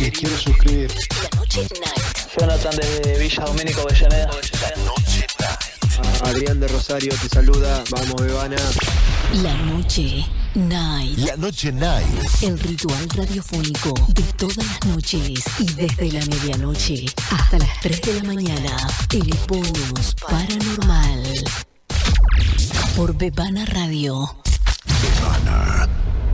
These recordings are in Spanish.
Me quiero suscribir. La Noche Night. Jonathan desde Villa Domínico Avellaneda. La Noche Night. Adrián de Rosario te saluda. Vamos, Bebana. La Noche Night. La Noche Night. El ritual radiofónico de todas las noches y desde la medianoche hasta las 3 de la mañana. El bonus paranormal. Por Bebana Radio. Bebana.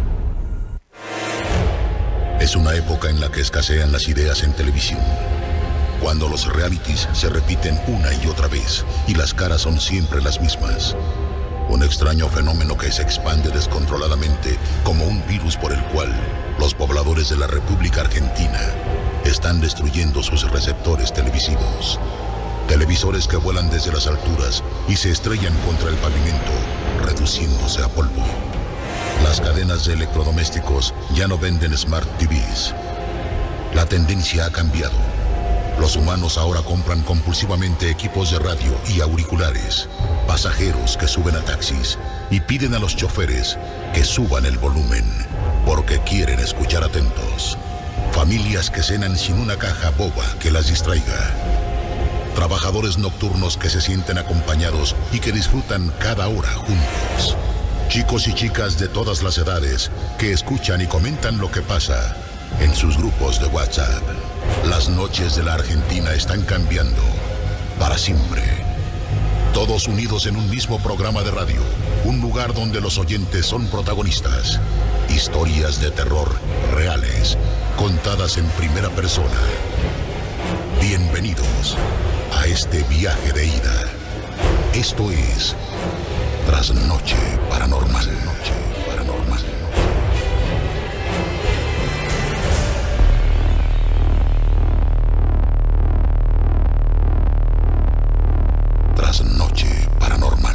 Es una época en la que escasean las ideas en televisión. Cuando los realities se repiten una y otra vez y las caras son siempre las mismas. Un extraño fenómeno que se expande descontroladamente como un virus por el cual los pobladores de la República Argentina están destruyendo sus receptores televisivos. Televisores que vuelan desde las alturas y se estrellan contra el pavimento, reduciéndose a polvo. Las cadenas de electrodomésticos ya no venden Smart TVs. La tendencia ha cambiado. Los humanos ahora compran compulsivamente equipos de radio y auriculares, pasajeros que suben a taxis y piden a los choferes que suban el volumen porque quieren escuchar atentos. Familias que cenan sin una caja boba que las distraiga. Trabajadores nocturnos que se sienten acompañados y que disfrutan cada hora juntos. Chicos y chicas de todas las edades que escuchan y comentan lo que pasa en sus grupos de WhatsApp. Las noches de la Argentina están cambiando para siempre. Todos unidos en un mismo programa de radio, un lugar donde los oyentes son protagonistas. Historias de terror reales, contadas en primera persona. Bienvenidos a este viaje de ida. Esto es Trasnoche Paranormal. Noche Paranormal. Trasnoche Paranormal.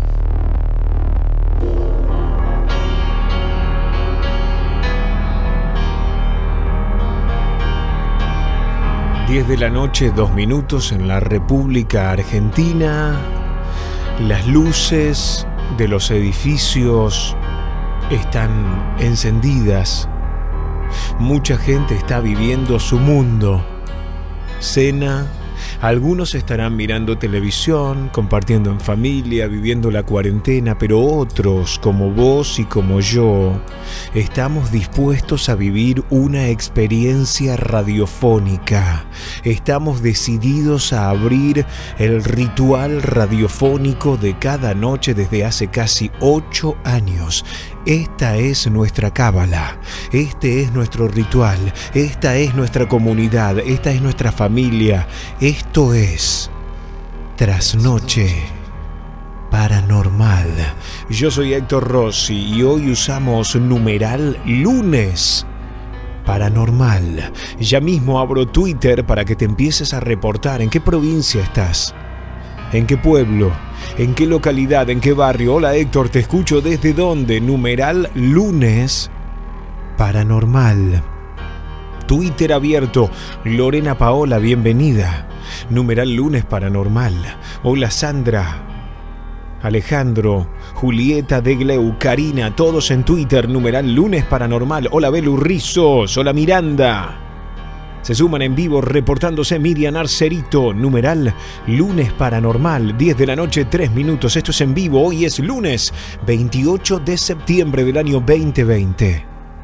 Diez de la noche, 2 minutos en la República Argentina. Las luces de los edificios están encendidas. Mucha gente está viviendo su mundo. Cena. Algunos estarán mirando televisión, compartiendo en familia, viviendo la cuarentena, pero otros, como vos y como yo, estamos dispuestos a vivir una experiencia radiofónica. Estamos decididos a abrir el ritual radiofónico de cada noche desde hace casi 8 años. Esta es nuestra cábala, este es nuestro ritual, esta es nuestra comunidad, esta es nuestra familia. Esto es Trasnoche Paranormal. Yo soy Héctor Rossi y hoy usamos numeral lunes paranormal. Ya mismo abro Twitter para que te empieces a reportar en qué provincia estás, en qué pueblo, en qué localidad, en qué barrio. Hola Héctor, te escucho desde dónde. Numeral lunes paranormal. Twitter abierto. Lorena Paola, bienvenida. Numeral lunes paranormal. Hola Sandra, Alejandro, Julieta Degleu, Karina, todos en Twitter. Numeral lunes paranormal. Hola Belu Rizos. Hola Miranda. Se suman en vivo reportándose Miriam Arcerito. Numeral lunes paranormal. 10 de la noche, 3 minutos. Esto es en vivo. Hoy es lunes 28 de septiembre del año 2020.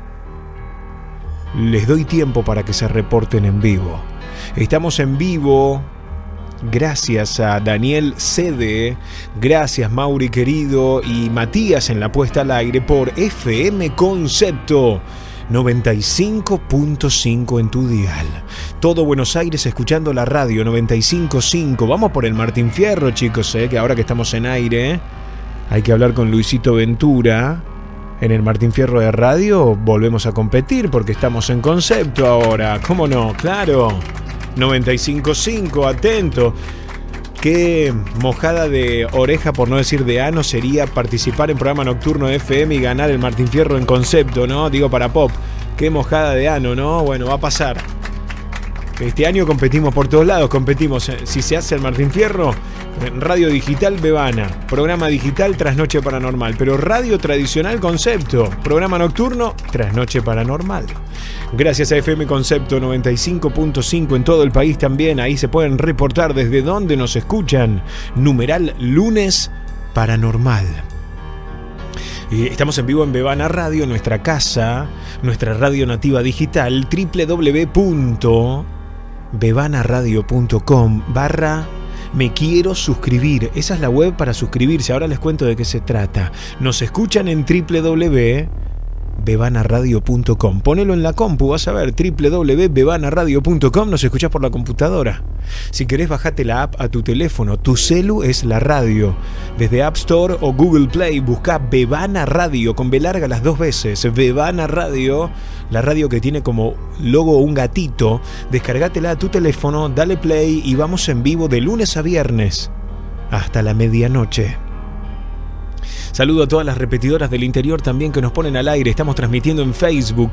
Les doy tiempo para que se reporten en vivo. Estamos en vivo. Gracias a Daniel Cede, gracias Mauri querido y Matías en la puesta al aire por FM Concepto 95.5 en tu dial. Todo Buenos Aires escuchando la radio 95.5. Vamos por el Martín Fierro, chicos, que ahora que estamos en aire, hay que hablar con Luisito Ventura. En el Martín Fierro de radio volvemos a competir porque estamos en Concepto ahora. ¿Cómo no? Claro. 95.5, atento. Qué mojada de oreja, por no decir de ano, sería participar en programa nocturno de FM y ganar el Martín Fierro en Concepto, ¿no? Digo para Pop. Qué mojada de ano, ¿no? Bueno, va a pasar. Este año competimos por todos lados, competimos, si se hace el Martín Fierro, radio digital Bebana, programa digital Trasnoche Paranormal, pero radio tradicional Concepto, programa nocturno Trasnoche Paranormal. Gracias a FM Concepto 95.5 en todo el país también, ahí se pueden reportar desde donde nos escuchan, numeral Lunes Paranormal. Estamos en vivo en Bebana Radio, nuestra casa, nuestra radio nativa digital, www.bebanaradio.com/me quiero suscribir. Esa es la web para suscribirse. Ahora les cuento de qué se trata. Nos escuchan en www.bebanaradio.com. Ponelo en la compu, vas a ver, www.bebanaradio.com. Nos escuchás por la computadora. Si querés, bajate la app a tu teléfono. Tu celu es la radio. Desde App Store o Google Play, buscá Bebana Radio, con B larga las dos veces. Bebana Radio, la radio que tiene como logo un gatito. Descargátela a tu teléfono, dale play y vamos en vivo de lunes a viernes hasta la medianoche. Saludo a todas las repetidoras del interior también que nos ponen al aire. Estamos transmitiendo en Facebook,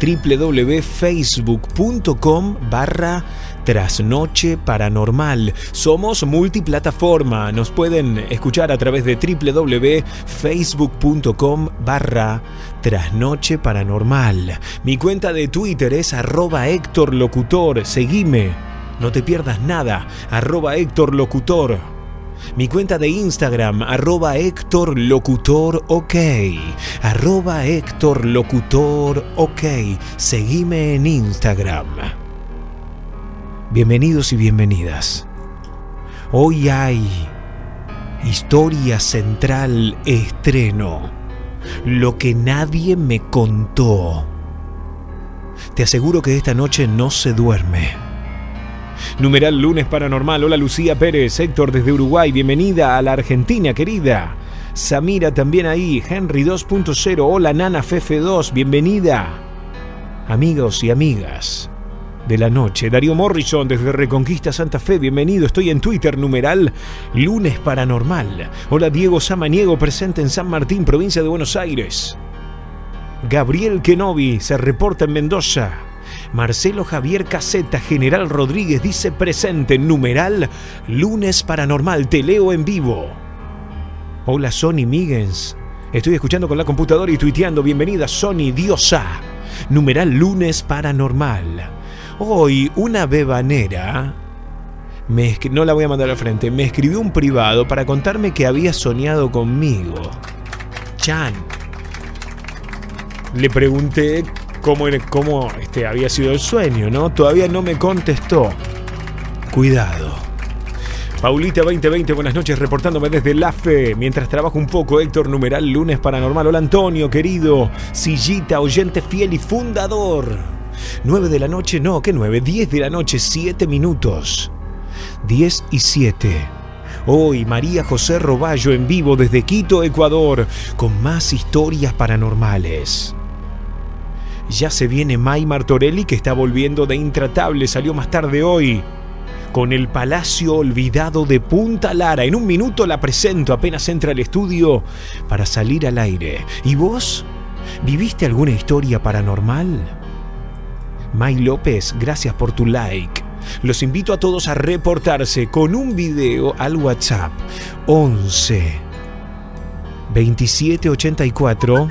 www.facebook.com/Trasnoche Paranormal. Somos multiplataforma. Nos pueden escuchar a través de www.facebook.com/Trasnoche Paranormal. Mi cuenta de Twitter es @HéctorLocutor. Seguime, no te pierdas nada. @HéctorLocutor. Mi cuenta de Instagram, @HéctorLocutorOK. @HéctorLocutorOK. Seguime en Instagram. Bienvenidos y bienvenidas. Hoy hay historia central estreno. Lo que nadie me contó. Te aseguro que esta noche no se duerme. Numeral Lunes Paranormal. Hola Lucía Pérez, Héctor desde Uruguay, bienvenida a la Argentina querida. Samira también ahí, Henry 2.0, hola Nana Fefe 2, bienvenida. Amigos y amigas de la noche, Darío Morrison desde Reconquista Santa Fe, bienvenido, estoy en Twitter, numeral Lunes Paranormal. Hola Diego Samaniego, presente en San Martín, provincia de Buenos Aires. Gabriel Kenobi se reporta en Mendoza. Marcelo Javier Caseta, General Rodríguez dice presente, numeral Lunes Paranormal, te leo en vivo. Hola Sony Migens, estoy escuchando con la computadora y tuiteando, bienvenida Sony Diosa, numeral Lunes Paranormal. Hoy una bebanera, no la voy a mandar al frente, me escribió un privado para contarme que había soñado conmigo. Chan. Le pregunté cómo había sido el sueño, ¿no? Todavía no me contestó. Cuidado. Paulita 2020, buenas noches, reportándome desde La Fe. Mientras trabajo un poco, Héctor, numeral Lunes Paranormal. Hola Antonio, querido. Sillita, oyente fiel y fundador. 9 de la noche, no, ¿qué 9? 10 de la noche, 7 minutos. 10 y 7. Hoy María José Roballo en vivo desde Quito, Ecuador, con más historias paranormales. Ya se viene May Martorelli, que está volviendo de Intratable, salió más tarde hoy, con el Palacio Olvidado de Punta Lara. En un minuto la presento, apenas entra al estudio para salir al aire. ¿Y vos? ¿Viviste alguna historia paranormal? May López, gracias por tu like. Los invito a todos a reportarse con un video al WhatsApp 11 27 84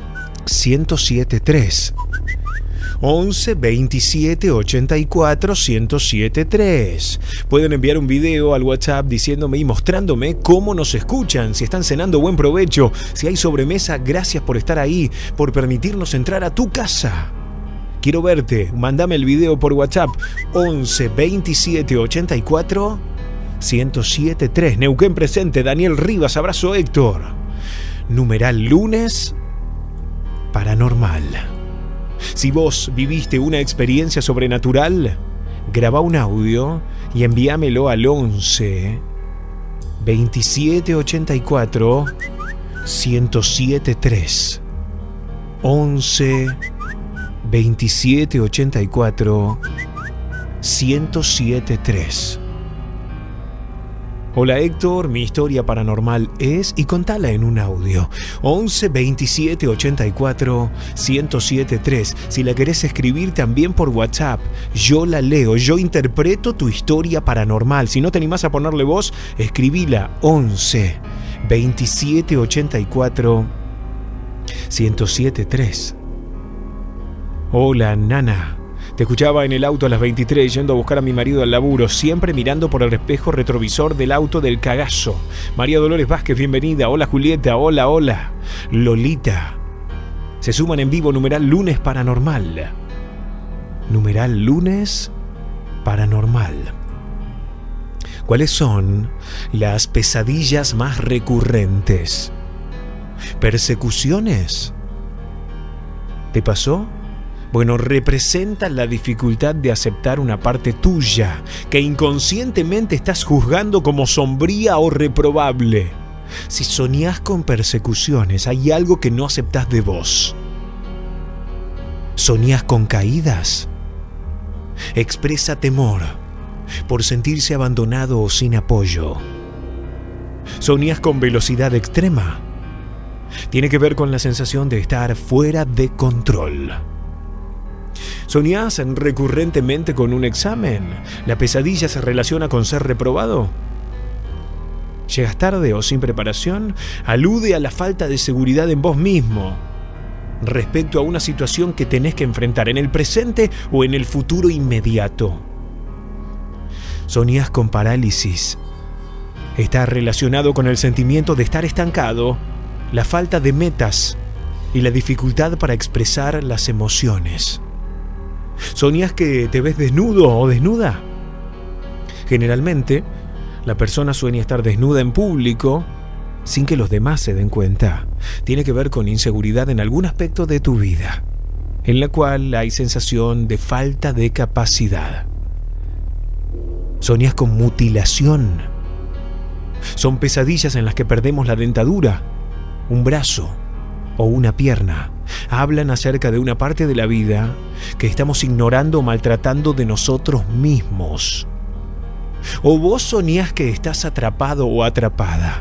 1073. 11 27 84 1073. Pueden enviar un video al WhatsApp diciéndome y mostrándome cómo nos escuchan, si están cenando, buen provecho, si hay sobremesa, gracias por estar ahí, por permitirnos entrar a tu casa. Quiero verte, mándame el video por WhatsApp 11 27 84 1073. Neuquén presente, Daniel Rivas, abrazo Héctor. Numeral Lunes Paranormal. Si vos viviste una experiencia sobrenatural, graba un audio y envíamelo al 11 27 84 1073. 11 27 84 1073. Hola Héctor, mi historia paranormal es, y contala en un audio. 11 27 84 1073. Si la querés escribir también por WhatsApp, yo la leo, yo interpreto tu historia paranormal. Si no te animás a ponerle voz, escribila 11 27 84 1073. Hola Nana. Te escuchaba en el auto a las 23 yendo a buscar a mi marido al laburo, siempre mirando por el espejo retrovisor del auto del cagazo. María Dolores Vázquez, bienvenida. Hola Julieta, hola. Lolita. Se suman en vivo numeral lunes paranormal. Numeral lunes paranormal. ¿Cuáles son las pesadillas más recurrentes? ¿Persecuciones? ¿Te pasó? Bueno, representa la dificultad de aceptar una parte tuya que inconscientemente estás juzgando como sombría o reprobable. Si soñás con persecuciones, hay algo que no aceptás de vos. ¿Soñás con caídas? Expresa temor por sentirse abandonado o sin apoyo. ¿Soñás con velocidad extrema? Tiene que ver con la sensación de estar fuera de control. ¿Soñás recurrentemente con un examen? ¿La pesadilla se relaciona con ser reprobado? ¿Llegas tarde o sin preparación? Alude a la falta de seguridad en vos mismo respecto a una situación que tenés que enfrentar en el presente o en el futuro inmediato. ¿Soñás con parálisis? Está relacionado con el sentimiento de estar estancado, la falta de metas y la dificultad para expresar las emociones. ¿Soñás que te ves desnudo o desnuda? Generalmente, la persona sueña estar desnuda en público sin que los demás se den cuenta. Tiene que ver con inseguridad en algún aspecto de tu vida, en la cual hay sensación de falta de capacidad. ¿Soñás con mutilación? Son pesadillas en las que perdemos la dentadura, un brazo o una pierna. Hablan acerca de una parte de la vida que estamos ignorando o maltratando de nosotros mismos. ¿O vos soñás que estás atrapado o atrapada?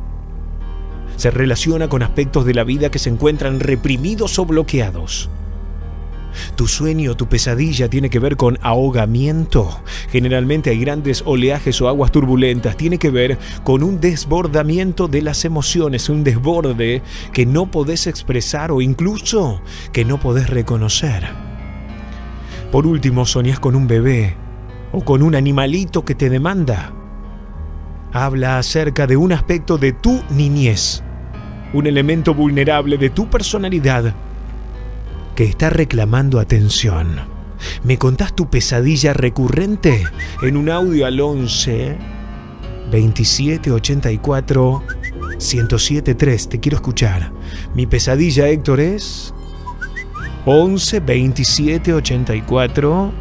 Se relaciona con aspectos de la vida que se encuentran reprimidos o bloqueados. Tu sueño, tu pesadilla tiene que ver con ahogamiento. Generalmente hay grandes oleajes o aguas turbulentas. Tiene que ver con un desbordamiento de las emociones, un desborde que no podés expresar o incluso que no podés reconocer. Por último, soñás con un bebé o con un animalito que te demanda. Habla acerca de un aspecto de tu niñez, un elemento vulnerable de tu personalidad que está reclamando atención. ¿Me contás tu pesadilla recurrente? En un audio al 11 27 84 1073. Te quiero escuchar. Mi pesadilla, Héctor, es 11 27 84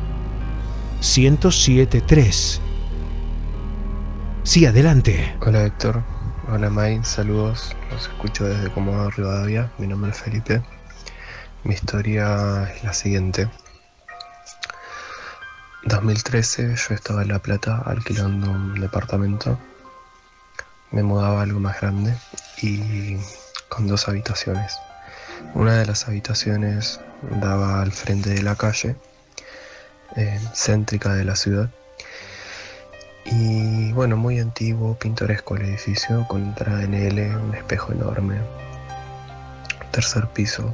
1073. Sí, adelante. Hola Héctor, hola May, saludos, los escucho desde Comodoro Rivadavia, mi nombre es Felipe. Mi historia es la siguiente. 2013 yo estaba en La Plata alquilando un departamento, me mudaba a algo más grande y con 2 habitaciones. Una de las habitaciones daba al frente de la calle, céntrica de la ciudad. Y bueno, muy antiguo, pintoresco el edificio, con entrada en L, un espejo enorme, 3er piso.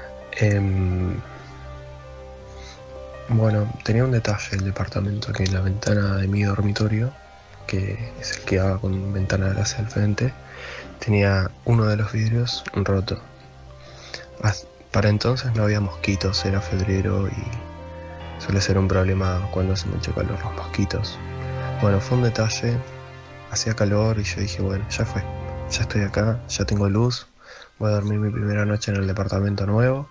Bueno, tenía un detalle el departamento, que la ventana de mi dormitorio, que es el que daba con ventana hacia el frente, tenía uno de los vidrios roto. Para entonces no había mosquitos, era febrero y suele ser un problema cuando hace mucho calor los mosquitos. Bueno, fue un detalle, hacía calor y yo dije, bueno, ya fue, ya estoy acá, ya tengo luz, voy a dormir mi primera noche en el departamento nuevo.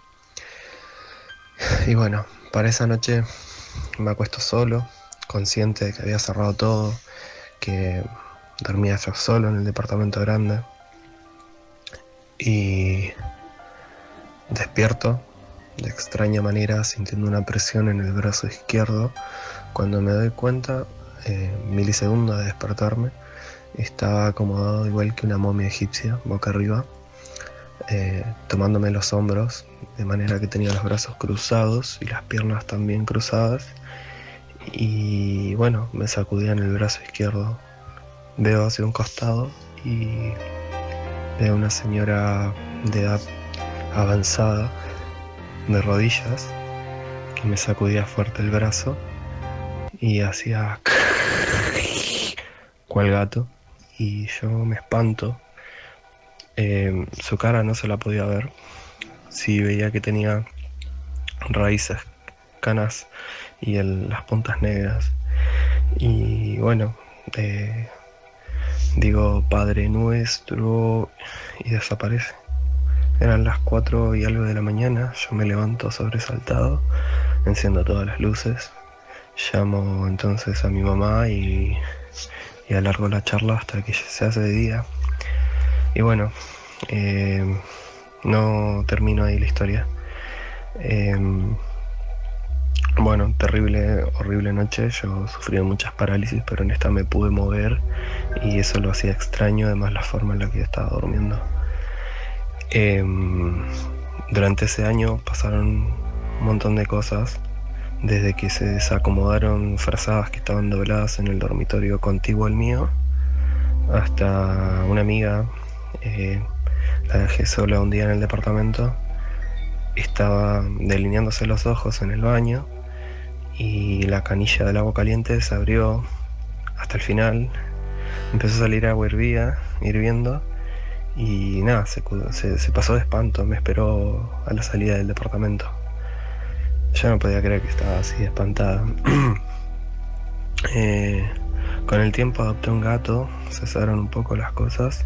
Y bueno, para esa noche me acuesto solo, consciente de que había cerrado todo, que dormía yo solo en el departamento grande. Y despierto de extraña manera, sintiendo una presión en el brazo izquierdo. Cuando me doy cuenta, milisegundos de despertarme, estaba acomodado igual que una momia egipcia, boca arriba, tomándome los hombros, de manera que tenía los brazos cruzados y las piernas también cruzadas. Y bueno, me sacudía en el brazo izquierdo. Veo hacia un costado y veo una señora de edad avanzada, de rodillas, que me sacudía fuerte el brazo y hacía cual gato, y yo me espanto. Su cara no se la podía ver. Sí veía que tenía raíces, canas y las puntas negras. Y bueno, digo Padre Nuestro y desaparece. Eran las 4 y algo de la mañana. Yo me levanto sobresaltado, enciendo todas las luces, llamo entonces a mi mamá y alargo la charla hasta que se hace de día. Y bueno, no termino ahí la historia. Bueno, terrible, horrible noche. Yo sufrí muchas parálisis, pero en esta me pude mover y eso lo hacía extraño, además la forma en la que estaba durmiendo. Durante ese año pasaron un montón de cosas, desde que se desacomodaron frazadas que estaban dobladas en el dormitorio contiguo al mío, hasta una amiga, la dejé sola un día en el departamento, estaba delineándose los ojos en el baño y la canilla del agua caliente se abrió hasta el final, empezó a salir agua hirviendo. Y nada, se pasó de espanto, me esperó a la salida del departamento. Yo no podía creer que estaba así espantada. Con el tiempo adopté un gato, cesaron un poco las cosas.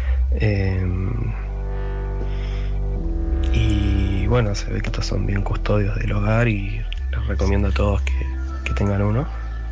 Y bueno, se ve que estos son bien custodios del hogar y les recomiendo a todos que tengan uno.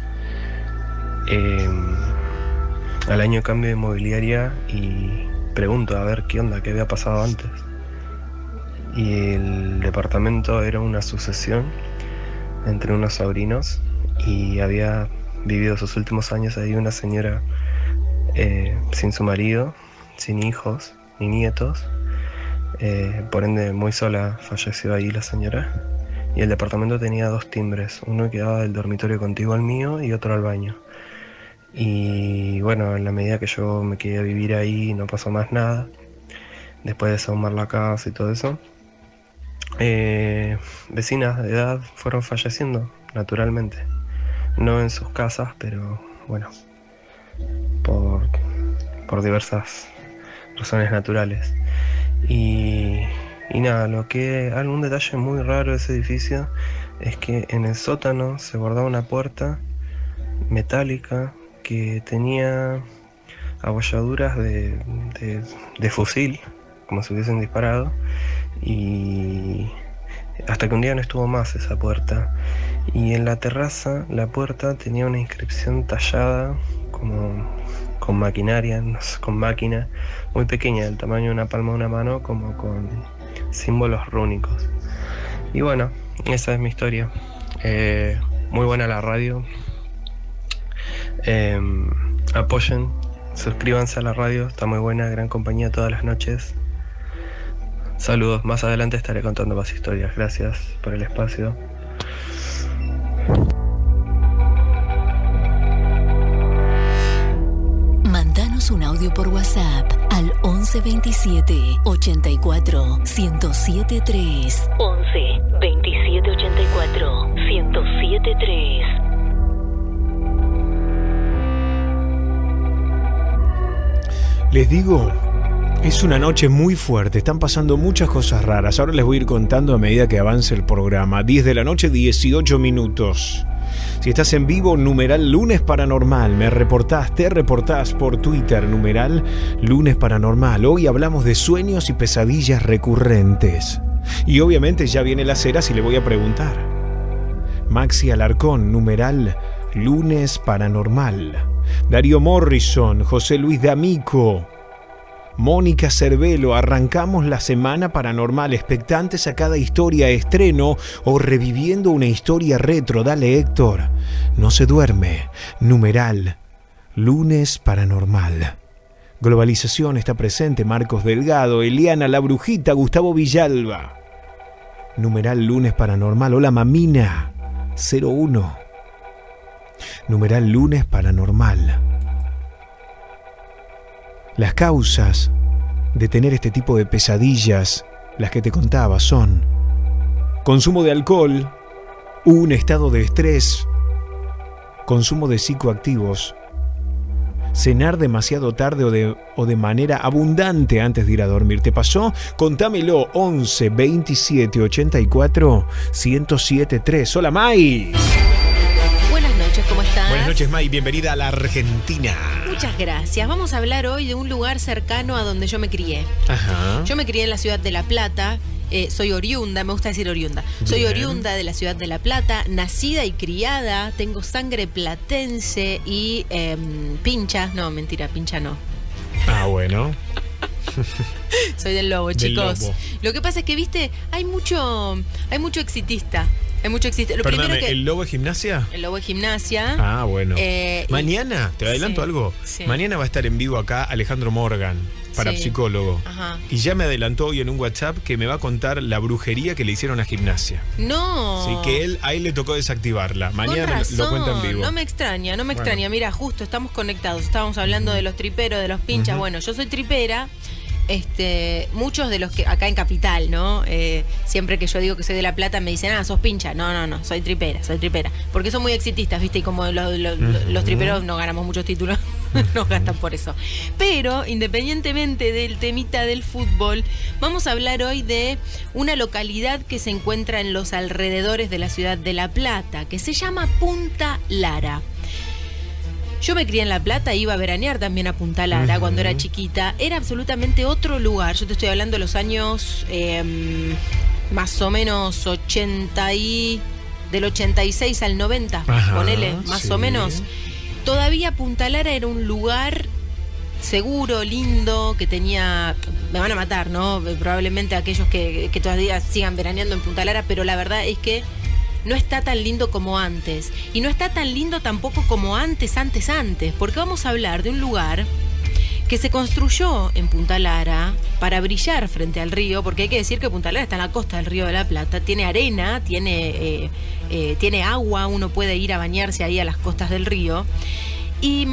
Al año cambio de mobiliaria y pregunto a ver qué onda, qué había pasado antes. Y el departamento era una sucesión entre unos sobrinos y había vivido sus últimos años ahí una señora sin su marido, sin hijos ni nietos, por ende muy sola falleció ahí la señora. Y el departamento tenía 2 timbres, uno que daba del dormitorio contiguo al mío y otro al baño. Y bueno, en la medida que yo me quedé a vivir ahí no pasó más nada, después de desahumar la casa y todo eso. Vecinas de edad fueron falleciendo naturalmente, no en sus casas, pero bueno, por diversas razones naturales. Y nada, algún detalle muy raro de ese edificio es que en el sótano se guardaba una puerta metálica que tenía abolladuras de fusil, como si hubiesen disparado, y hasta que un día no estuvo más esa puerta. Y en la terraza la puerta tenía una inscripción tallada como con maquinaria, no sé, con máquina, muy pequeña, del tamaño de una palma de una mano, como con símbolos rúnicos. Y bueno, esa es mi historia. Muy buena la radio. Apoyen, suscríbanse a la radio, está muy buena, gran compañía todas las noches. Saludos, más adelante estaré contando más historias. Gracias por el espacio. Mandanos un audio por WhatsApp al 11 27 84 1073. 11 27 84 1073. Les digo, es una noche muy fuerte, están pasando muchas cosas raras. Ahora les voy a ir contando a medida que avance el programa. 10 de la noche, 18 minutos. Si estás en vivo, numeral Lunes Paranormal. Te reportás por Twitter, numeral Lunes Paranormal. Hoy hablamos de sueños y pesadillas recurrentes. Y obviamente ya viene las ceras y le voy a preguntar. Maxi Alarcón, numeral Lunes Paranormal. Darío Morrison, José Luis D'Amico, Mónica Cervelo, arrancamos la semana paranormal, expectantes a cada historia, estreno o reviviendo una historia retro. Dale, Héctor, no se duerme, numeral Lunes Paranormal. Globalización está presente, Marcos Delgado, Eliana La Brujita, Gustavo Villalba. Numeral Lunes Paranormal. Hola Mamina 01. Numeral Lunes Paranormal. Las causas de tener este tipo de pesadillas, las que te contaba, son consumo de alcohol, un estado de estrés, consumo de psicoactivos, cenar demasiado tarde o de manera abundante antes de ir a dormir. ¿Te pasó? Contámelo. 11 27 84 1073. Hola May. Buenas noches, ¿cómo estás? Buenas noches May, bienvenida a la Argentina. Muchas gracias. Vamos a hablar hoy de un lugar cercano a donde yo me crié. Ajá. Yo me crié en la ciudad de La Plata. Soy oriunda, me gusta decir oriunda. Soy oriunda de la ciudad de La Plata, nacida y criada, tengo sangre platense y pincha. No, mentira, pincha no. Ah, bueno. Soy del Lobo, chicos. Lobo. Lo que pasa es que, viste, hay mucho exitista. Hay mucho exitista. Perdóname, ¿el Lobo es gimnasia? El Lobo es gimnasia. Ah, bueno. Mañana, te adelanto algo. Sí. Mañana va a estar en vivo acá Alejandro Morgan, parapsicólogo. Ajá. Y ya me adelantó hoy en un WhatsApp que me va a contar la brujería que le hicieron a gimnasia. No. Sí, que a él le tocó desactivarla. Mañana lo cuenta en vivo. No me extraña. Mira, justo estamos conectados. Estábamos hablando de los triperos, de los pinchas. Bueno, yo soy tripera. Muchos de los que acá en Capital, ¿no? Siempre que yo digo que soy de La Plata me dicen, sos pincha. No, soy tripera. Porque son muy exitistas, ¿viste? Y como los triperos no ganamos muchos títulos, nos gastan por eso. Pero, independientemente del temita del fútbol, vamos a hablar hoy de una localidad que se encuentra en los alrededores de la ciudad de La Plata, que se llama Punta Lara. Yo me crié en La Plata, iba a veranear también a Punta Lara cuando era chiquita. Era absolutamente otro lugar. Yo te estoy hablando de los años más o menos del 86 al 90. Ajá, ponele, más o menos. Todavía Punta Lara era un lugar seguro, lindo, que tenía... Me van a matar, ¿no? Probablemente aquellos que todavía sigan veraneando en Punta Lara, pero la verdad es que no está tan lindo como antes. Y no está tan lindo tampoco como antes. Porque vamos a hablar de un lugar que se construyó en Punta Lara para brillar frente al río. Porque hay que decir que Punta Lara está en la costa del Río de la Plata. Tiene arena, tiene agua. Uno puede ir a bañarse ahí a las costas del río. Y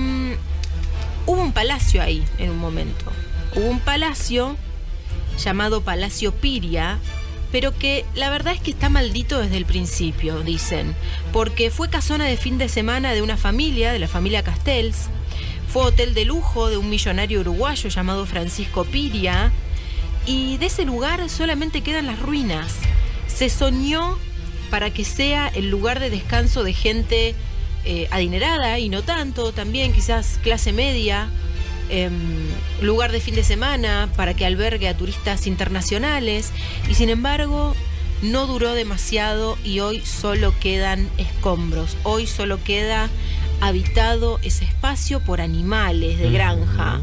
hubo un palacio ahí en un momento. Hubo un palacio llamado Palacio Piria, pero que la verdad es que está maldito desde el principio, dicen, porque fue casona de fin de semana de una familia, de la familia Castells, fue hotel de lujo de un millonario uruguayo llamado Francisco Piria, y de ese lugar solamente quedan las ruinas. Se soñó para que sea el lugar de descanso de gente adinerada, y no tanto, también quizás clase media, lugar de fin de semana para que albergue a turistas internacionales, y sin embargo no duró demasiado y hoy solo quedan escombros. Hoy solo queda habitado ese espacio por animales de granja.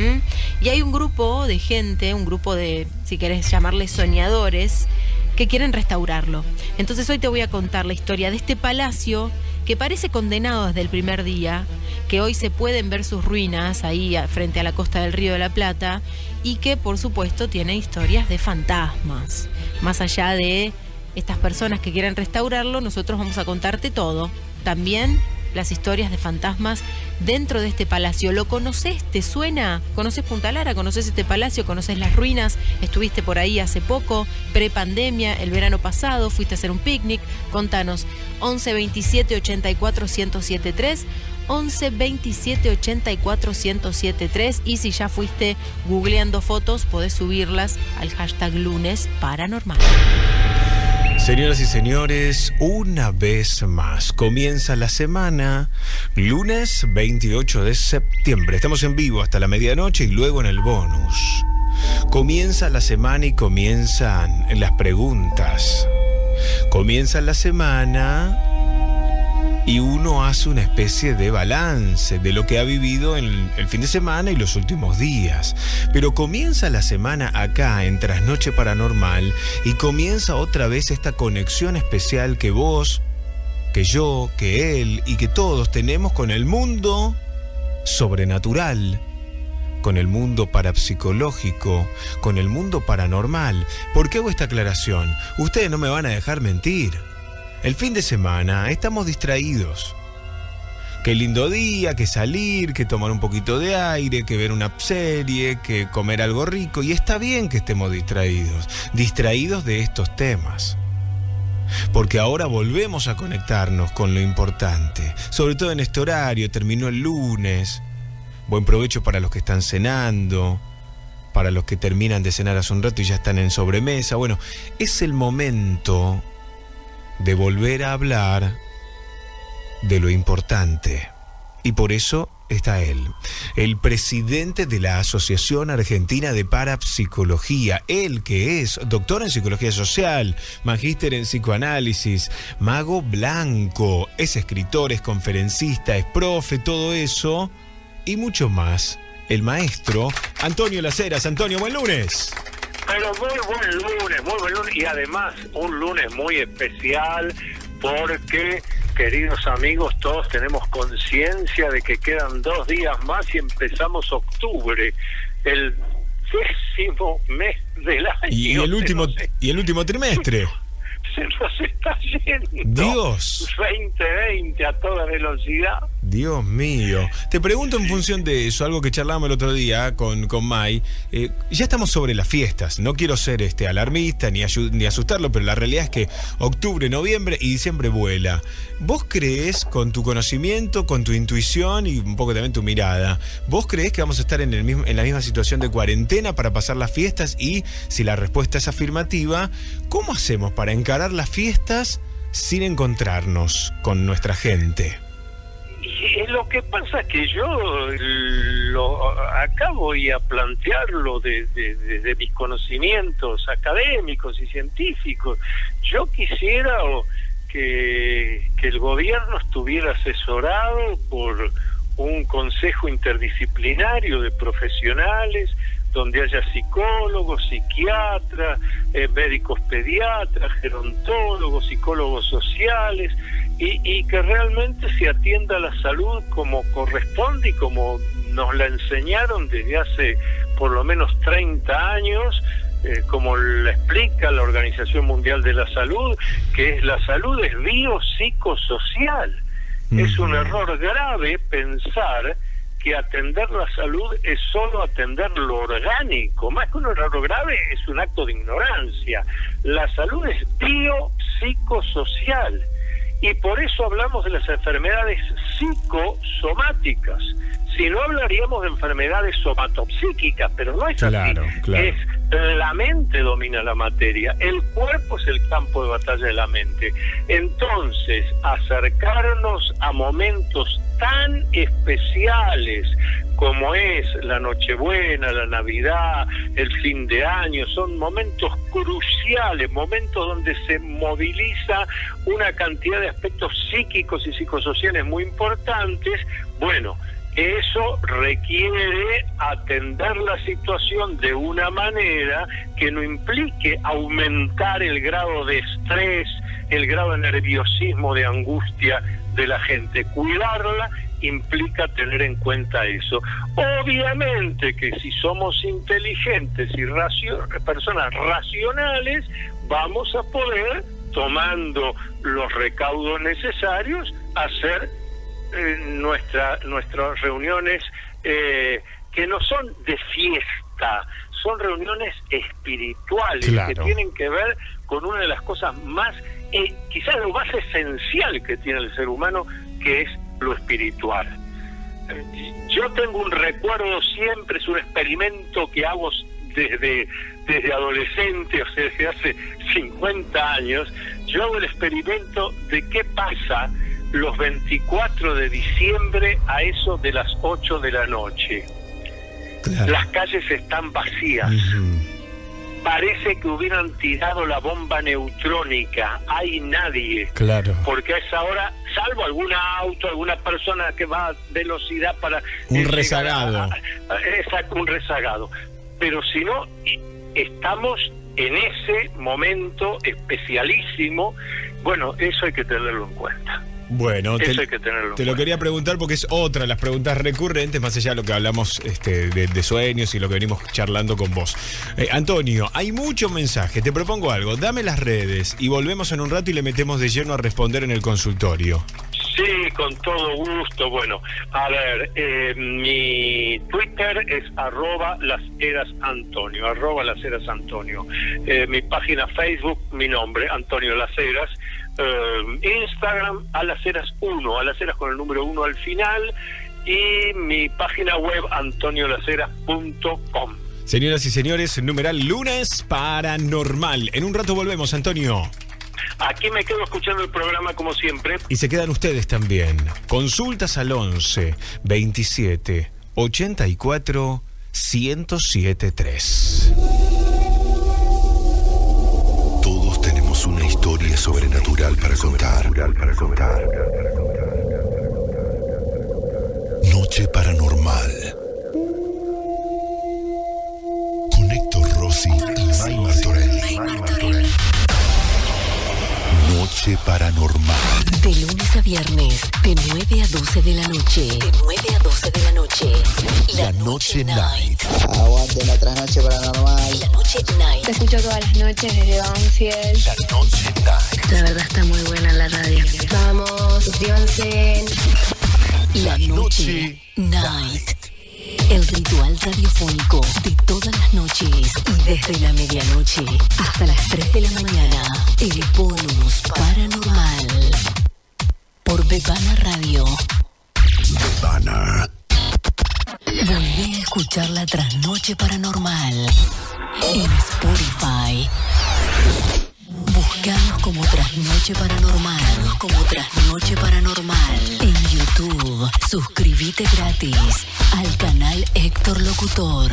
Y hay un grupo de gente, un grupo de, si querés llamarles soñadores, que quieren restaurarlo. Entonces hoy te voy a contar la historia de este palacio que parece condenado desde el primer día, que hoy se pueden ver sus ruinas ahí frente a la costa del Río de la Plata, y que por supuesto tiene historias de fantasmas. Más allá de estas personas que quieren restaurarlo, nosotros vamos a contarte todo. También las historias de fantasmas dentro de este palacio. ¿Lo conoces? ¿Te suena? ¿Conoces Punta Lara? ¿Conoces este palacio? ¿Conoces las ruinas? ¿Estuviste por ahí hace poco, prepandemia, el verano pasado? ¿Fuiste a hacer un picnic? Contanos. 11 27 84 1073, 11 27 84 1073, y si ya fuiste googleando fotos, podés subirlas al hashtag Lunes Paranormal. Señoras y señores, una vez más comienza la semana, lunes 28 de septiembre. Estamos en vivo hasta la medianoche y luego en el bonus. Comienza la semana y comienzan las preguntas. Comienza la semana y uno hace una especie de balance de lo que ha vivido en el fin de semana y los últimos días. Pero comienza la semana acá en Trasnoche Paranormal y comienza otra vez esta conexión especial que vos, que yo, que él y que todos tenemos con el mundo sobrenatural, con el mundo parapsicológico, con el mundo paranormal. ¿Por qué hago esta aclaración? Ustedes no me van a dejar mentir. El fin de semana estamos distraídos. Qué lindo día, que salir, que tomar un poquito de aire, que ver una serie, que comer algo rico. Y está bien que estemos distraídos de estos temas. Porque ahora volvemos a conectarnos con lo importante. Sobre todo en este horario, terminó el lunes. Buen provecho para los que están cenando, para los que terminan de cenar hace un rato y ya están en sobremesa. Bueno, es el momento de volver a hablar de lo importante. Y por eso está él, el presidente de la Asociación Argentina de Parapsicología, él que es doctor en Psicología Social, magíster en Psicoanálisis, mago blanco, es escritor, es conferencista, es profe, todo eso y mucho más. El maestro Antonio Las Heras. Antonio, buen lunes. Pero muy buen lunes, y además un lunes muy especial porque, queridos amigos, todos tenemos conciencia de que quedan 2 días más y empezamos octubre, el 10º mes del año. Y el último trimestre. Se nos está yendo. Dios. 2020 a toda velocidad. Dios mío. Te pregunto en función de eso, algo que charlábamos el otro día con Mai. Ya estamos sobre las fiestas. No quiero ser alarmista ni asustarlo, pero la realidad es que octubre, noviembre y diciembre vuela. ¿Vos creés, con tu conocimiento, con tu intuición y un poco también tu mirada, vos creés que vamos a estar en la misma situación de cuarentena para pasar las fiestas? Y si la respuesta es afirmativa, ¿cómo hacemos para encarar las fiestas sin encontrarnos con nuestra gente? Y lo que pasa es que yo acá voy a plantearlo desde mis conocimientos académicos y científicos. Yo quisiera que el gobierno estuviera asesorado por un consejo interdisciplinario de profesionales, donde haya psicólogos, psiquiatras, médicos pediatras, gerontólogos, psicólogos sociales, y que realmente se atienda a la salud como corresponde y como nos la enseñaron desde hace por lo menos 30 años, como la explica la Organización Mundial de la Salud, que la salud es biopsicosocial. Es un error grave pensar que atender la salud es solo atender lo orgánico. Más que un error grave, es un acto de ignorancia. La salud es biopsicosocial. Y por eso hablamos de las enfermedades psicosomáticas. Si no, hablaríamos de enfermedades somatopsíquicas, pero no es así. Claro. Es la mente domina la materia, el cuerpo es el campo de batalla de la mente. Entonces, acercarnos a momentos tan especiales como es la Nochebuena, la Navidad, el fin de año, son momentos cruciales, momentos donde se moviliza una cantidad de aspectos psíquicos y psicosociales muy importantes. Bueno, eso requiere atender la situación de una manera que no implique aumentar el grado de estrés, el grado de nerviosismo, de angustia de la gente. Cuidarla implica tener en cuenta eso. Obviamente que si somos inteligentes y personas racionales, vamos a poder, tomando los recaudos necesarios, hacer nuestras reuniones que no son de fiesta, son reuniones espirituales, claro, que tienen que ver con una de las cosas más, quizás lo más esencial que tiene el ser humano, que es lo espiritual. Yo tengo un recuerdo siempre, es un experimento que hago desde adolescente, o sea, desde hace 50 años. Yo hago el experimento de qué pasa los 24 de diciembre a eso de las 8 de la noche. Claro. Las calles están vacías. Parece que hubieran tirado la bomba neutrónica. Hay nadie. Claro. Porque a esa hora, salvo algún auto, alguna persona que va a velocidad para... Un rezagado. Exacto, un rezagado. Pero si no, estamos en ese momento especialísimo. Bueno, eso hay que tenerlo en cuenta. Bueno, Eso hay que tenerlo te lo en quería preguntar porque es otra de las preguntas recurrentes, más allá de lo que hablamos de sueños y lo que venimos charlando con vos. Antonio, hay mucho mensaje. Te propongo algo. Dame las redes y volvemos en un rato y le metemos de lleno a responder en el consultorio. Sí, con todo gusto. Bueno, a ver, mi Twitter es @LasHerasAntonio, @LasHerasAntonio. Mi página Facebook, mi nombre, Antonio Las Heras. Instagram, @LasHeras1, a Las Heras con el número 1 al final. Y mi página web, antoniolaseras.com. Señoras y señores, numeral lunes paranormal. En un rato volvemos, Antonio. Aquí me quedo escuchando el programa como siempre. Y se quedan ustedes también. Consultas al 11 27 84 1073. Todos tenemos una historia sobrenatural para contar. Noche Paranormal. Con Héctor Rossi y May Martorell. Noche Paranormal. De lunes a viernes, de 9 a 12 de la noche. De 9 a 12 de la noche. La Noche Night. Aguante la trasnoche paranormal. La Noche Night. Te escucho todas las noches desde Banfield. La Noche Night. La verdad está muy buena la radio. Vamos, suscríbanse. La Noche Night. El ritual radiofónico de todas las noches y desde la medianoche hasta las 3 de la mañana. El bonus paranormal. Por Bebana Radio. Bebana. Volví a escuchar la trasnoche paranormal en Spotify. Buscanos como Trasnoche Paranormal. En YouTube. Suscríbete gratis al canal Héctor Locutor.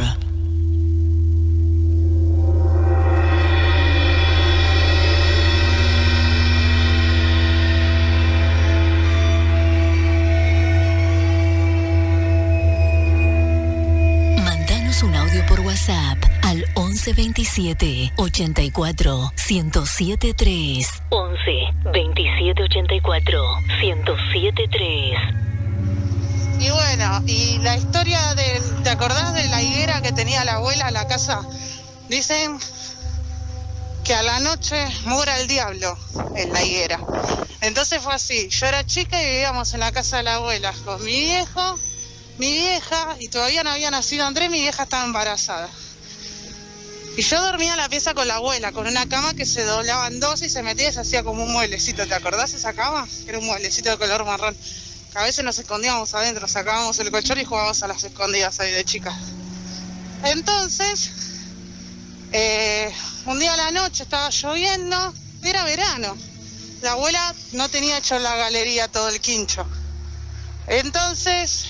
Mandanos un audio por WhatsApp al 11 27 84 1073. 11 27 84 1073. Y bueno, y la historia ¿te acordás de la higuera que tenía la abuela en la casa? Dicen que a la noche mora el diablo en la higuera. Entonces fue así, yo era chica y vivíamos en la casa de la abuela con mi viejo, mi vieja, y todavía no había nacido Andrés, mi vieja estaba embarazada. Y yo dormía en la pieza con la abuela, con una cama que se doblaba en dos y se metía y se hacía como un mueblecito. ¿Te acordás de esa cama? Era un mueblecito de color marrón. Que a veces nos escondíamos adentro, sacábamos el colchón y jugábamos a las escondidas ahí de chicas. Entonces, un día a la noche estaba lloviendo, era verano. La abuela no tenía hecho la galería todo el quincho. Entonces,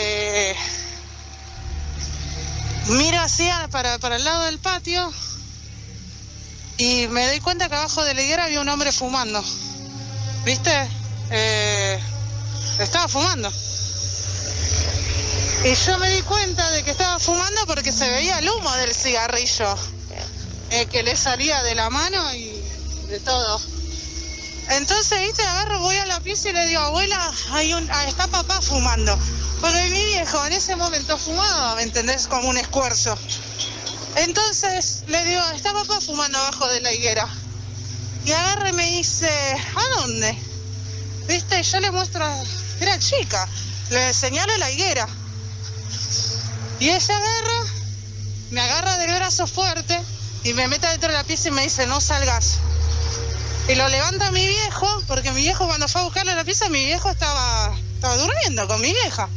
miro hacia para el lado del patio y me doy cuenta que abajo de la higuera había un hombre fumando. ¿Viste? Estaba fumando. Y yo me di cuenta de que estaba fumando porque se veía el humo del cigarrillo que le salía de la mano y de todo. Entonces, viste, agarro, voy a la pieza y le digo, abuela, está papá fumando. Porque mi viejo en ese momento fumaba, ¿me entendés? Como un esfuerzo. Entonces le digo, está papá fumando abajo de la higuera. Y agarra y me dice, ¿a dónde? Viste, yo le muestro, era chica, le señalo la higuera. Y ella me agarra del brazo fuerte y me mete dentro de la pieza y me dice, no salgas. Y lo levanta mi viejo, porque mi viejo cuando fue a buscarle la pieza, mi viejo estaba durmiendo con mi vieja.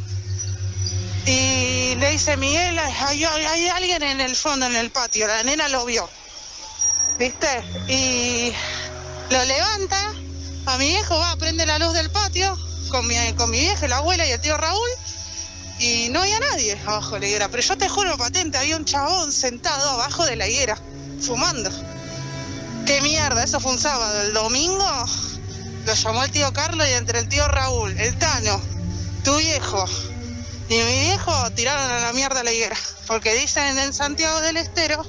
Y le dice, Miguel, hay alguien en el fondo, en el patio, la nena lo vio. ¿Viste? Y lo levanta, a mi viejo va, prende la luz del patio, con mi vieja, la abuela y el tío Raúl, y no había nadie abajo de la higuera. Pero yo te juro patente, había un chabón sentado abajo de la higuera, fumando. ¡Qué mierda! Eso fue un sábado. El domingo lo llamó el tío Carlos y entre el tío Raúl, el Tano, tu viejo y mi viejo tiraron a la mierda la higuera. Porque dicen en Santiago del Estero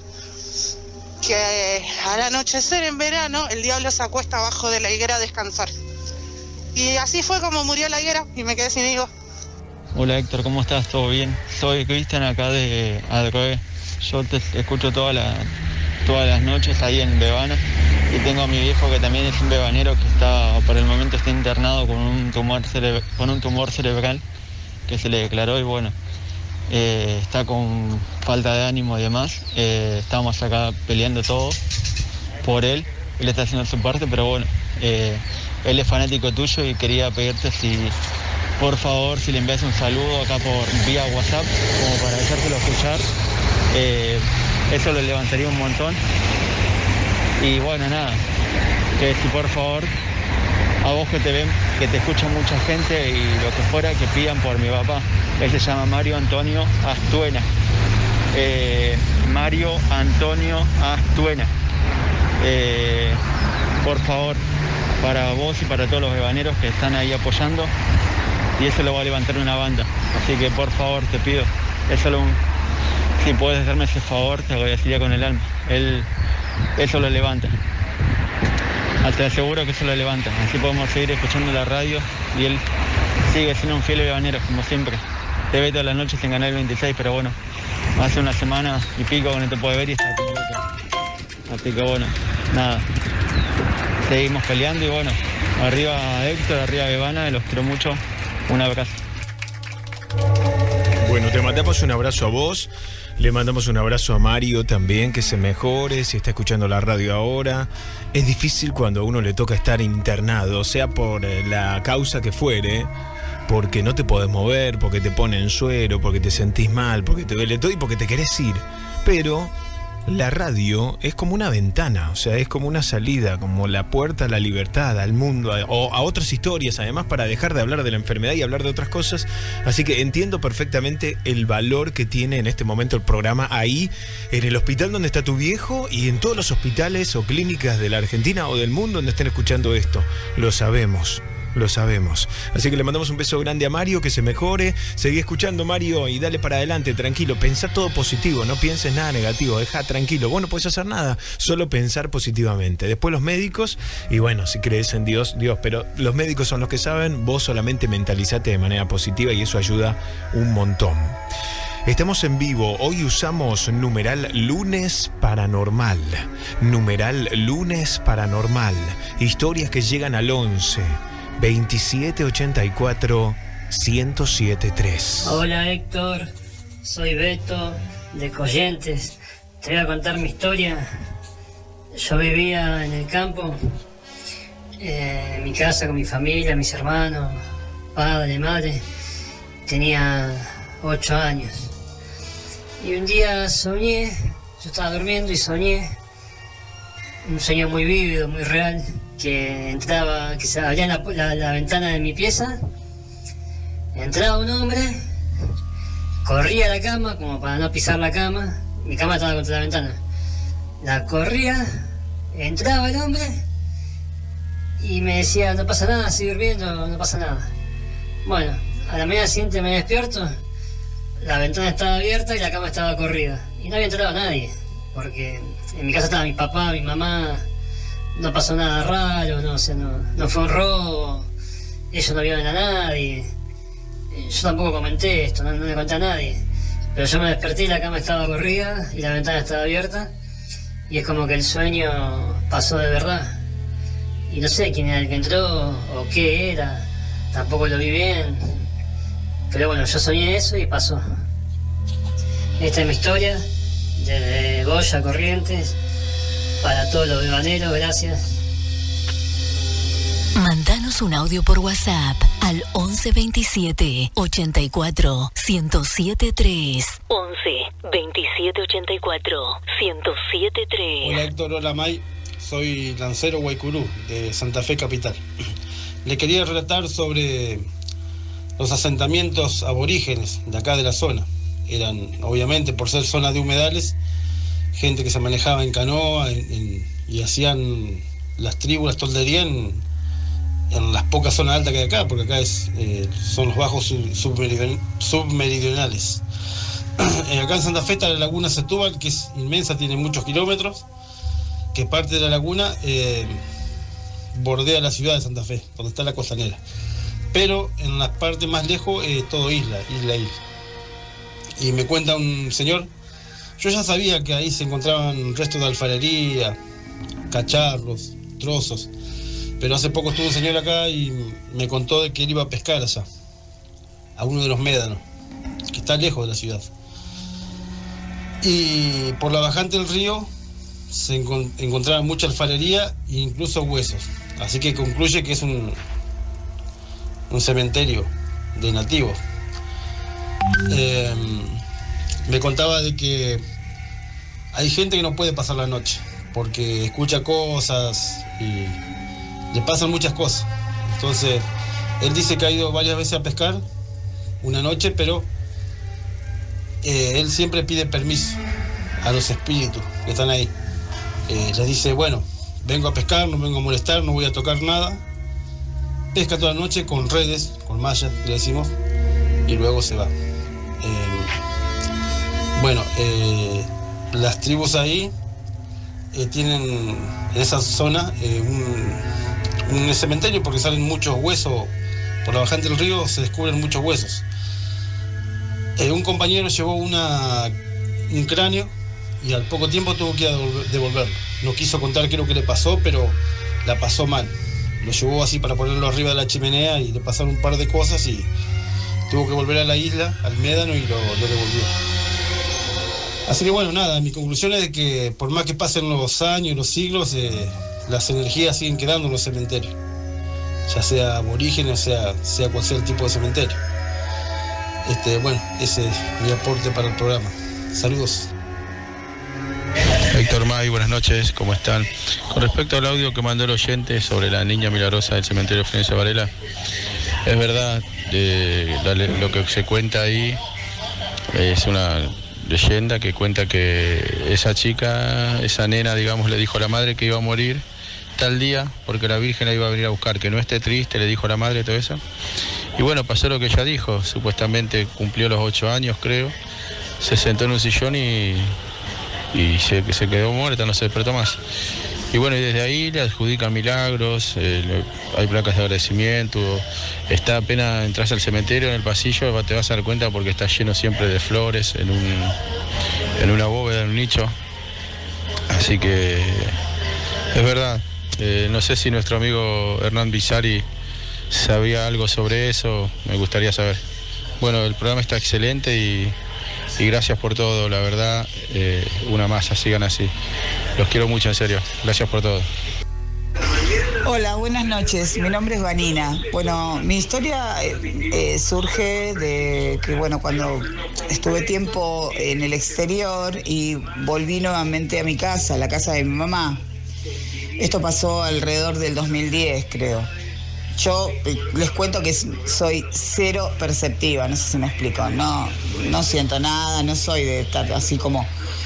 que al anochecer en verano el diablo se acuesta abajo de la higuera a descansar. Y así fue como murió la higuera y me quedé sin higo. Hola Héctor, ¿cómo estás? ¿Todo bien? Soy Cristian acá de Adroé. Yo te escucho todas las noches ahí en Bebana y tengo a mi viejo que también es un bebanero que por el momento está internado con un tumor cerebral que se le declaró y bueno, está con falta de ánimo y demás. Estamos acá peleando todos por él está haciendo su parte, pero bueno, él es fanático tuyo y quería pedirte por favor, si le envías un saludo acá vía WhatsApp, como para hacértelo escuchar. Eso lo levantaría un montón. Y bueno, nada, que si por favor, a vos que te ven, que te escucha mucha gente y lo que fuera, que pidan por mi papá. Él se llama Mario Antonio Astuena. Mario Antonio Astuena. Por favor, para vos y para todos los bebaneros que están ahí apoyando, y eso lo va a levantar una banda. Así que por favor, te pido, si puedes hacerme ese favor, te agradecería con el alma. Eso lo levanta. Te aseguro que eso lo levanta. Así podemos seguir escuchando la radio y él sigue siendo un fiel bebanero, como siempre. Te ve todas las noches en Canal 26, pero bueno, hace una semana y pico que no te puede ver y está como loco. Así que bueno, nada. Seguimos peleando y bueno, arriba Héctor, arriba Bebana, los quiero mucho. Un abrazo. Bueno, te mandamos un abrazo a vos. Le mandamos un abrazo a Mario también, que se mejore, si está escuchando la radio ahora. Es difícil cuando a uno le toca estar internado, sea por la causa que fuere, porque no te podés mover, porque te ponen suero, porque te sentís mal, porque te duele todo y porque te querés ir. Pero la radio es como una ventana, o sea, es como una salida, como la puerta a la libertad, al mundo, o a otras historias, además, para dejar de hablar de la enfermedad y hablar de otras cosas. Así que entiendo perfectamente el valor que tiene en este momento el programa ahí, en el hospital donde está tu viejo y en todos los hospitales o clínicas de la Argentina o del mundo donde estén escuchando esto. Lo sabemos. Lo sabemos. Así que le mandamos un beso grande a Mario, que se mejore. Seguí escuchando, Mario, y dale para adelante, tranquilo. Pensá todo positivo, no pienses nada negativo. Deja tranquilo. Vos no podés hacer nada, solo pensar positivamente. Después los médicos, y bueno, si crees en Dios, pero los médicos son los que saben. Vos solamente mentalizate de manera positiva y eso ayuda un montón. Estamos en vivo, hoy usamos numeral lunes paranormal. Numeral lunes paranormal. Historias que llegan al 11 2784 1073. Hola Héctor, soy Beto de Corrientes. Te voy a contar mi historia. Yo vivía en el campo, en mi casa con mi familia, mis hermanos, padre, madre. Tenía 8 años. Y un día soñé, yo estaba durmiendo y soñé, un sueño muy vívido, muy real, que se abría la ventana de mi pieza, entraba un hombre, corría a la cama como para no pisar la cama, mi cama estaba contra la ventana, la corría, entraba el hombre y me decía, no pasa nada, sigue durmiendo, no pasa nada. Bueno, a la mañana siguiente me despierto, la ventana estaba abierta y la cama estaba corrida y no había entrado nadie, porque en mi casa estaba mi papá, mi mamá. No pasó nada raro, no fue un robo, ellos no vieron a nadie. Yo tampoco comenté esto, no le conté a nadie. Pero yo me desperté y la cama estaba corrida y la ventana estaba abierta. Y es como que el sueño pasó de verdad. Y no sé quién era el que entró o qué era, tampoco lo vi bien. Pero bueno, yo soñé eso y pasó. Esta es mi historia, desde Goya, Corrientes. Para todos los bebaneros, gracias. Mandanos un audio por WhatsApp al 1127 84 1073. 11 27 84 1073. Hola Héctor, hola May. Soy Lancero Guaycurú, de Santa Fe Capital. Le quería relatar sobre los asentamientos aborígenes de acá de la zona. Eran, obviamente, por ser zona de humedales, gente que se manejaba en canoa y hacían las tribus, las tolderías en las pocas zonas altas que hay acá, porque acá son los bajos submeridionales. Acá en Santa Fe está la laguna Setúbal, que es inmensa, tiene muchos kilómetros, que parte de la laguna bordea la ciudad de Santa Fe, donde está la costanera. Pero en la parte más lejos, todo isla. Y me cuenta un señor, yo ya sabía que ahí se encontraban restos de alfarería, cacharros, trozos, pero hace poco estuvo un señor acá y me contó de que él iba a pescar allá, a uno de los médanos, que está lejos de la ciudad. Y por la bajante del río se encontraban mucha alfarería e incluso huesos. Así que concluye que es un cementerio de nativos. Me contaba de que hay gente que no puede pasar la noche porque escucha cosas y le pasan muchas cosas. Entonces, él dice que ha ido varias veces a pescar una noche, pero él siempre pide permiso a los espíritus que están ahí. Les dice, bueno, vengo a pescar, no vengo a molestar, no voy a tocar nada. Pesca toda la noche con redes, con mallas, le decimos, y luego se va. Las tribus ahí tienen en esa zona un cementerio porque salen muchos huesos. Por la bajante del río se descubren muchos huesos. Un compañero llevó un cráneo y al poco tiempo tuvo que ir a devolverlo. No quiso contar qué es lo que le pasó, pero la pasó mal. Lo llevó así para ponerlo arriba de la chimenea y le pasaron un par de cosas y tuvo que volver a la isla, al médano, y lo devolvió. Así que bueno, nada, mi conclusión es de que por más que pasen los años, los siglos, las energías siguen quedando en los cementerios. Ya sea aborígenes, sea cual sea el tipo de cementerio. Ese es mi aporte para el programa. Saludos. Héctor May, buenas noches, ¿cómo están? Con respecto al audio que mandó el oyente sobre la niña milagrosa del cementerio Florencio Varela, es verdad, lo que se cuenta ahí es una leyenda que cuenta que esa chica, esa nena, digamos, le dijo a la madre que iba a morir tal día porque la Virgen la iba a venir a buscar, que no esté triste, le dijo a la madre todo eso. Y bueno, pasó lo que ella dijo, supuestamente cumplió los 8 años, creo, se sentó en un sillón y se quedó muerta, no se despertó más. Y bueno, y desde ahí le adjudican milagros, hay placas de agradecimiento, está apenas entras al cementerio, en el pasillo, te vas a dar cuenta porque está lleno siempre de flores, en una bóveda, en un nicho. Así que es verdad, no sé si nuestro amigo Hernán Bizari sabía algo sobre eso, me gustaría saber. Bueno, el programa está excelente y gracias por todo, la verdad, una masa, sigan así. Los quiero mucho, en serio. Gracias por todo. Hola, buenas noches. Mi nombre es Vanina. Bueno, mi historia surge de que, cuando estuve tiempo en el exterior y volví nuevamente a mi casa, a la casa de mi mamá. Esto pasó alrededor del 2010, creo. Yo les cuento que soy cero perceptiva, no sé si me explico. No siento nada, no soy de estar así como,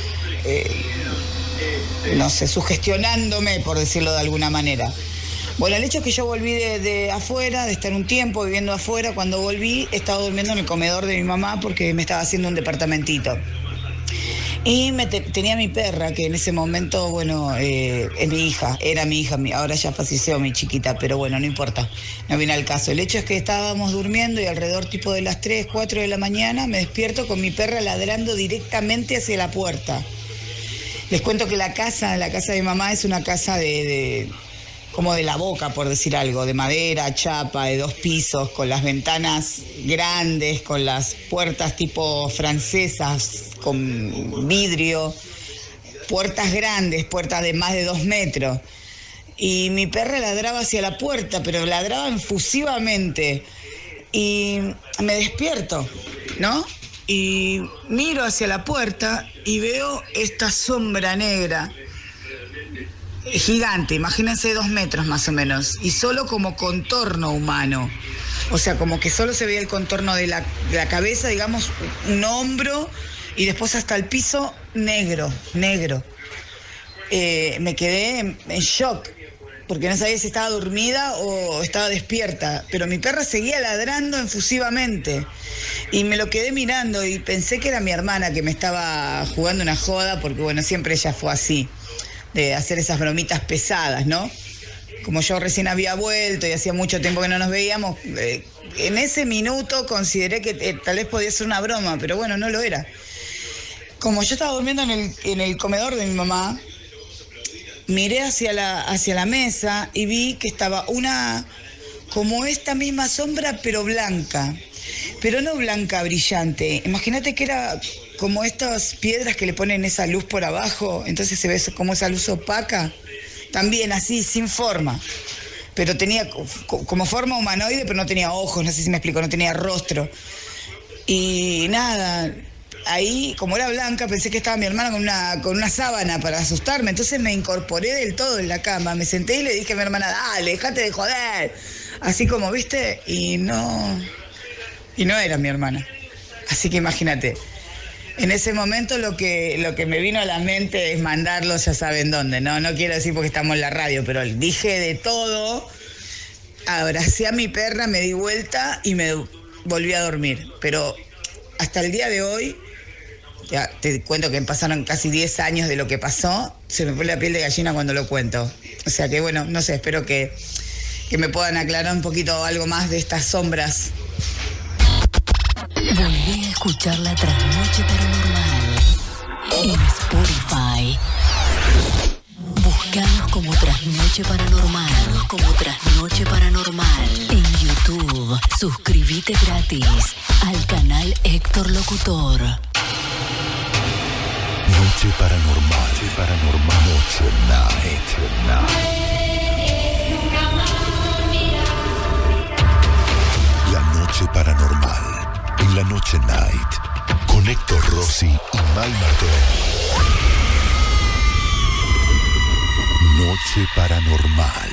sugestionándome, por decirlo de alguna manera. Bueno, el hecho es que yo volví de afuera, de estar un tiempo viviendo afuera. Cuando volví, estaba durmiendo en el comedor de mi mamá porque me estaba haciendo un departamentito. Y tenía mi perra, que en ese momento, es mi hija, era mi hija, ahora ya falleció mi chiquita, pero no importa, no viene al caso. El hecho es que estábamos durmiendo y alrededor tipo de las 3, 4 de la mañana me despierto con mi perra ladrando directamente hacia la puerta. Les cuento que la casa de mi mamá es una casa como de la boca, por decir algo, de madera, chapa, de 2 pisos, con las ventanas grandes, con las puertas tipo francesas, con vidrio, puertas grandes, puertas de más de 2 metros. Y mi perra ladraba hacia la puerta, pero ladraba efusivamente. Y me despierto, ¿no? Y miro hacia la puerta y veo esta sombra negra, gigante, imagínense 2 metros más o menos, y solo como contorno humano. O sea, como que solo se veía el contorno de la cabeza, digamos, un hombro, y después hasta el piso negro. Me quedé en shock, porque no sabía si estaba dormida o estaba despierta, pero mi perra seguía ladrando efusivamente. Y me lo quedé mirando y pensé que era mi hermana que me estaba jugando una joda, porque siempre ella fue así, de hacer esas bromitas pesadas, ¿no? como yo recién había vuelto y hacía mucho tiempo que no nos veíamos, en ese minuto consideré que tal vez podía ser una broma, pero bueno, no lo era. Como yo estaba durmiendo en el comedor de mi mamá, miré hacia la mesa y vi que estaba como esta misma sombra, pero blanca. Pero no blanca brillante. Imagínate que era como estas piedras que le ponen esa luz por abajo, entonces se ve como esa luz opaca. También así, sin forma. Pero tenía como forma humanoide, pero no tenía ojos, no sé si me explico, no tenía rostro. Y nada, ahí, como era blanca, pensé que estaba mi hermana con una sábana para asustarme. Entonces me incorporé del todo en la cama, me senté y le dije a mi hermana, dale, déjate de joder. Así como, ¿viste? Y no era mi hermana. Así que imagínate. En ese momento lo que me vino a la mente es mandarlos, ya saben dónde, ¿no? No quiero decir porque estamos en la radio, pero dije de todo, abracé a mi perra, me di vuelta y me volví a dormir. Pero hasta el día de hoy, ya te cuento que pasaron casi 10 años de lo que pasó, se me pone la piel de gallina cuando lo cuento. O sea que bueno, no sé, espero que me puedan aclarar un poquito algo más de estas sombras. Volví a escuchar La Trasnoche Paranormal en Spotify. Buscanos como Trasnoche Paranormal. En YouTube, suscríbete gratis al canal Héctor Locutor. Noche Paranormal. Noche Night. La Noche Paranormal. En la Noche Night, con Héctor Rossi y Mal Martorell. Noche Paranormal.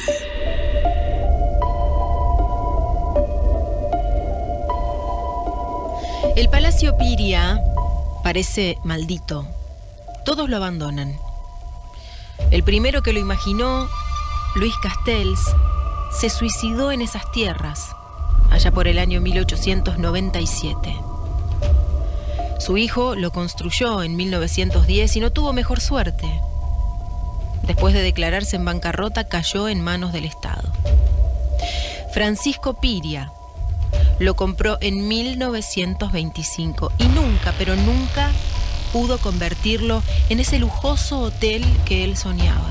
El Palacio Piria parece maldito. Todos lo abandonan. El primero que lo imaginó, Luis Castells, se suicidó en esas tierras allá por el año 1897. Su hijo lo construyó en 1910 y no tuvo mejor suerte. Después de declararse en bancarrota, cayó en manos del Estado. Francisco Piria lo compró en 1925 y nunca, pero nunca pudo convertirlo en ese lujoso hotel que él soñaba.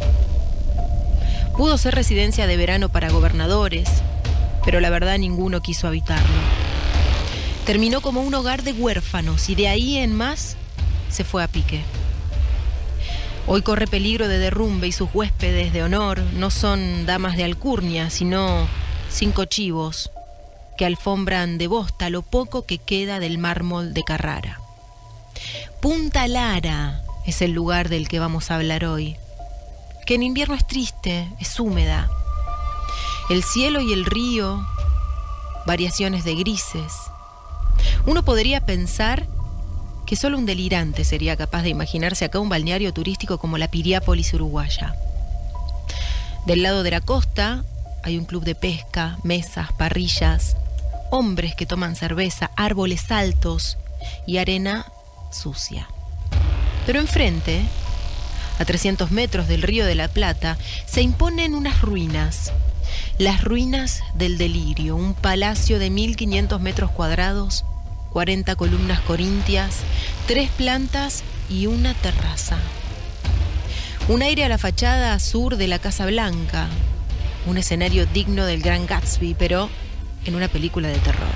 Pudo ser residencia de verano para gobernadores, pero la verdad ninguno quiso habitarlo. Terminó como un hogar de huérfanos y de ahí en más se fue a pique. Hoy corre peligro de derrumbe y sus huéspedes de honor no son damas de alcurnia, sino 5 chivos que alfombran de bosta lo poco que queda del mármol de Carrara. Punta Lara es el lugar del que vamos a hablar hoy, que en invierno es triste, es húmeda. El cielo y el río, variaciones de grises. Uno podría pensar que solo un delirante sería capaz de imaginarse acá un balneario turístico como la Piriápolis uruguaya. Del lado de la costa hay un club de pesca, mesas, parrillas, hombres que toman cerveza, árboles altos y arena sucia. Pero enfrente, a 300 metros del Río de la Plata, se imponen unas ruinas. Las ruinas del delirio, un palacio de 1500 metros cuadrados, 40 columnas corintias, 3 plantas y una terraza. Un aire a la fachada sur de la Casa Blanca, un escenario digno del Gran Gatsby, pero en una película de terror.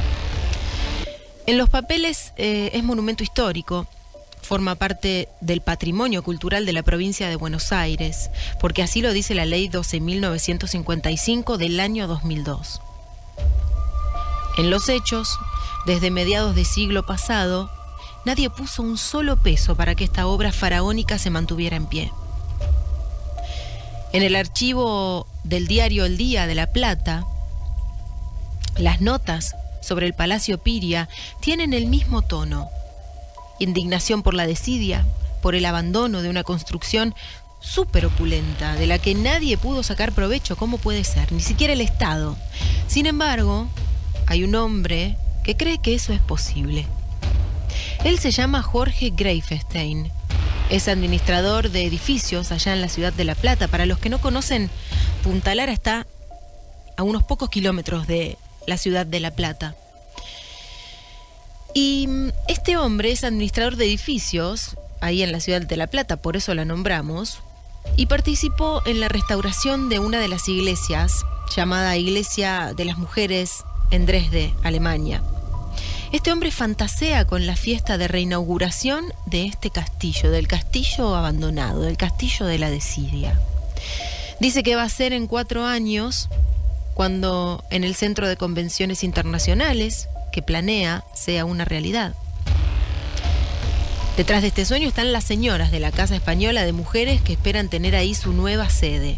En los papeles es monumento histórico, forma parte del patrimonio cultural de la provincia de Buenos Aires, porque así lo dice la ley 12.955 del año 2002. En los hechos, desde mediados del siglo pasado, nadie puso un solo peso para que esta obra faraónica se mantuviera en pie. En el archivo del diario El Día de La Plata, las notas sobre el Palacio Piria tienen el mismo tono: indignación por la desidia, por el abandono de una construcción súper opulenta, de la que nadie pudo sacar provecho. ¿Cómo puede ser? Ni siquiera el Estado. Sin embargo, hay un hombre que cree que eso es posible. Él se llama Jorge Greifenstein. Es administrador de edificios allá en la ciudad de La Plata. Para los que no conocen, Punta Lara está a unos pocos kilómetros de la ciudad de La Plata. Y este hombre es administrador de edificios ahí en la ciudad de La Plata, por eso la nombramos, y participó en la restauración de una de las iglesias, llamada Iglesia de las Mujeres en Dresde, Alemania. Este hombre fantasea con la fiesta de reinauguración de este castillo, del castillo abandonado, del castillo de la desidia. Dice que va a ser en 4 años, cuando en el Centro de Convenciones Internacionales, que planea, sea una realidad. Detrás de este sueño están las señoras de la Casa Española de Mujeres que esperan tener ahí su nueva sede.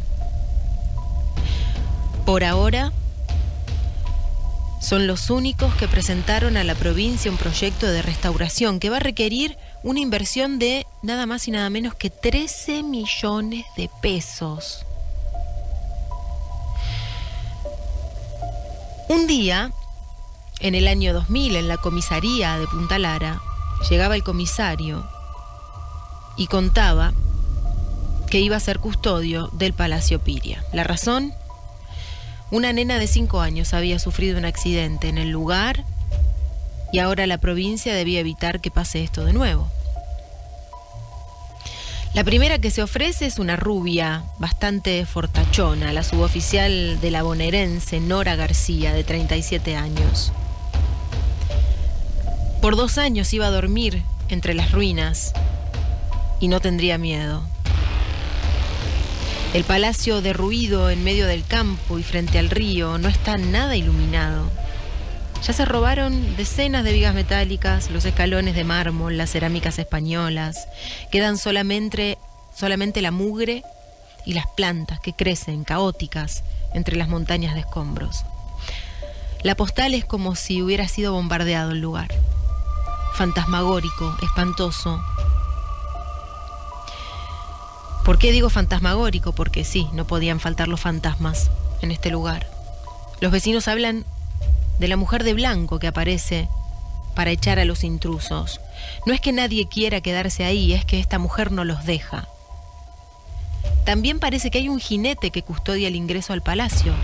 Por ahora, son los únicos que presentaron a la provincia un proyecto de restauración que va a requerir una inversión de nada más y nada menos que 13 millones de pesos. Un día, en el año 2000, en la comisaría de Punta Lara, llegaba el comisario y contaba que iba a ser custodio del Palacio Piria. La razón: una nena de 5 años había sufrido un accidente en el lugar y ahora la provincia debía evitar que pase esto de nuevo. La primera que se ofrece es una rubia bastante fortachona, la suboficial de la bonaerense Nora García, de 37 años. Por 2 años iba a dormir entre las ruinas y no tendría miedo. El palacio derruido en medio del campo y frente al río no está nada iluminado. Ya se robaron decenas de vigas metálicas, los escalones de mármol, las cerámicas españolas. Quedan solamente la mugre y las plantas que crecen caóticas entre las montañas de escombros. La postal es como si hubiera sido bombardeado el lugar. Fantasmagórico, espantoso. ¿Por qué digo fantasmagórico? Porque sí, no podían faltar los fantasmas en este lugar. Los vecinos hablan de la mujer de blanco que aparece para echar a los intrusos. No es que nadie quiera quedarse ahí, es que esta mujer no los deja. También parece que hay un jinete que custodia el ingreso al palacio.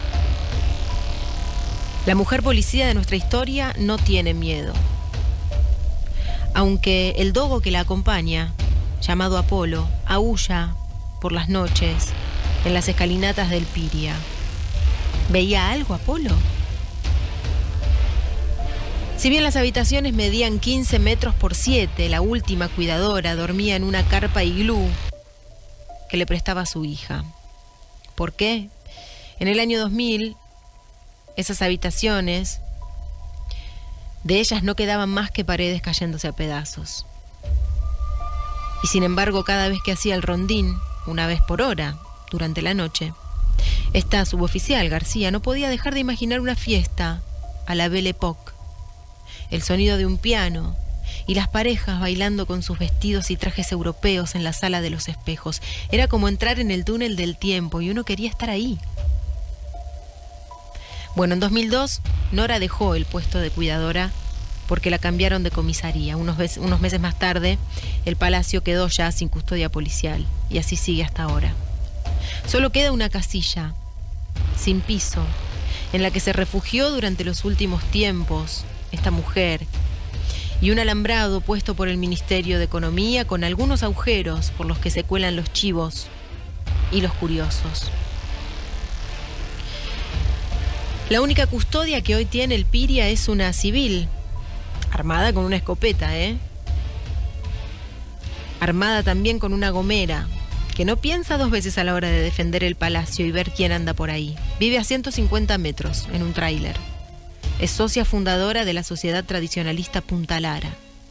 La mujer policía de nuestra historia no tiene miedo. Aunque el dogo que la acompaña, llamado Apolo, aúlla por las noches en las escalinatas del Piria. ¿Veía algo Apolo? Si bien las habitaciones medían 15 metros por 7, la última cuidadora dormía en una carpa iglú que le prestaba a su hija. ¿Por qué? En el año 2000, esas habitaciones, de ellas no quedaban más que paredes cayéndose a pedazos. Y sin embargo, cada vez que hacía el rondín, una vez por hora, durante la noche, esta suboficial, García, no podía dejar de imaginar una fiesta a la Belle Époque. El sonido de un piano y las parejas bailando con sus vestidos y trajes europeos en la sala de los espejos. Era como entrar en el túnel del tiempo y uno quería estar ahí. Bueno, en 2002, Nora dejó el puesto de cuidadora porque la cambiaron de comisaría. Unos meses más tarde, el palacio quedó ya sin custodia policial y así sigue hasta ahora. Solo queda una casilla, sin piso, en la que se refugió durante los últimos tiempos esta mujer, y un alambrado puesto por el Ministerio de Economía con algunos agujeros por los que se cuelan los chivos y los curiosos. La única custodia que hoy tiene el Piria es una civil, armada con una escopeta, armada también con una gomera, que no piensa 2 veces a la hora de defender el palacio y ver quién anda por ahí. Vive a 150 metros en un tráiler. Es socia fundadora de la Sociedad Tradicionalista Punta Lara.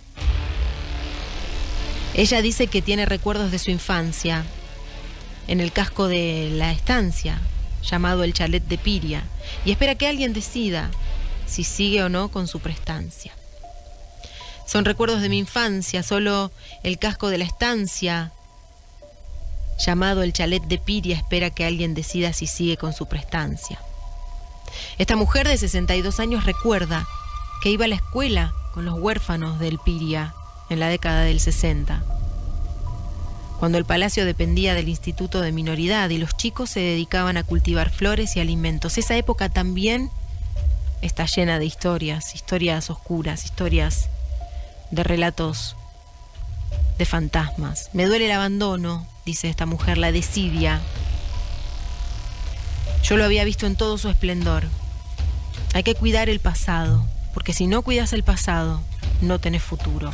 Ella dice que tiene recuerdos de su infancia en el casco de la estancia, llamado el Chalet de Piria, y espera que alguien decida si sigue o no con su prestancia. Son recuerdos de mi infancia, solo el casco de la estancia, llamado el Chalet de Piria, espera que alguien decida si sigue con su prestancia. Esta mujer de 62 años recuerda que iba a la escuela con los huérfanos del Piria en la década del 60. cuando el palacio dependía del Instituto de Minoridad y los chicos se dedicaban a cultivar flores y alimentos. Esa época también está llena de historias, historias oscuras, historias de relatos de fantasmas. Me duele el abandono, dice esta mujer, la desidia. Yo lo había visto en todo su esplendor. Hay que cuidar el pasado, porque si no cuidas el pasado, no tenés futuro.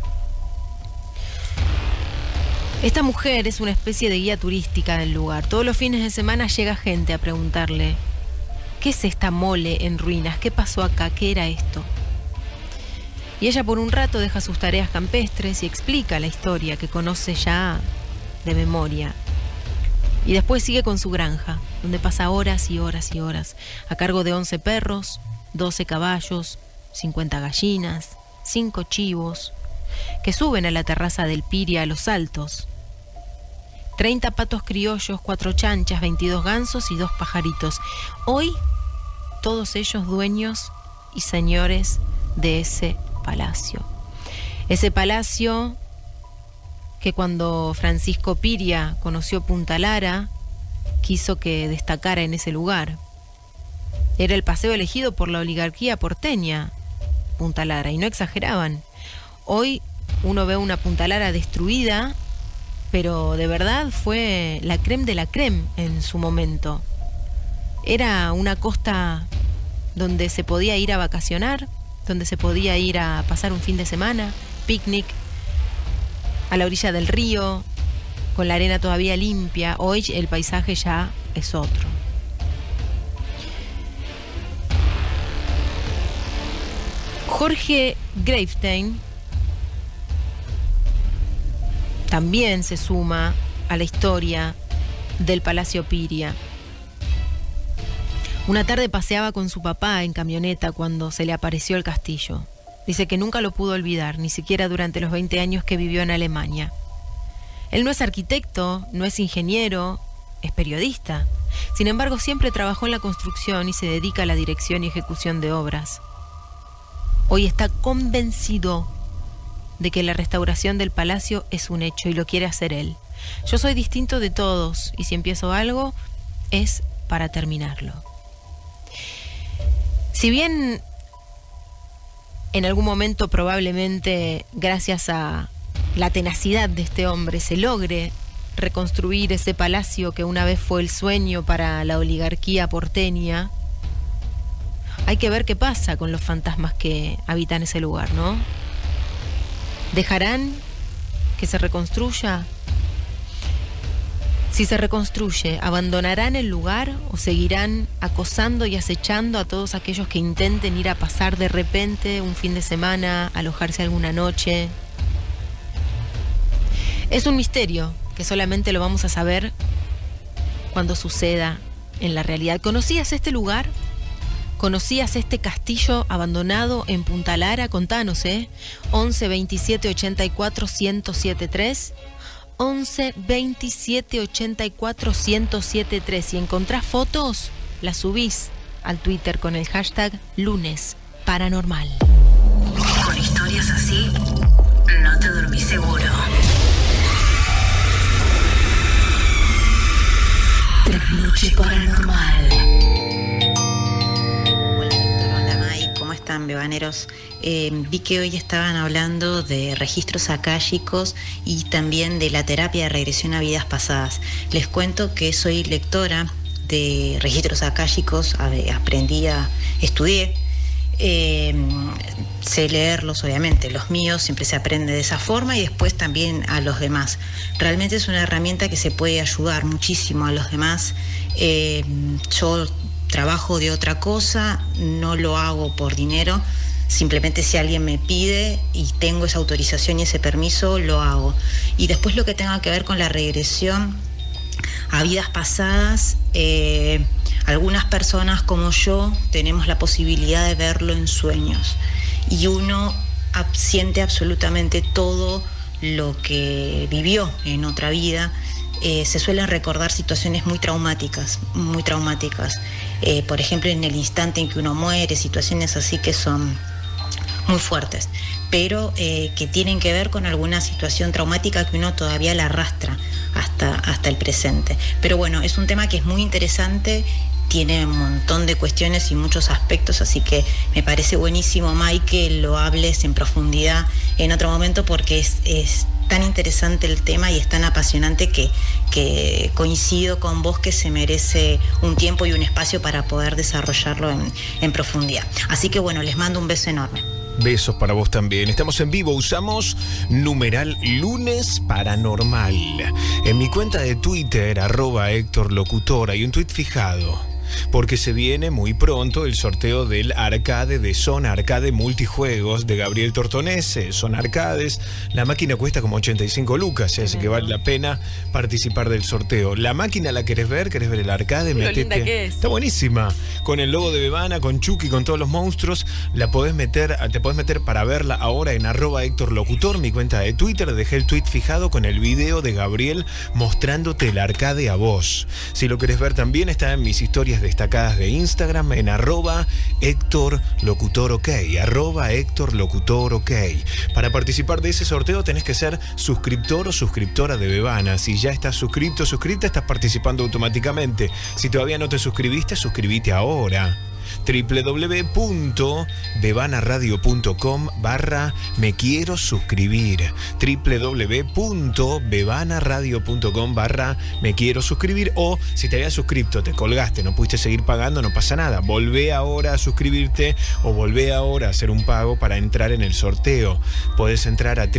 Esta mujer es una especie de guía turística del lugar. Todos los fines de semana llega gente a preguntarle: ¿qué es esta mole en ruinas? ¿Qué pasó acá? ¿Qué era esto? Y ella por un rato deja sus tareas campestres y explica la historia que conoce ya de memoria. Y después sigue con su granja, donde pasa horas y horas y horas, a cargo de 11 perros, 12 caballos, 50 gallinas, 5 chivos, que suben a la terraza del Piria a los Altos, 30 patos criollos, 4 chanchas, 22 gansos y 2 pajaritos. Hoy, todos ellos dueños y señores de ese palacio. Ese palacio que cuando Francisco Piria conoció Punta Lara, quiso que destacara en ese lugar. Era el paseo elegido por la oligarquía porteña, Punta Lara, y no exageraban. Hoy uno ve una Punta Lara destruida, pero de verdad fue la crème de la crème en su momento. Era una costa donde se podía ir a vacacionar, donde se podía ir a pasar un fin de semana, picnic, a la orilla del río, con la arena todavía limpia. Hoy el paisaje ya es otro. Jorge Gravestein también se suma a la historia del Palacio Piria. Una tarde paseaba con su papá en camioneta cuando se le apareció el castillo. Dice que nunca lo pudo olvidar, ni siquiera durante los 20 años que vivió en Alemania. Él no es arquitecto, no es ingeniero, es periodista. Sin embargo, siempre trabajó en la construcción y se dedica a la dirección y ejecución de obras. Hoy está convencido de que la restauración del palacio es un hecho y lo quiere hacer él. Yo soy distinto de todos y si empiezo algo es para terminarlo. Si bien en algún momento probablemente gracias a la tenacidad de este hombre se logre reconstruir ese palacio que una vez fue el sueño para la oligarquía porteña, hay que ver qué pasa con los fantasmas que habitan ese lugar, ¿no? ¿Dejarán que se reconstruya? Si se reconstruye, ¿abandonarán el lugar o seguirán acosando y acechando a todos aquellos que intenten ir a pasar de repente un fin de semana, alojarse alguna noche? Es un misterio que solamente lo vamos a saber cuando suceda en la realidad. ¿Conocías este lugar? ¿Conocías este castillo abandonado en Punta Lara? Contanos, 11 27 84 1073. 11 27 84 1073. Si encontrás fotos, las subís al Twitter con el hashtag Lunes Paranormal. Con historias así, no te dormís seguro. Trasnoche Paranormal. Hola May, ¿cómo están, bebaneros? Vi que hoy estaban hablando de registros akáshicos y también de la terapia de regresión a vidas pasadas. Les cuento que soy lectora de registros akáshicos, estudié, sé leerlos obviamente, los míos siempre se aprende de esa forma y después también a los demás. Realmente es una herramienta que se puede ayudar muchísimo a los demás. Yo trabajo de otra cosa, no lo hago por dinero. Simplemente si alguien me pide y tengo esa autorización y ese permiso, lo hago. Y después lo que tenga que ver con la regresión a vidas pasadas, algunas personas como yo tenemos la posibilidad de verlo en sueños. Y uno siente absolutamente todo lo que vivió en otra vida. Se suelen recordar situaciones muy traumáticas, muy traumáticas. Por ejemplo, en el instante en que uno muere, situaciones así que son muy fuertes, pero que tienen que ver con alguna situación traumática que uno todavía la arrastra hasta el presente. Pero bueno, es un tema que es muy interesante, tiene un montón de cuestiones y muchos aspectos, así que me parece buenísimo, Mike, que lo hables en profundidad en otro momento, porque es tan interesante el tema y es tan apasionante que coincido con vos que se merece un tiempo y un espacio para poder desarrollarlo en profundidad. Así que bueno, les mando un beso enorme. Besos para vos también. Estamos en vivo, usamos numeral lunes paranormal. En mi cuenta de Twitter, @HéctorLocutor, hay un tuit fijado. Porque se viene muy pronto el sorteo del arcade de Zona Arcade Multijuegos de Gabriel Tortonese. Zona Arcades, la máquina cuesta como 85 lucas, así que vale la pena participar del sorteo. ¿La máquina la querés ver? ¿Querés ver el arcade? Lo linda que es. Está buenísima. Con el logo de Bebana, con Chucky, con todos los monstruos. Te podés meter para verla ahora en @HéctorLocutor, mi cuenta de Twitter. Dejé el tweet fijado con el video de Gabriel mostrándote el arcade a vos. Si lo querés ver también, está en mis historias destacadas de Instagram en @HéctorLocutorOK, @HéctorLocutorOK. Para participar de ese sorteo tenés que ser suscriptor o suscriptora de Bebana. Si ya estás suscripta, estás participando automáticamente. Si todavía no te suscribiste, suscribite ahora. www.bebanaradio.com/me quiero suscribir. www.bebanaradio.com/me quiero suscribir. O si te habías suscrito, te colgaste, no pudiste seguir pagando, no pasa nada. Volvé ahora a suscribirte o volvé ahora a hacer un pago para entrar en el sorteo. Podés entrar a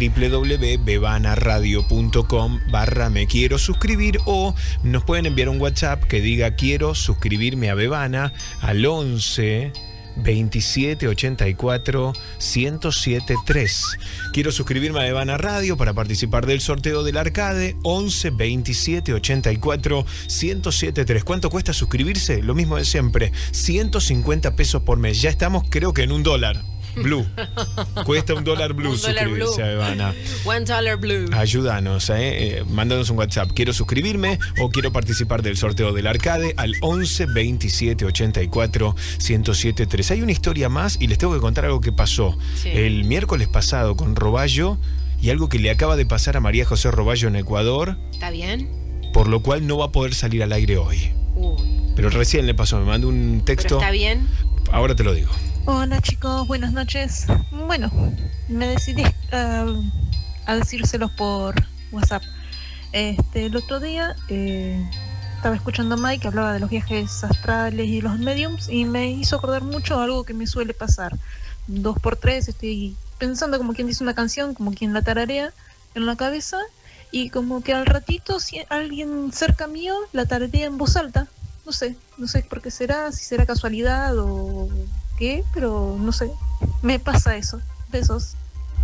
www.bebanaradio.com/me quiero suscribir, o nos pueden enviar un WhatsApp que diga quiero suscribirme a Bebana al 11 27 84 1073. Quiero suscribirme a Bebana Radio para participar del sorteo del arcade. 11 27 84 1073. ¿Cuánto cuesta suscribirse? Lo mismo de siempre, 150 pesos por mes. Ya estamos, creo que en $1 blue. Cuesta $1 blue suscribirse a Bebana. $1 blue. Ayúdanos, mándanos un WhatsApp. Quiero suscribirme o quiero participar del sorteo del arcade al 11 27 84 1073. Hay una historia más y les tengo que contar algo que pasó el miércoles pasado con Roballo y algo que le acaba de pasar a María José Roballo en Ecuador. ¿Está bien? Por lo cual no va a poder salir al aire hoy. Pero recién le pasó, me mandó un texto. ¿Pero está bien? Ahora te lo digo. Hola chicos, buenas noches. Bueno, me decidí a decírselos por WhatsApp. El otro día estaba escuchando a Mike que hablaba de los viajes astrales y los mediums y me hizo acordar mucho algo que me suele pasar. 2x3 estoy pensando como quien dice una canción, como quien la tararea en la cabeza, y como que al ratito si alguien cerca mío la tararea en voz alta. No sé por qué será, si será casualidad o qué, pero no sé, me pasa eso. Besos.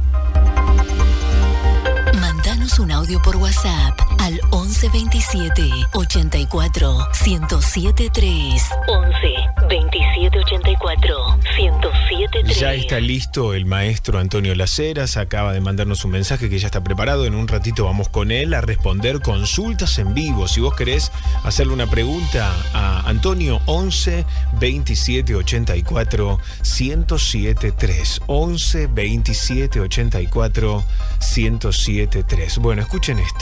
Mandanos un audio por WhatsApp al 11 27 84 1073. 11 27 84 1073. Ya está listo el maestro Antonio Laceras, acaba de mandarnos un mensaje que ya está preparado. En un ratito vamos con él a responder consultas en vivo. Si vos querés hacerle una pregunta a Antonio, 11 27 84 1073. 11 27 84 1073. Bueno, escuchen esto.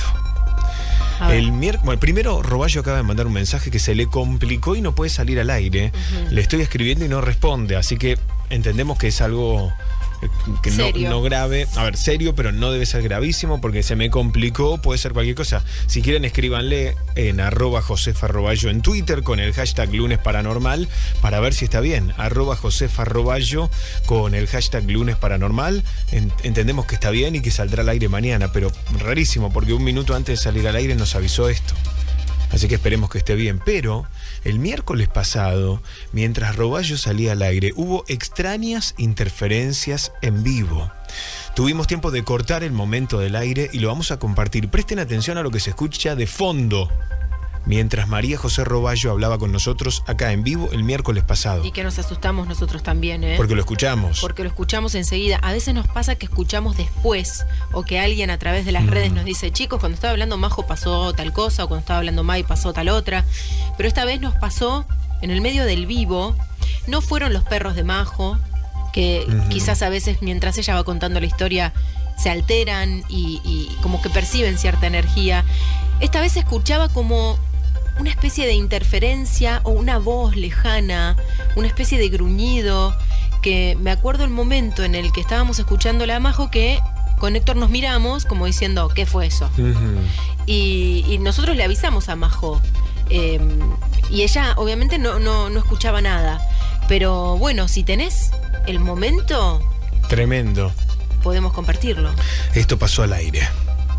Primero Roballo acaba de mandar un mensaje que se le complicó y no puede salir al aire. Le estoy escribiendo y no responde, así que entendemos que es algo que no grave, a ver, serio, pero no debe ser gravísimo porque se me complicó, puede ser cualquier cosa. Si quieren escríbanle en @josefa_roballo en Twitter con el hashtag lunes paranormal para ver si está bien. @josefa_roballo con el hashtag lunes paranormal. Entendemos que está bien y que saldrá al aire mañana, pero rarísimo porque un minuto antes de salir al aire nos avisó esto. Así que esperemos que esté bien. Pero el miércoles pasado, mientras Roballo salía al aire, hubo extrañas interferencias en vivo. Tuvimos tiempo de cortar el momento del aire y lo vamos a compartir. Presten atención a lo que se escucha de fondo mientras María José Roballo hablaba con nosotros acá en vivo el miércoles pasado. Y que nos asustamos nosotros también, Porque lo escuchamos. Porque lo escuchamos enseguida. A veces nos pasa que escuchamos después, o que alguien a través de las redes nos dice, chicos, cuando estaba hablando Majo pasó tal cosa, o cuando estaba hablando Mai pasó tal otra. Pero esta vez nos pasó en el medio del vivo. No fueron los perros de Majo, que quizás a veces mientras ella va contando la historia se alteran y como que perciben cierta energía. Esta vez se escuchaba como una especie de interferencia o una voz lejana, una especie de gruñido, que me acuerdo el momento en el que estábamos escuchando la Majo que con Héctor nos miramos como diciendo, ¿qué fue eso? Y nosotros le avisamos a Majo. Y ella obviamente no escuchaba nada. Pero bueno, si tenés el momento... Tremendo. Podemos compartirlo. Esto pasó al aire.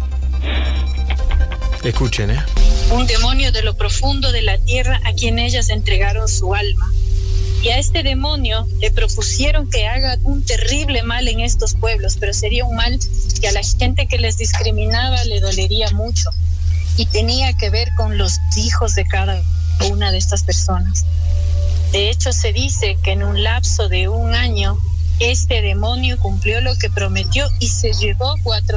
Escuchen, Un demonio de lo profundo de la tierra a quien ellas entregaron su alma. Y a este demonio le propusieron que haga un terrible mal en estos pueblos, pero sería un mal que a la gente que les discriminaba le dolería mucho. Y tenía que ver con los hijos de cada una de estas personas. De hecho, se dice que en un lapso de 1 año, este demonio cumplió lo que prometió y se llevó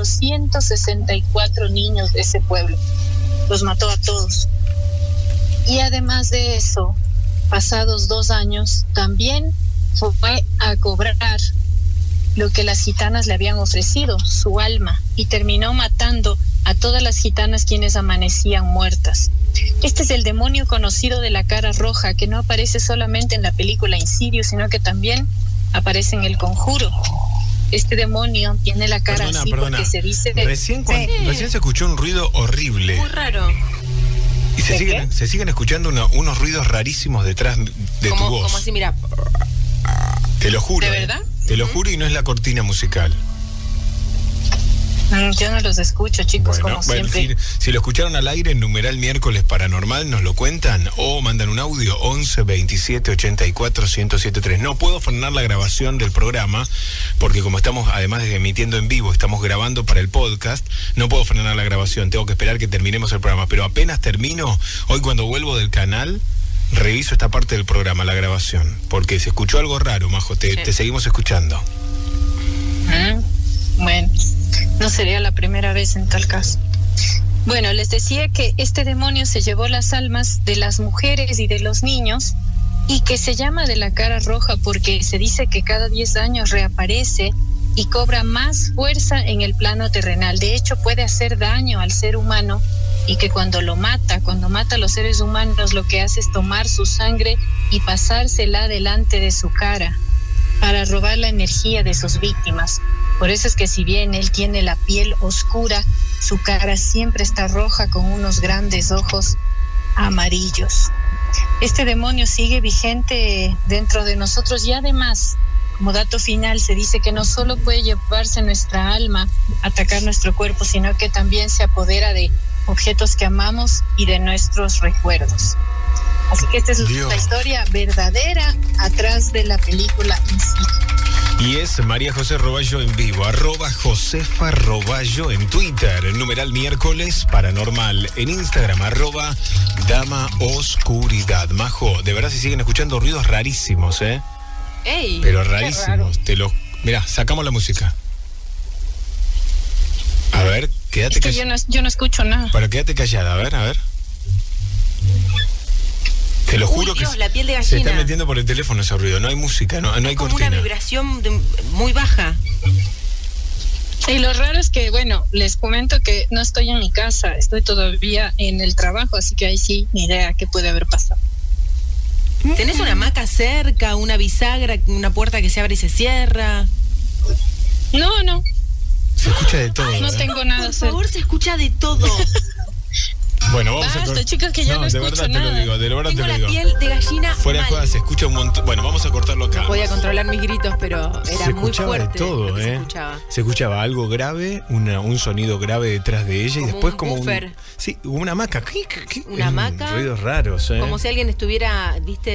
464 niños de ese pueblo. Los mató a todos. Y además de eso, pasados 2 años, también fue a cobrar lo que las gitanas le habían ofrecido, su alma, y terminó matando a todas las gitanas quienes amanecían muertas. Este es el demonio conocido de la cara roja, que no aparece solamente en la película Insidious, sino que también aparece en El Conjuro. Este demonio tiene la cara así porque se dice... Recién se escuchó un ruido horrible. Muy raro. Y se siguen escuchando unos ruidos rarísimos detrás de tu voz. Como así, mira. Te lo juro. ¿De verdad? Te lo juro y no es la cortina musical. Yo no los escucho, chicos, como siempre. Si lo escucharon al aire en numeral miércoles paranormal, nos lo cuentan o mandan un audio 11 27 84 1073. No puedo frenar la grabación del programa porque como estamos, además de emitiendo en vivo, estamos grabando para el podcast, no puedo frenar la grabación, tengo que esperar que terminemos el programa, pero apenas termino, hoy cuando vuelvo del canal, reviso esta parte del programa, la grabación, porque se escuchó algo raro, Majo, te seguimos escuchando. Bueno, no sería la primera vez en tal caso. Bueno, les decía que este demonio se llevó las almas de las mujeres y de los niños y que se llama de la cara roja porque se dice que cada 10 años reaparece y cobra más fuerza en el plano terrenal. De hecho, puede hacer daño al ser humano y que cuando mata a los seres humanos, lo que hace es tomar su sangre y pasársela delante de su cara para robar la energía de sus víctimas. Por eso es que si bien él tiene la piel oscura, su cara siempre está roja con unos grandes ojos amarillos. Este demonio sigue vigente dentro de nosotros y además, como dato final, se dice que no solo puede llevarse nuestra alma, atacar nuestro cuerpo, sino que también se apodera de objetos que amamos y de nuestros recuerdos. Así que esta es la historia verdadera atrás de la película Insidious. Y es María José Roballo en vivo, @Josefa Roballo en Twitter, el numeral miércoles paranormal, en Instagram, @Dama Oscuridad. Majo, de verdad se siguen escuchando ruidos rarísimos, ¡Ey! Pero rarísimos. Mirá, sacamos la música. A ver, quédate callada. Yo no escucho nada. Pero quédate callada, a ver. Te lo juro. Dios, que la piel de gallina. Se está metiendo por el teléfono ese ruido. No hay música, no hay como cortina. Una vibración muy baja. Y lo raro es que, bueno, les comento que no estoy en mi casa, estoy todavía en el trabajo, así que ahí sí, ni idea qué puede haber pasado. ¿Tenés una hamaca cerca, una bisagra, una puerta que se abre y se cierra? No. Se escucha de todo. No tengo nada. Por favor, se escucha de todo. Bueno, vamos Basta, chicos, que yo no escucho verdad nada. Te lo digo, de verdad Tengo te lo digo. la piel de gallina Fuera de joda se escucha un montón. Bueno, vamos a cortarlo acá. Voy a controlar mis gritos, pero era muy fuerte. De todo, lo que se escuchaba. Se escuchaba algo grave, un sonido grave detrás de ella, y después como buffer. Una hamaca. Una hamaca. Ruidos raros, Como si alguien estuviera,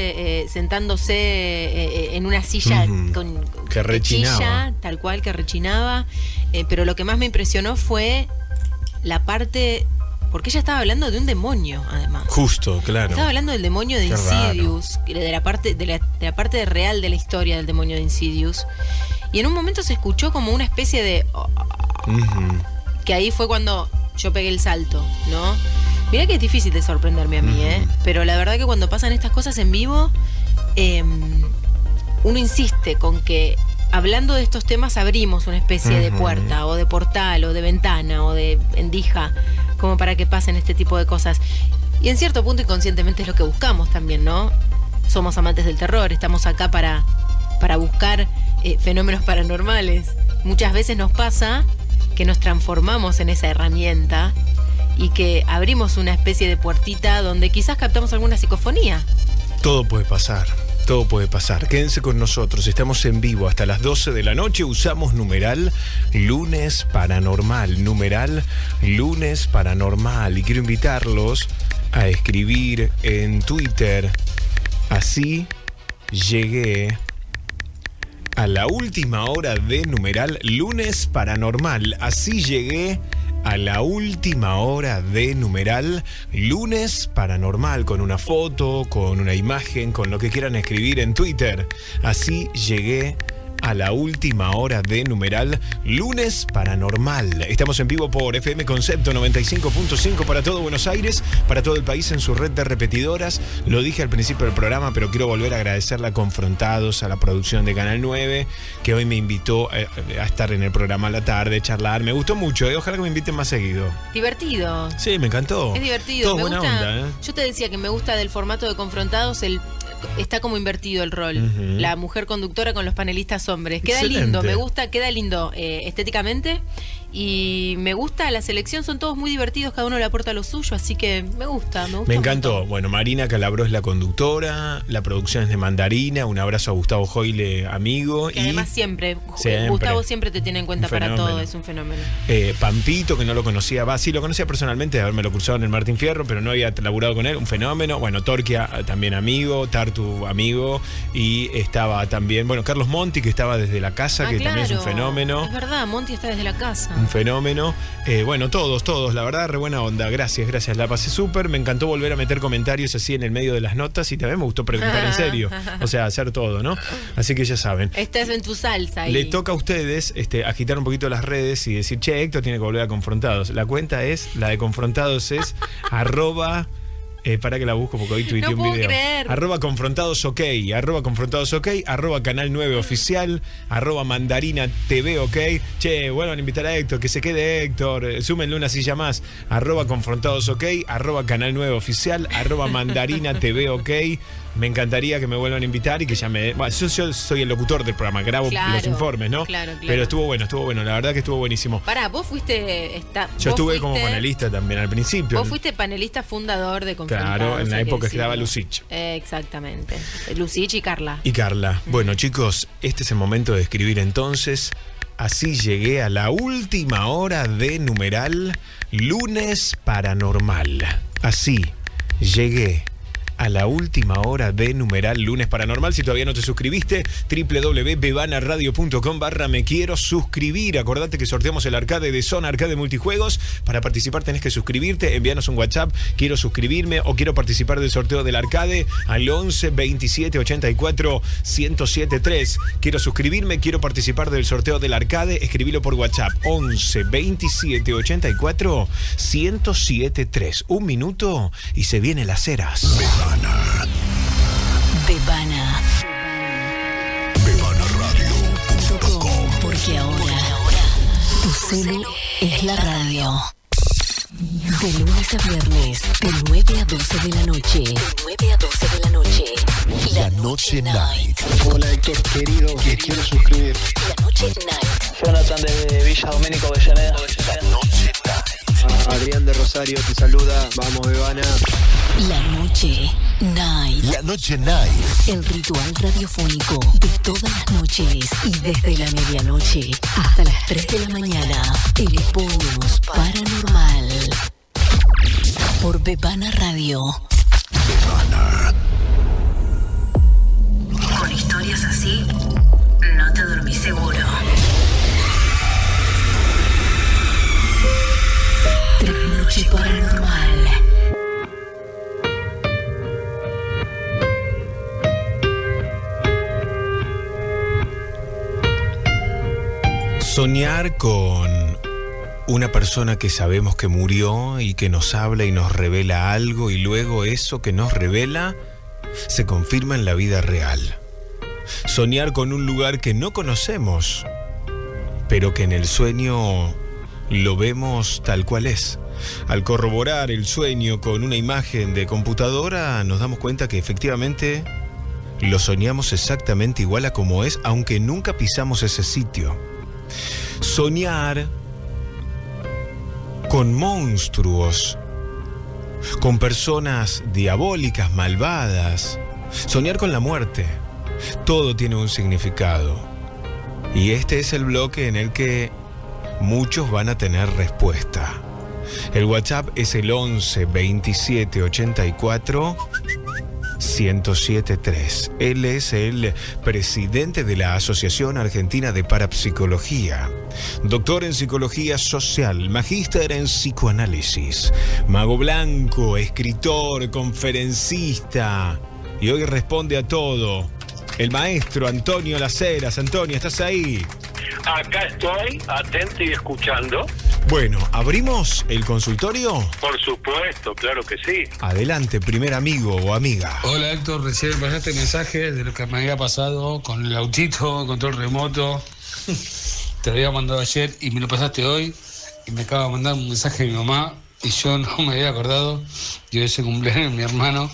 sentándose en una silla que rechinaba. Chilla, tal cual, que rechinaba. Pero lo que más me impresionó fue la parte... Porque ella estaba hablando de un demonio, además. Justo, claro. Estaba hablando del demonio de Insidious, de la parte real de la historia del demonio de Insidious. Y en un momento se escuchó como una especie de... Que ahí fue cuando yo pegué el salto, ¿no? Mirá que es difícil de sorprenderme a mí, pero la verdad que cuando pasan estas cosas en vivo, uno insiste con que hablando de estos temas abrimos una especie de puerta o de portal o de ventana o de endija como para que pasen este tipo de cosas. Y en cierto punto inconscientemente es lo que buscamos también, ¿no? Somos amantes del terror, estamos acá para buscar fenómenos paranormales. Muchas veces nos pasa que nos transformamos en esa herramienta y que abrimos una especie de puertita donde quizás captamos alguna psicofonía. Todo puede pasar. Todo puede pasar. Quédense con nosotros. Estamos en vivo hasta las 12 de la noche. Usamos numeral lunes paranormal. Numeral lunes paranormal. Y quiero invitarlos a escribir en Twitter. Así llegué a la última hora de numeral lunes paranormal. Así llegué a la última hora de numeral lunes paranormal, con una foto, con una imagen, con lo que quieran escribir en Twitter. Así llegué a la última hora de numeral lunes paranormal. Estamos en vivo por FM Concepto 95.5 para todo Buenos Aires, para todo el país en su red de repetidoras. Lo dije al principio del programa, pero quiero volver a agradecerle a Confrontados, a la producción de Canal 9, que hoy me invitó a estar en el programa a la tarde, charlar. Me gustó mucho, ojalá que me inviten más seguido. Divertido. Sí, me encantó. Es divertido. Todo me buena gusta, onda, ¿eh? Yo te decía que me gusta del formato de Confrontados, está como invertido el rol. La mujer conductora con los panelistas hombres. Queda Excelente. lindo, me gusta, queda lindo estéticamente. Y me gusta la selección, son todos muy divertidos, cada uno le aporta lo suyo, así que me gusta. Me encantó. Bueno, Marina Calabró es la conductora, la producción es de Mandarina. Un abrazo a Gustavo Joile, amigo. Que además siempre, Gustavo siempre te tiene en cuenta para todo, es un fenómeno. Pampito, que no lo conocía, sí, lo conocía personalmente, de haberme lo cruzado en el Martín Fierro, pero no había laburado con él, un fenómeno. Bueno, Torquia también amigo, Tartu amigo, y estaba también, bueno, Carlos Monti, que estaba desde la casa, que también es un fenómeno. Es verdad, Monti está desde la casa. Un fenómeno. Bueno, todos, la verdad, re buena onda. Gracias, la pasé súper. Me encantó volver a meter comentarios así en el medio de las notas y también me gustó preguntar en serio. O sea, hacer todo, ¿no? Así que ya saben. Estás en tu salsa ahí. Le toca a ustedes agitar un poquito las redes y decir, che, Héctor tiene que volver a Confrontados. La cuenta la de Confrontados es @ para que la busco porque hoy tuiteé un video. Creer. @confrontadosok, @confrontadosok, @canal 9 oficial, @mandarina TV ok. Che, vuelvan a invitar a Héctor, que se quede Héctor, súmenle una silla más. @confrontadosok, @canal 9 oficial, @mandarina TV ok. Me encantaría que me vuelvan a invitar y que ya me... Bueno, yo soy el locutor del programa, grabo los informes, ¿no? Claro. Pero estuvo bueno, la verdad que estuvo buenísimo. Pará, vos fuiste... Yo estuve como panelista también al principio. Vos fuiste panelista fundador de Confrontados. Claro, en la época que daba Lucich. Exactamente. Lucich y Carla. Bueno, chicos, este es el momento de escribir entonces. Así llegué a la última hora de numeral lunes paranormal. Así llegué a la última hora de numeral lunes paranormal. Si todavía no te suscribiste, www.bebanaradio.com/me quiero suscribir. Acordate que sorteamos el arcade de Zona Arcade Multijuegos. Para participar tenés que suscribirte, envíanos un WhatsApp, quiero suscribirme o quiero participar del sorteo del arcade al 11 27 84 1073. Quiero suscribirme, quiero participar del sorteo del arcade, escribilo por WhatsApp 11 27 84 1073. Un minuto y se vienen las eras. Bebana. Bebanaradio.com. Porque ahora tu celu es la radio. De lunes a viernes, de 9 a 12 de la noche. La Noche Night. Hola Héctor, querido, que quiero suscribir. La Noche Night. Jonathan de Villa Domínico Avellaneda. La Noche Night. Adrián de Rosario te saluda. Vamos, Bebana. La Noche Night. La Noche Night. El ritual radiofónico de todas las noches y desde la medianoche hasta las 3 de la mañana. El bonus paranormal. Por Bebana Radio. Bebana. Con historias así, no te dormís seguro. Noche paranormal. Soñar con una persona que sabemos que murió y que nos habla y nos revela algo y luego eso que nos revela se confirma en la vida real. Soñar con un lugar que no conocemos, pero que en el sueño lo vemos tal cual es. Al corroborar el sueño con una imagen de computadora, nos damos cuenta que efectivamente lo soñamos exactamente igual a como es, aunque nunca pisamos ese sitio. Soñar con monstruos, con personas diabólicas, malvadas. Soñar con la muerte. Todo tiene un significado. Y este es el bloque en el que muchos van a tener respuesta. El WhatsApp es el 11 27 84 1073. Él es el presidente de la Asociación Argentina de Parapsicología, doctor en psicología social, magíster en psicoanálisis, mago blanco, escritor, conferencista, y hoy responde a todo. El maestro Antonio Las Heras. Antonio, ¿estás ahí? Acá estoy, atento y escuchando. Bueno, ¿abrimos el consultorio? Por supuesto, claro que sí. Adelante, primer amigo o amiga. Hola Héctor, recién me pasaste mensaje de lo que me había pasado con el autito, control remoto. Te lo había mandado ayer y me lo pasaste hoy. Y me acaba de mandar un mensaje de mi mamá y yo no me había acordado. Yo ese cumpleaños de mi hermano,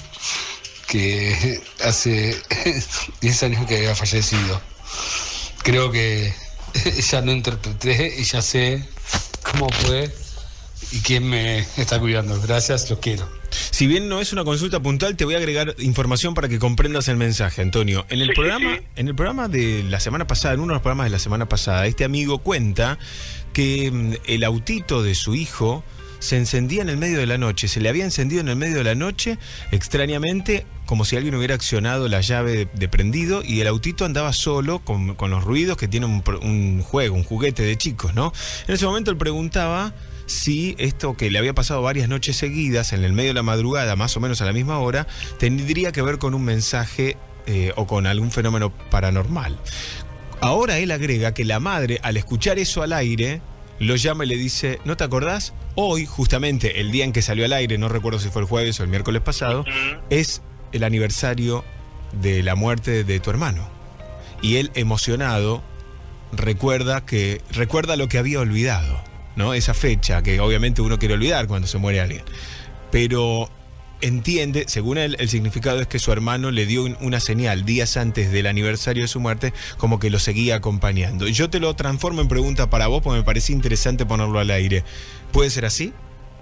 que hace 10 años que había fallecido. Creo que ya no interpreté y ya sé cómo fue y quién me está cuidando. Gracias, los quiero. Si bien no es una consulta puntual, te voy a agregar información para que comprendas el mensaje, Antonio. En el programa de la semana pasada, en uno de los programas de la semana pasada, este amigo cuenta que el autito de su hijo se encendía en el medio de la noche. Se le había encendido en el medio de la noche, extrañamente, como si alguien hubiera accionado la llave de prendido, y el autito andaba solo con los ruidos que tiene un juguete de chicos, ¿no? En ese momento él preguntaba si esto que le había pasado varias noches seguidas, en el medio de la madrugada, más o menos a la misma hora, tendría que ver con un mensaje o con algún fenómeno paranormal. Ahora él agrega que la madre, al escuchar eso al aire, lo llama y le dice: ¿no te acordás? Hoy, justamente, el día en que salió al aire, no recuerdo si fue el jueves o el miércoles pasado, es el aniversario de la muerte de tu hermano. Y él, emocionado, recuerda lo que había olvidado, ¿no? Esa fecha que obviamente uno quiere olvidar cuando se muere alguien. Pero entiende, según él, el significado es que su hermano le dio una señal días antes del aniversario de su muerte, como que lo seguía acompañando. Y yo te lo transformo en pregunta para vos, porque me parecía interesante ponerlo al aire. ¿Puede ser así?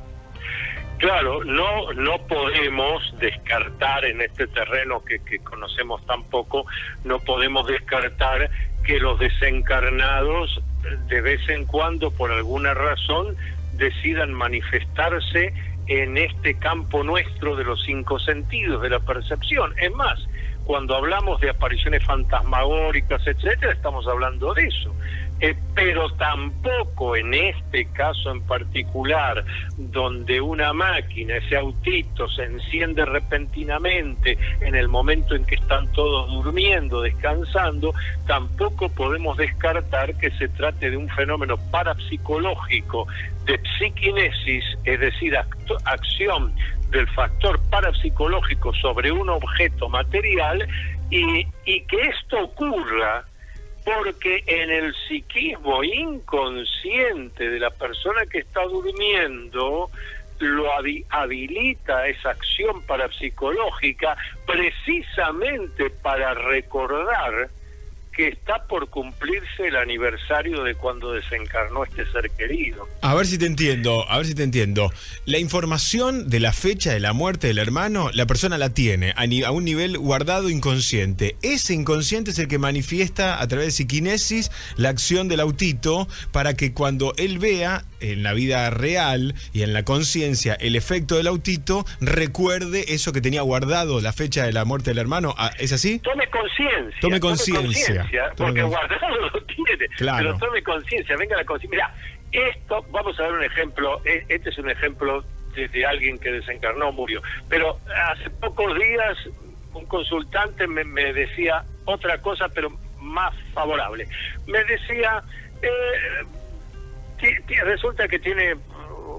Claro, no podemos descartar en este terreno que conocemos tan poco, no podemos descartar que los desencarnados de vez en cuando, por alguna razón, decidan manifestarse en este campo nuestro de los 5 sentidos, de la percepción. Es más, cuando hablamos de apariciones fantasmagóricas, etcétera, estamos hablando de eso. Pero tampoco en este caso en particular, donde una máquina, ese autito, se enciende repentinamente en el momento en que están todos durmiendo, descansando, tampoco podemos descartar que se trate de un fenómeno parapsicológico de psiquinesis, es decir, acción del factor parapsicológico sobre un objeto material, y que esto ocurra porque en el psiquismo inconsciente de la persona que está durmiendo lo habilita esa acción parapsicológica precisamente para recordar que está por cumplirse el aniversario de cuando desencarnó este ser querido. A ver si te entiendo. La información de la fecha de la muerte del hermano, la persona la tiene a un nivel guardado inconsciente. Ese inconsciente es el que manifiesta a través de psiquinesis la acción del autito, para que cuando él vea en la vida real y en la conciencia el efecto del autito, recuerde eso que tenía guardado, la fecha de la muerte del hermano. ¿Es así? Tome conciencia. Porque guardado lo tiene, claro. Pero tome conciencia, venga la conciencia. Mira, esto, vamos a ver un ejemplo, este es un ejemplo de alguien que desencarnó, murió, pero hace pocos días un consultante me decía otra cosa, pero más favorable. Me decía, resulta que tiene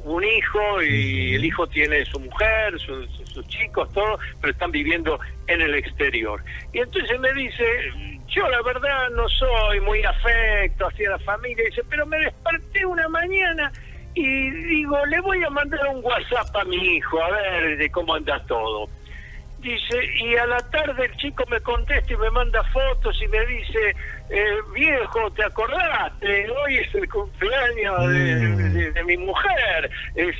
un hijo y el hijo tiene su mujer, sus chicos, todo, pero están viviendo en el exterior. Y entonces me dice, yo la verdad no soy muy afecto hacia la familia, dice, pero me desperté una mañana y digo, le voy a mandar un WhatsApp a mi hijo, a ver de cómo anda todo. Dice, y a la tarde el chico me contesta y me manda fotos y me dice, viejo, ¿te acordaste? Hoy es el cumpleaños de mi mujer.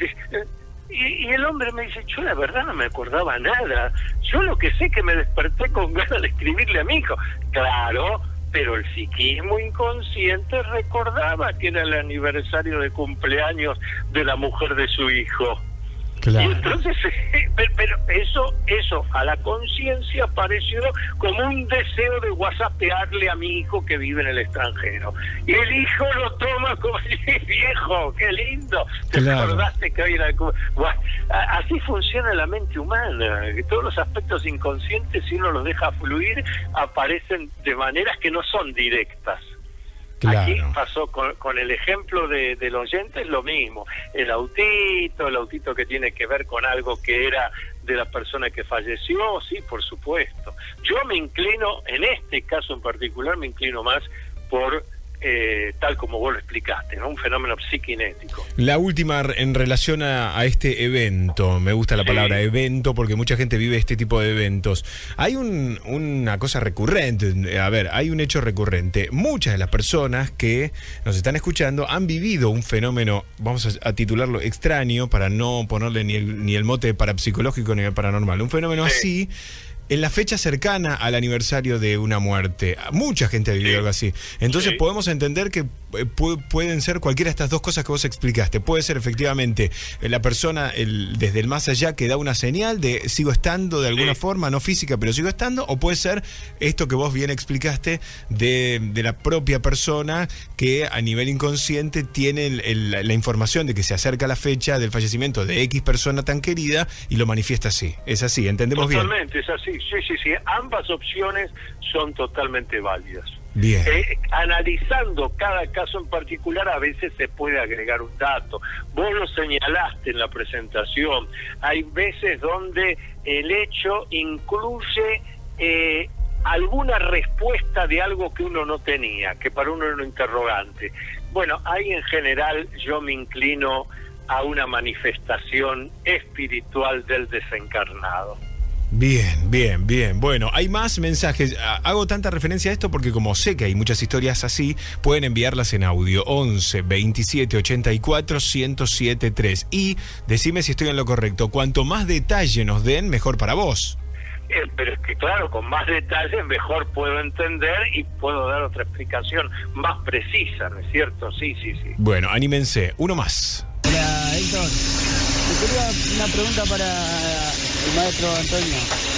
Y el hombre me dice, yo la verdad no me acordaba nada. Yo lo que sé es que me desperté con ganas de escribirle a mi hijo. Claro, pero el psiquismo inconsciente recordaba que era el aniversario de cumpleaños de la mujer de su hijo. Claro. Y entonces, pero eso a la conciencia pareció como un deseo de whatsappearle a mi hijo que vive en el extranjero. Y el hijo lo toma como, viejo, qué lindo, te acordaste que hoy era... Así funciona la mente humana, que todos los aspectos inconscientes, si uno los deja fluir, aparecen de maneras que no son directas. Claro. Aquí pasó con el ejemplo del oyente, es lo mismo. El autito que tiene que ver con algo que era de la persona que falleció, sí, por supuesto. Yo me inclino, en este caso en particular, me inclino más por... tal como vos lo explicaste, ¿no? Un fenómeno psiquinético. La última en relación a este evento, me gusta la palabra evento porque mucha gente vive este tipo de eventos. Hay una cosa recurrente, hay un hecho recurrente. Muchas de las personas que nos están escuchando han vivido un fenómeno, vamos a titularlo extraño, para no ponerle ni el mote parapsicológico ni el paranormal. Un fenómeno así... en la fecha cercana al aniversario de una muerte. Mucha gente ha vivido algo así. Entonces podemos entender que pueden ser cualquiera de estas dos cosas que vos explicaste. Puede ser efectivamente la persona desde el más allá que da una señal de sigo estando de alguna forma, no física, pero sigo estando, o puede ser esto que vos bien explicaste de la propia persona que a nivel inconsciente tiene la información de que se acerca la fecha del fallecimiento de X persona tan querida y lo manifiesta así. Es así, ¿entendemos bien? Totalmente, es así. Sí. Ambas opciones son totalmente válidas. Bien. Analizando cada caso en particular, a veces se puede agregar un dato. Vos lo señalaste en la presentación. Hay veces donde el hecho incluye alguna respuesta de algo que uno no tenía, que para uno era un interrogante. Bueno, ahí en general yo me inclino a una manifestación espiritual del desencarnado. Bien. Bueno, hay más mensajes. Hago tanta referencia a esto porque como sé que hay muchas historias así, pueden enviarlas en audio 11 27 84 1073. Y decime si estoy en lo correcto. Cuanto más detalle nos den, mejor para vos. Pero es que claro, con más detalle mejor puedo entender y puedo dar otra explicación más precisa, ¿no es cierto? Sí. Bueno, anímense. Uno más. Hola, Héctor. Te quería una pregunta para el maestro Antonio.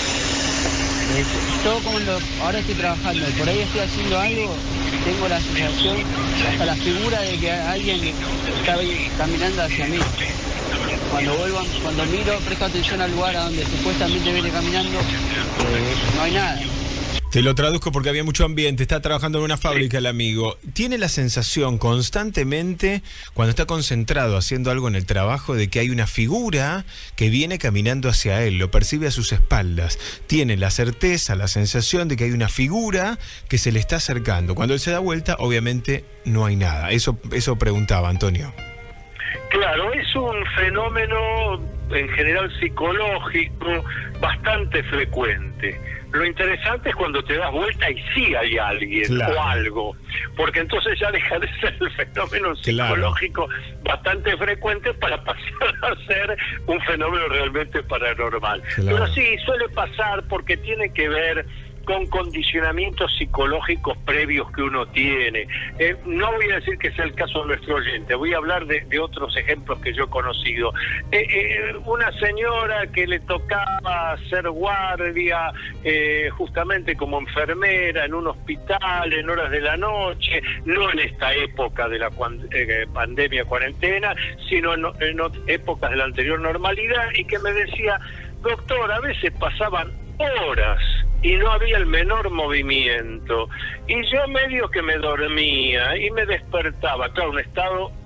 Yo cuando ahora estoy trabajando y por ahí estoy haciendo algo, tengo la sensación, hasta la figura de que alguien está caminando hacia mí. Cuando miro, presto atención al lugar a donde supuestamente viene caminando, no hay nada. Te lo traduzco porque había mucho ambiente. Está trabajando en una fábrica el amigo. Tiene la sensación constantemente, cuando está concentrado haciendo algo en el trabajo, de que hay una figura que viene caminando hacia él. Lo percibe a sus espaldas. Tiene la certeza, la sensación de que hay una figura que se le está acercando. Cuando él se da vuelta, obviamente no hay nada. Eso preguntaba Antonio. Claro, es un fenómeno en general psicológico bastante frecuente. Lo interesante es cuando te das vuelta y sí hay alguien o algo, porque entonces ya deja de ser el fenómeno psicológico bastante frecuente para pasar a ser un fenómeno realmente paranormal. Pero sí, suele pasar porque tiene que ver con condicionamientos psicológicos previos que uno tiene. No voy a decir que sea el caso de nuestro oyente, voy a hablar de otros ejemplos que yo he conocido. Una señora que le tocaba hacer guardia justamente como enfermera en un hospital en horas de la noche, no en esta época de la pandemia, cuarentena, sino en épocas de la anterior normalidad, y que me decía, doctor, a veces pasaban horas y no había el menor movimiento, y yo medio que me dormía y me despertaba, claro, un estado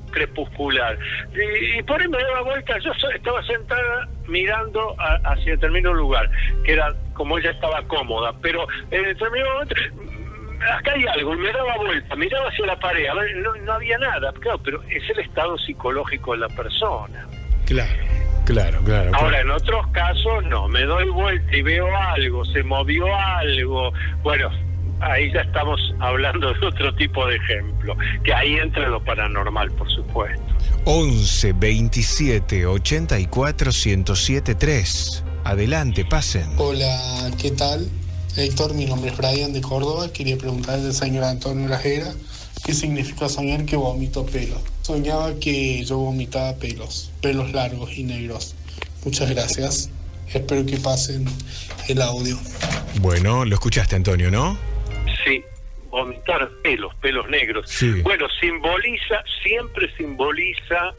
crepuscular. Y por ahí me daba vuelta, yo estaba sentada mirando hacia determinado lugar, que era como ella estaba cómoda, pero en determinado momento, acá hay algo, y me daba vuelta, miraba hacia la pared, a ver, no había nada, claro, pero es el estado psicológico de la persona. Claro. Ahora, en otros casos, no, me doy vuelta y veo algo, se movió algo, bueno, ahí ya estamos hablando de otro tipo de ejemplo, que ahí entra lo paranormal, por supuesto. 11 27 84 107 3. Adelante, pasen. Hola, ¿qué tal? Héctor, mi nombre es Brian de Córdoba. Quería preguntarle al señor Antonio Lajera qué significa soñar que vomito pelos. Soñaba que yo vomitaba pelos largos y negros. Muchas gracias. Espero que pasen el audio. Bueno, lo escuchaste, Antonio, ¿no? Sí, vomitar pelos negros. Sí. Bueno, siempre simboliza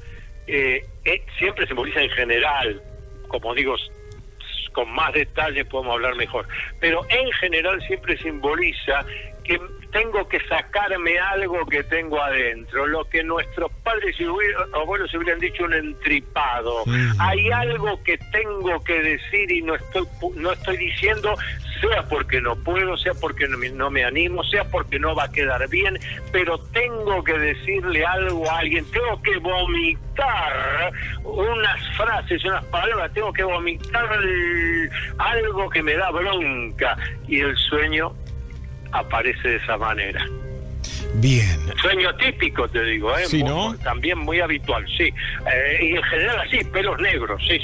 en general, como digo, con más detalle podemos hablar mejor, pero en general siempre simboliza que tengo que sacarme algo que tengo adentro, lo que nuestros padres y abuelos se hubieran dicho, un entripado. Hay algo que tengo que decir y no estoy diciendo, sea porque no puedo, sea porque no me animo, sea porque no va a quedar bien, pero tengo que decirle algo a alguien, tengo que vomitar unas frases, unas palabras, tengo que vomitar algo que me da bronca, y el sueño aparece de esa manera. Bien. Sueño típico, te digo, sí, ¿no? También muy habitual, sí. Y en general así, pelos negros, sí.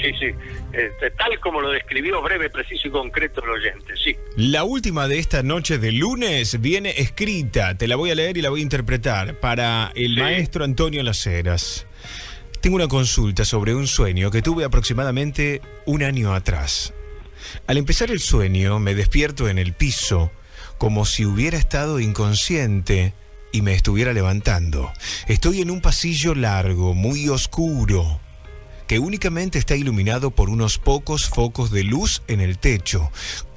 Tal como lo describió breve, preciso y concreto el oyente, sí. La última de esta noche de lunes viene escrita, te la voy a leer y la voy a interpretar, para el maestro Antonio Las Heras. Tengo una consulta sobre un sueño que tuve aproximadamente un año atrás. Al empezar el sueño, me despierto en el piso, como si hubiera estado inconsciente y me estuviera levantando. Estoy en un pasillo largo, muy oscuro, que únicamente está iluminado por unos pocos focos de luz en el techo.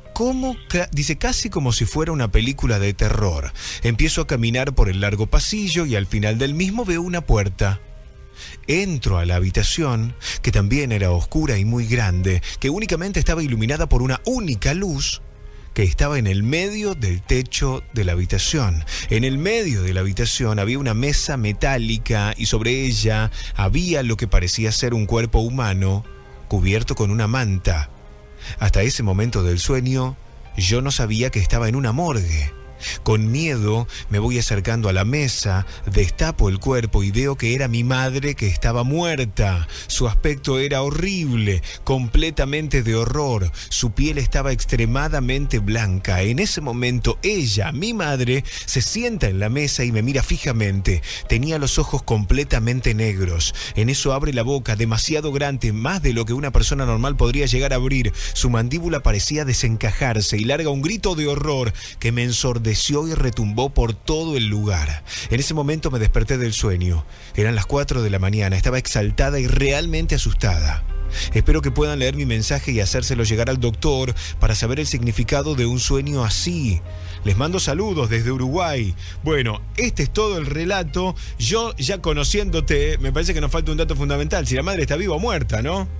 Dice, casi como si fuera una película de terror. Empiezo a caminar por el largo pasillo y al final del mismo veo una puerta. Entro a la habitación, que también era oscura y muy grande, que únicamente estaba iluminada por una única luz, que estaba en el medio del techo de la habitación. En el medio de la habitación había una mesa metálica y sobre ella había lo que parecía ser un cuerpo humano cubierto con una manta. Hasta ese momento del sueño, yo no sabía que estaba en una morgue. Con miedo me voy acercando a la mesa, destapo el cuerpo y veo que era mi madre, que estaba muerta. Su aspecto era horrible, completamente de horror. Su piel estaba extremadamente blanca. En ese momento ella, mi madre, se sienta en la mesa y me mira fijamente. Tenía los ojos completamente negros. En eso abre la boca, demasiado grande, más de lo que una persona normal podría llegar a abrir. Su mandíbula parecía desencajarse y larga un grito de horror que me ensordeció y retumbó por todo el lugar. En ese momento me desperté del sueño. Eran las 4 de la mañana, estaba exaltada y realmente asustada. Espero que puedan leer mi mensaje y hacérselo llegar al doctor para saber el significado de un sueño así. Les mando saludos desde Uruguay. Bueno, este es todo el relato. Yo, ya conociéndote, me parece que nos falta un dato fundamental. Si la madre está viva o muerta, ¿no?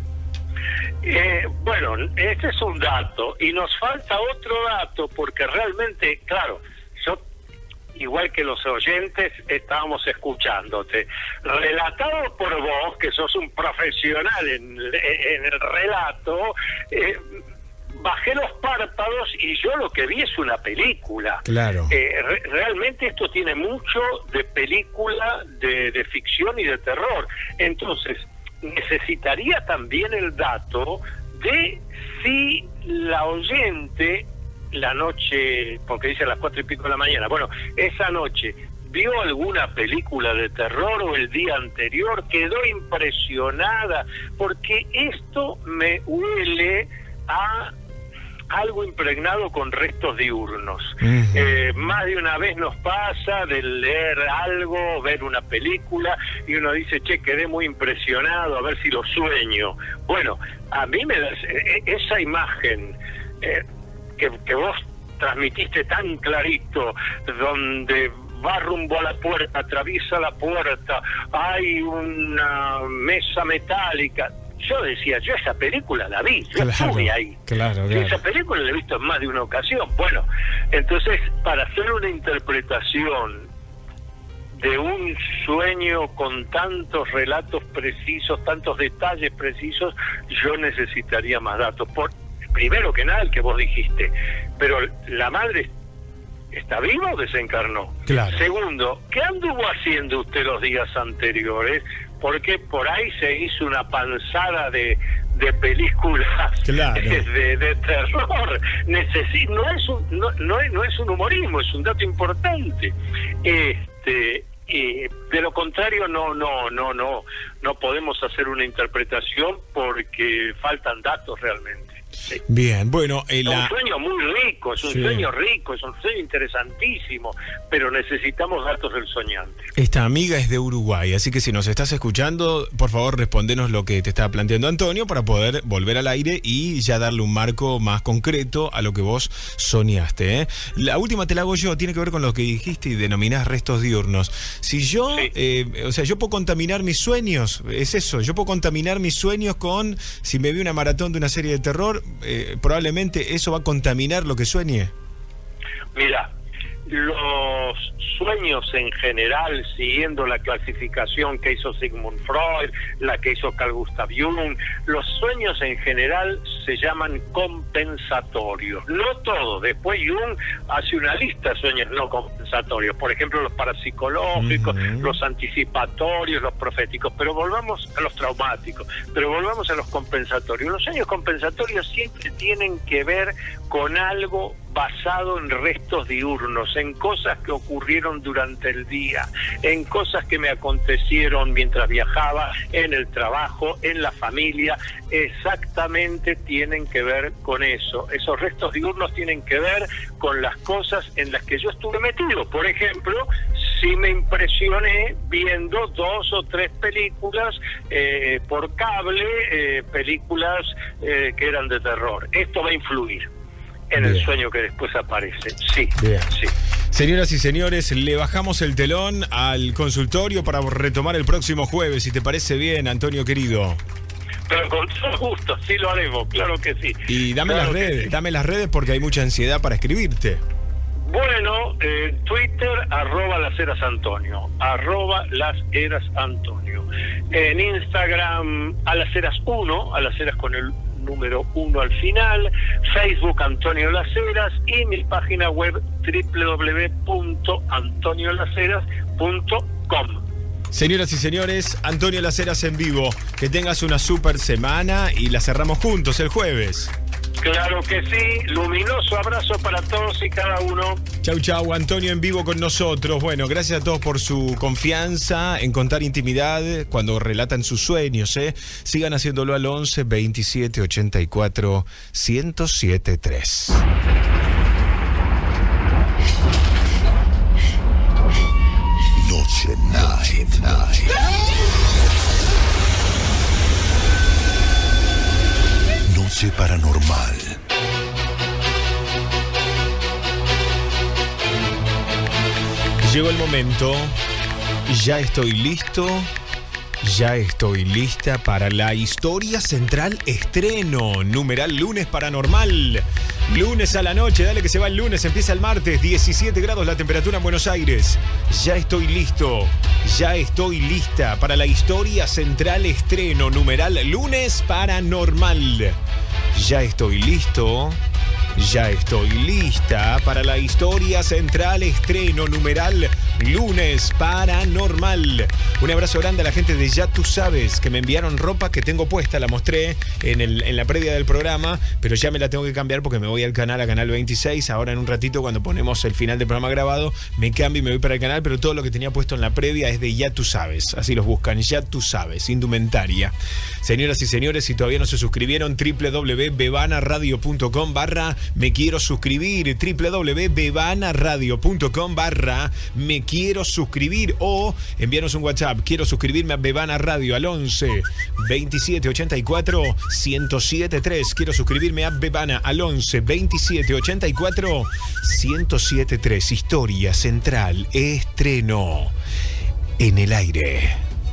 Bueno, este es un dato y nos falta otro dato, porque realmente, claro, yo, igual que los oyentes, estábamos escuchándote, relatado por vos, que sos un profesional en el relato. Bajé los párpados y yo lo que vi es una película. Claro. Realmente esto tiene mucho de película, de ficción y de terror. Entonces, necesitaría también el dato de si la oyente, la noche, porque dice a las 4 y pico de la mañana, bueno, esa noche, ¿vio alguna película de terror o el día anterior? ¿Quedó impresionada? Porque esto me huele a algo impregnado con restos diurnos. Más de una vez nos pasa de leer algo, ver una película y uno dice, che, quedé muy impresionado, a ver si lo sueño. Bueno, a mí me da esa imagen que vos transmitiste tan clarito, donde va rumbo a la puerta, atraviesa la puerta, hay una mesa metálica. Yo decía, yo esa película la vi, yo estuve ahí. Claro. Esa película la he visto en más de una ocasión. Bueno, entonces, para hacer una interpretación de un sueño con tantos relatos precisos, tantos detalles precisos, yo necesitaría más datos. Primero que nada, el que vos dijiste, pero la madre ¿está viva o desencarnó? Claro. Segundo, ¿qué anduvo haciendo usted los días anteriores? Porque por ahí se hizo una panzada de películas de terror. No es un humorismo, es un dato importante. De lo contrario no podemos hacer una interpretación porque faltan datos realmente. Sí. Bien, bueno, es un sueño muy rico, es un sueño rico, es un sueño interesantísimo, pero necesitamos datos del soñante. Esta amiga es de Uruguay, así que si nos estás escuchando, por favor respondenos lo que te estaba planteando Antonio para poder volver al aire y ya darle un marco más concreto a lo que vos soñaste, ¿eh? La última te la hago yo, tiene que ver con lo que dijiste y denominás restos diurnos. Si yo, yo puedo contaminar mis sueños, es eso, yo puedo contaminar mis sueños con, si me vi una maratón de una serie de terror, probablemente eso va a contaminar lo que sueñe. Mira, los sueños en general, siguiendo la clasificación que hizo Sigmund Freud, la que hizo Carl Gustav Jung, los sueños en general se llaman compensatorios. No todos. Después Jung hace una lista de sueños no compensatorios. Por ejemplo, los parapsicológicos, los anticipatorios, los proféticos. Pero volvamos a los traumáticos. Pero volvamos a los compensatorios. Los sueños compensatorios siempre tienen que ver con algo basado en restos diurnos, en cosas que ocurrieron durante el día, en cosas que me acontecieron mientras viajaba, en el trabajo, en la familia. Exactamente tienen que ver con eso. Esos restos diurnos tienen que ver con las cosas en las que yo estuve metido. Por ejemplo, si me impresioné viendo 2 o 3 películas por cable, películas que eran de terror. Esto va a influir en el sueño que después aparece. Sí. Señoras y señores, le bajamos el telón al consultorio para retomar el próximo jueves, si te parece bien, Antonio querido. Pero con todo gusto, sí lo haremos, claro que sí. Y dame las redes porque hay mucha ansiedad para escribirte. Bueno, Twitter, @LasHerasAntonio, @LasHerasAntonio. En Instagram, @LasHeras1, a las Heras con el número 1 al final, Facebook Antonio Las Heras y mi página web www.antoniolaseras.com. Señoras y señores, Antonio Las Heras en vivo. Que tengas una super semana y la cerramos juntos el jueves. Claro que sí, luminoso abrazo para todos y cada uno. Chau, Antonio en vivo con nosotros. Bueno, gracias a todos por su confianza en contar intimidad cuando relatan sus sueños, ¿eh? Sigan haciéndolo al 11 27 84 1073. Noche Night. Noche paranormal. Llegó el momento. Ya estoy listo. Ya estoy lista para la historia central estreno. Numeral lunes paranormal. Lunes a la noche, dale que se va el lunes, empieza el martes, 17 grados la temperatura en Buenos Aires. Ya estoy listo, ya estoy lista para la historia central estreno. Numeral lunes paranormal. Ya estoy listo. Ya estoy lista para la historia central estreno. Numeral lunes paranormal. Un abrazo grande a la gente de Ya Tú Sabes, que me enviaron ropa que tengo puesta. La mostré en la previa del programa, pero ya me la tengo que cambiar porque me voy al canal, a Canal 26. Ahora en un ratito, cuando ponemos el final del programa grabado, me cambio y me voy para el canal, pero todo lo que tenía puesto en la previa es de Ya Tú Sabes. Así los buscan, Ya Tú Sabes, indumentaria. Señoras y señores, si todavía no se suscribieron, www.bebanaradio.com/ me quiero suscribir, www.bebanaradio.com/ me quiero suscribir, o envíanos un WhatsApp, quiero suscribirme a Bebana Radio al 11 27 84 1073. Quiero suscribirme a Bebana al 11 27 84 1073. Historia Central, estreno en el aire.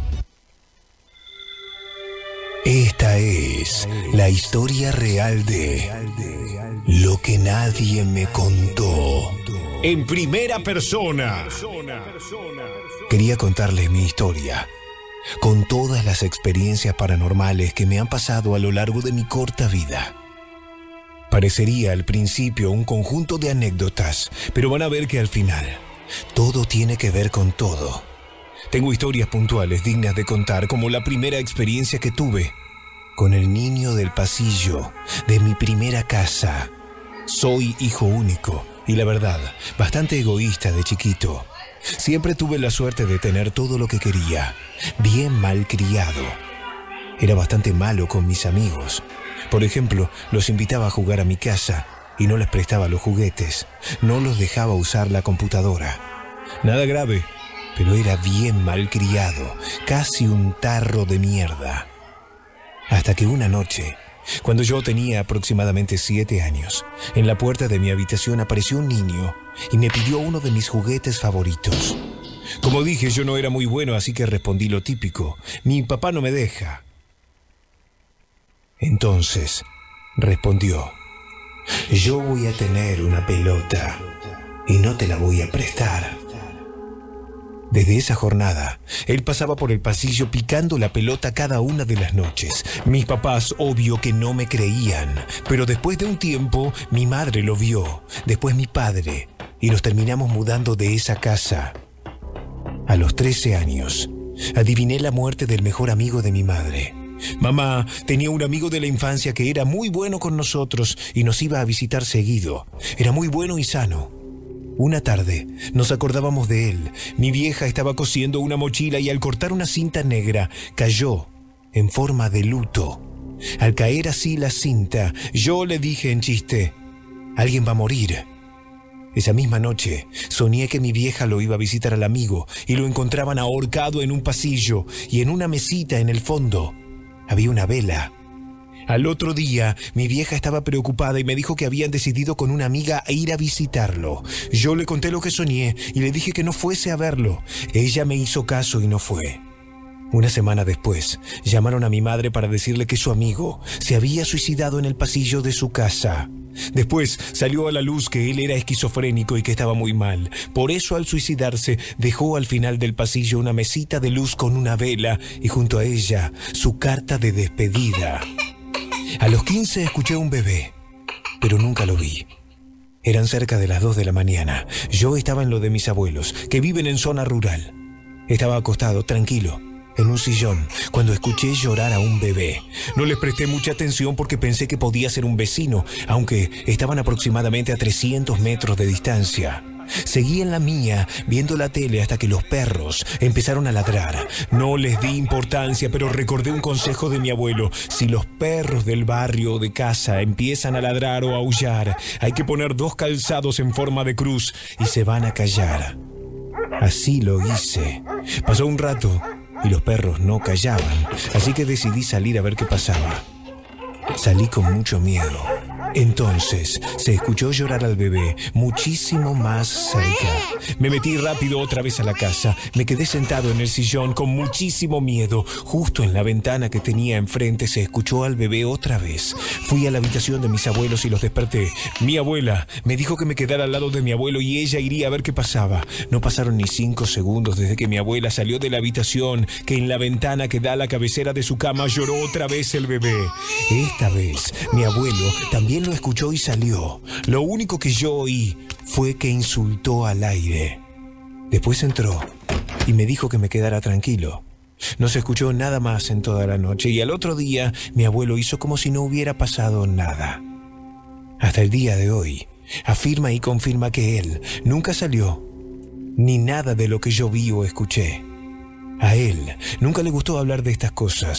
Esta es la historia real de Lo que nadie me contó. En primera persona. Quería contarles mi historia, con todas las experiencias paranormales que me han pasado a lo largo de mi corta vida. Parecería al principio un conjunto de anécdotas, pero van a ver que al final todo tiene que ver con todo. Tengo historias puntuales dignas de contar, como la primera experiencia que tuve con el niño del pasillo de mi primera casa. Soy hijo único y, la verdad, bastante egoísta de chiquito. Siempre tuve la suerte de tener todo lo que quería, bien malcriado. Era bastante malo con mis amigos. Por ejemplo, los invitaba a jugar a mi casa y no les prestaba los juguetes. No los dejaba usar la computadora. Nada grave, pero era bien malcriado, casi un tarro de mierda. Hasta que una noche, cuando yo tenía aproximadamente 7 años, en la puerta de mi habitación apareció un niño y me pidió uno de mis juguetes favoritos. Como dije, yo no era muy bueno, así que respondí lo típico: mi papá no me deja. Entonces respondió: yo voy a tener una pelota y no te la voy a prestar. Desde esa jornada, él pasaba por el pasillo picando la pelota cada una de las noches. Mis papás, obvio que no me creían, pero después de un tiempo, mi madre lo vio, después mi padre, y nos terminamos mudando de esa casa. A los 13 años, adiviné la muerte del mejor amigo de mi madre. Mamá tenía un amigo de la infancia que era muy bueno con nosotros y nos iba a visitar seguido. Era muy bueno y sano. Una tarde nos acordábamos de él. Mi vieja estaba cosiendo una mochila y al cortar una cinta negra cayó en forma de luto. Al caer así la cinta, yo le dije en chiste: alguien va a morir. Esa misma noche soñé que mi vieja lo iba a visitar al amigo y lo encontraban ahorcado en un pasillo, y en una mesita en el fondo había una vela. Al otro día, mi vieja estaba preocupada y me dijo que habían decidido con una amiga ir a visitarlo. Yo le conté lo que soñé y le dije que no fuese a verlo. Ella me hizo caso y no fue. Una semana después, llamaron a mi madre para decirle que su amigo se había suicidado en el pasillo de su casa. Después salió a la luz que él era esquizofrénico y que estaba muy mal. Por eso, al suicidarse, dejó al final del pasillo una mesita de luz con una vela y junto a ella su carta de despedida. A los 15 escuché un bebé, pero nunca lo vi. Eran cerca de las 2 de la mañana. Yo estaba en lo de mis abuelos, que viven en zona rural. Estaba acostado, tranquilo, en un sillón, cuando escuché llorar a un bebé. No les presté mucha atención porque pensé que podía ser un vecino, aunque estaban aproximadamente a 300 metros de distancia. Seguí en la mía, viendo la tele, hasta que los perros empezaron a ladrar. No les di importancia, pero recordé un consejo de mi abuelo: si los perros del barrio o de casa empiezan a ladrar o a aullar, hay que poner 2 calzados en forma de cruz y se van a callar. Así lo hice. Pasó un rato y los perros no callaban, así que decidí salir a ver qué pasaba. Salí con mucho miedo. Entonces se escuchó llorar al bebé muchísimo más cerca. Me metí rápido otra vez a la casa. Me quedé sentado en el sillón con muchísimo miedo. Justo en la ventana que tenía enfrente se escuchó al bebé otra vez. Fui a la habitación de mis abuelos y los desperté. Mi abuela me dijo que me quedara al lado de mi abuelo y ella iría a ver qué pasaba. No pasaron ni 5 segundos desde que mi abuela salió de la habitación, que en la ventana que da a la cabecera de su cama lloró otra vez el bebé. Esta vez mi abuelo también lo escuchó y salió. Lo único que yo oí fue que insultó al aire. Después entró y me dijo que me quedara tranquilo. No se escuchó nada más en toda la noche y al otro día mi abuelo hizo como si no hubiera pasado nada. Hasta el día de hoy afirma y confirma que él nunca salió, ni nada de lo que yo vi o escuché. A él nunca le gustó hablar de estas cosas.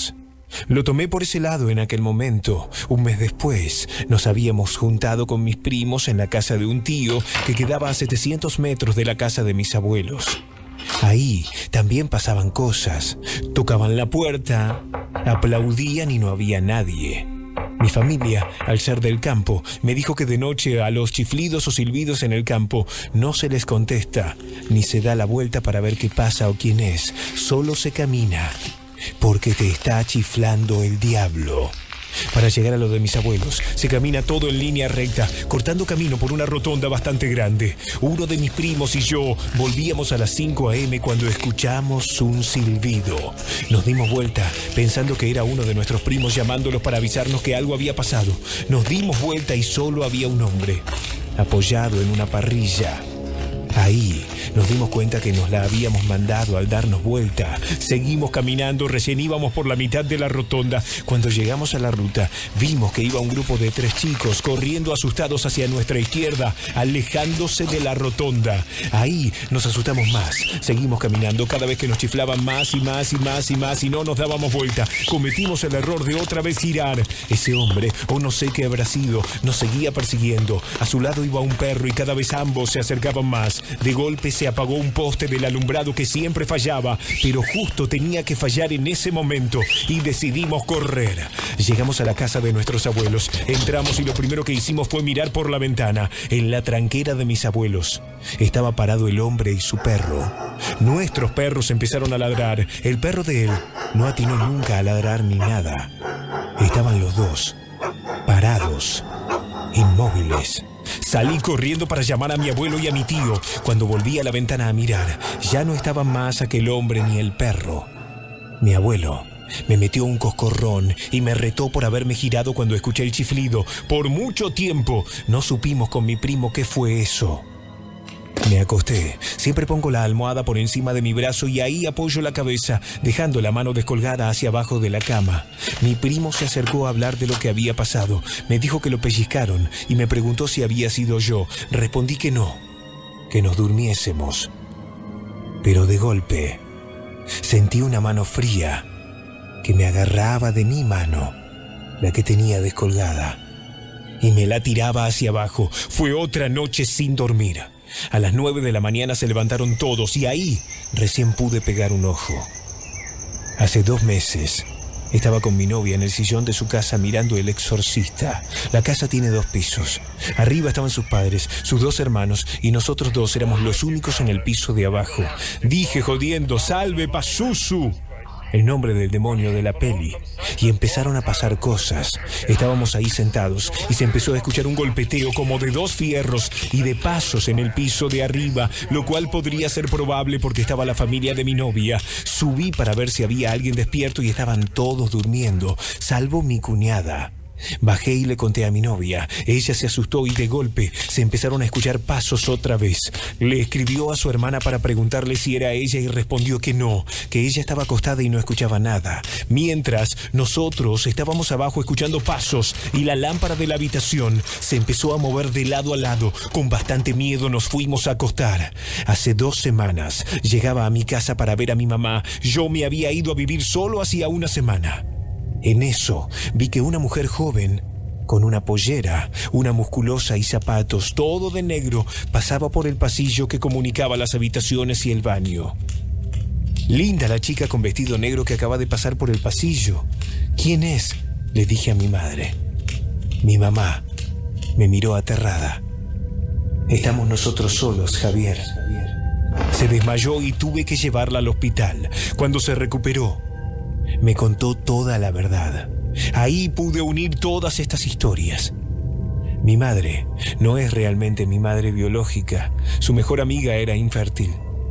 Lo tomé por ese lado en aquel momento. Un mes después, nos habíamos juntado con mis primos en la casa de un tío que quedaba a 700 metros de la casa de mis abuelos. Ahí también pasaban cosas. Tocaban la puerta, aplaudían y no había nadie. Mi familia, al ser del campo, me dijo que de noche a los chiflidos o silbidos en el campo no se les contesta, ni se da la vuelta para ver qué pasa o quién es. Solo se camina, porque te está chiflando el diablo. Para llegar a lo de mis abuelos, se camina todo en línea recta, cortando camino por una rotonda bastante grande. Uno de mis primos y yo volvíamos a las 5 a.m. cuando escuchamos un silbido. Nos dimos vuelta, pensando que era uno de nuestros primos llamándolos para avisarnos que algo había pasado. Nos dimos vuelta y solo había un hombre, apoyado en una parrilla. Ahí nos dimos cuenta que nos la habíamos mandado al darnos vuelta. Seguimos caminando, recién íbamos por la mitad de la rotonda. Cuando llegamos a la ruta, vimos que iba un grupo de 3 chicos corriendo asustados hacia nuestra izquierda, alejándose de la rotonda. Ahí nos asustamos más. Seguimos caminando, cada vez que nos chiflaban más y más y más y más y no nos dábamos vuelta. Cometimos el error de otra vez girar. Ese hombre, o no sé qué habrá sido, nos seguía persiguiendo. A su lado iba un perro y cada vez ambos se acercaban más. De golpe se apagó un poste del alumbrado que siempre fallaba, pero justo tenía que fallar en ese momento y decidimos correr. Llegamos a la casa de nuestros abuelos, entramos y lo primero que hicimos fue mirar por la ventana. En la tranquera de mis abuelos estaba parado el hombre y su perro. Nuestros perros empezaron a ladrar. El perro de él no atinó nunca a ladrar ni nada. Estaban los dos, parados, inmóviles. Salí corriendo para llamar a mi abuelo y a mi tío. Cuando volví a la ventana a mirar, ya no estaban más aquel hombre ni el perro. Mi abuelo me metió un coscorrón y me retó por haberme girado cuando escuché el chiflido. Por mucho tiempo no supimos con mi primo qué fue eso. Me acosté. Siempre pongo la almohada por encima de mi brazo y ahí apoyo la cabeza, dejando la mano descolgada hacia abajo de la cama. Mi primo se acercó a hablar de lo que había pasado. Me dijo que lo pellizcaron y me preguntó si había sido yo. Respondí que no, que nos durmiésemos. Pero de golpe sentí una mano fría que me agarraba de mi mano, la que tenía descolgada, y me la tiraba hacia abajo. Fue otra noche sin dormir. A las 9 de la mañana se levantaron todos y ahí recién pude pegar un ojo. Hace 2 meses estaba con mi novia en el sillón de su casa mirando El Exorcista. La casa tiene 2 pisos. Arriba estaban sus padres, sus 2 hermanos y nosotros 2 éramos los únicos en el piso de abajo. Dije jodiendo, ¡salve Pazuzu!, el nombre del demonio de la peli, y empezaron a pasar cosas. Estábamos ahí sentados y se empezó a escuchar un golpeteo como de 2 fierros y de pasos en el piso de arriba, lo cual podría ser probable porque estaba la familia de mi novia. Subí para ver si había alguien despierto y estaban todos durmiendo, salvo mi cuñada. Bajé y le conté a mi novia. Ella se asustó y de golpe se empezaron a escuchar pasos otra vez. Le escribió a su hermana para preguntarle si era ella y respondió que no, que ella estaba acostada y no escuchaba nada. Mientras nosotros estábamos abajo escuchando pasos y la lámpara de la habitación se empezó a mover de lado a lado. Con bastante miedo nos fuimos a acostar. Hace 2 semanas llegaba a mi casa para ver a mi mamá. Yo me había ido a vivir solo hacía 1 semana. En eso vi que una mujer joven, con una pollera, una musculosa y zapatos, todo de negro, pasaba por el pasillo que comunicaba las habitaciones y el baño. Linda la chica con vestido negro que acaba de pasar por el pasillo. ¿Quién es?, le dije a mi madre. Mi mamá me miró aterrada. Estamos nosotros solos, Javier. Se desmayó y tuve que llevarla al hospital. Cuando se recuperó, me contó toda la verdad. Ahí pude unir todas estas historias. Mi madre no es realmente mi madre biológica. Su mejor amiga era infértil.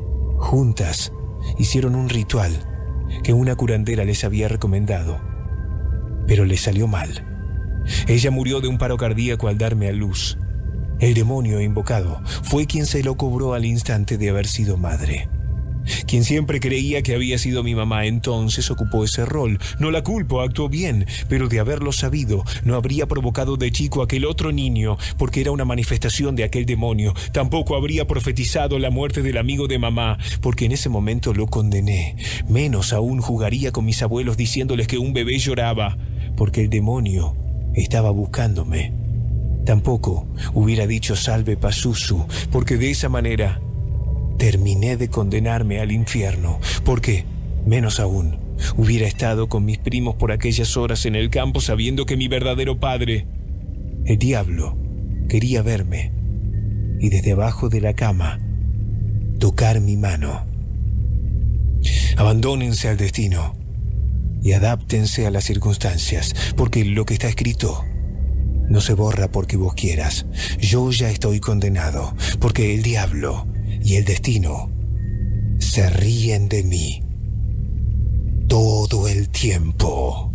Juntas hicieron un ritual que una curandera les había recomendado, pero les salió mal. Ella murió de un paro cardíaco al darme a luz. El demonio invocado fue quien se lo cobró al instante de haber sido madre. Quien siempre creía que había sido mi mamá entonces ocupó ese rol. No la culpo, actuó bien, pero de haberlo sabido no habría provocado de chico aquel otro niño, porque era una manifestación de aquel demonio. Tampoco habría profetizado la muerte del amigo de mamá, porque en ese momento lo condené. Menos aún jugaría con mis abuelos diciéndoles que un bebé lloraba, porque el demonio estaba buscándome. Tampoco hubiera dicho salve Pazuzu, porque de esa manera terminé de condenarme al infierno, porque, menos aún, hubiera estado con mis primos por aquellas horas en el campo sabiendo que mi verdadero padre, el diablo, quería verme y desde abajo de la cama tocar mi mano. Abandónense al destino y adáptense a las circunstancias, porque lo que está escrito no se borra porque vos quieras. Yo ya estoy condenado, porque el diablo y el destino se ríen de mí todo el tiempo.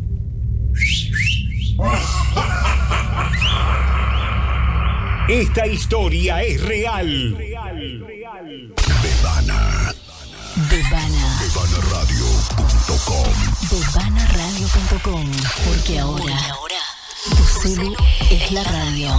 Esta historia es real. Bebana. Bebanaradio.com. Bebanaradio.com. Porque ahora tu celu es la radio.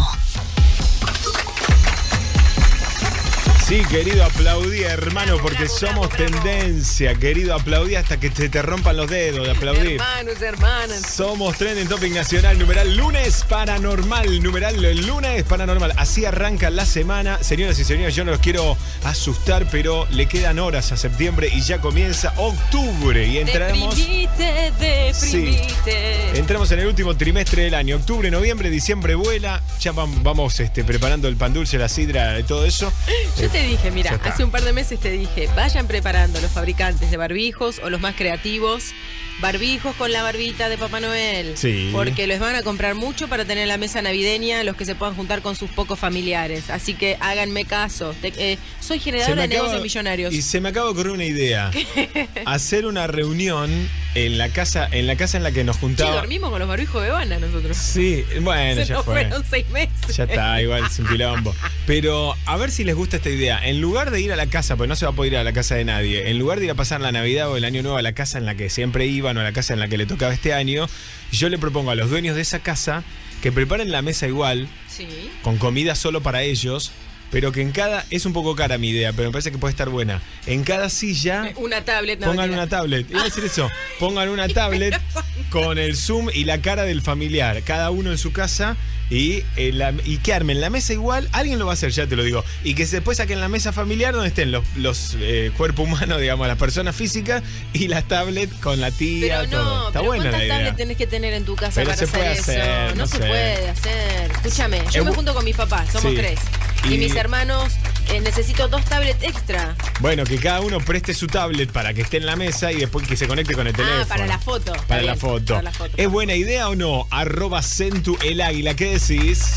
Sí, querido, aplaudí, hermano, porque somos tendencia. Querido, aplaudí hasta que te rompan los dedos de aplaudir. Hermanos, hermanas. Somos Trending Topic Nacional, numeral lunes paranormal, numeral lunes paranormal. Así arranca la semana. Señoras y señores, yo no los quiero asustar, pero le quedan horas a septiembre y ya comienza octubre. Y entramos... Deprimite. Sí. Entramos en el último trimestre del año. Octubre, noviembre, diciembre vuela. Ya vamos preparando el pan dulce, la sidra y todo eso. Yo te dije, mira, hace un par de meses te dije, vayan preparando los fabricantes de barbijos o los más creativos, barbijos con la barbita de Papá Noel. Sí. Porque les van a comprar mucho para tener la mesa navideña, los que se puedan juntar con sus pocos familiares. Así que háganme caso. Soy generadora de negocios millonarios. Y se me acaba de ocurrir una idea. Hacer una reunión en la casa en la que nos juntaba. Sí, dormimos con los barbijos de Bebana nosotros. Sí, bueno, ya fue. Fueron 6 meses. Ya está, igual, sin quilombo. Pero a ver si les gusta esta idea. En lugar de ir a la casa, porque no se va a poder ir a la casa de nadie, en lugar de ir a pasar la Navidad o el Año Nuevo a la casa en la que siempre iban o a la casa en la que le tocaba este año, yo le propongo a los dueños de esa casa que preparen la mesa igual, sí, con comida solo para ellos, pero que en cada... Es un poco cara mi idea, pero me parece que puede estar buena. En cada silla... Una tablet. No, pongan una tablet. Iba a decir eso. Pongan una tablet con el Zoom y la cara del familiar. Cada uno en su casa y que armen la mesa igual. Alguien lo va a hacer, ya te lo digo. Y que después saquen la mesa familiar donde estén los cuerpos humanos, digamos, las personas físicas y las tablets con la tía, pero todo. No, Está pero buena la ¿cuántas idea? tablets tenés que tener en tu casa pero para se puede hacer hacer, eso? No se sé. puede hacer. Escúchame, yo me junto con mis papás, somos Sí. 3. Y mis hermanos, necesito 2 tablets extra. Bueno, que cada uno preste su tablet para que esté en la mesa y después que se conecte con el teléfono. Para la foto. Para la foto. Para la foto. ¿Es buena idea o no? @Centu el Águila. ¿Qué decís?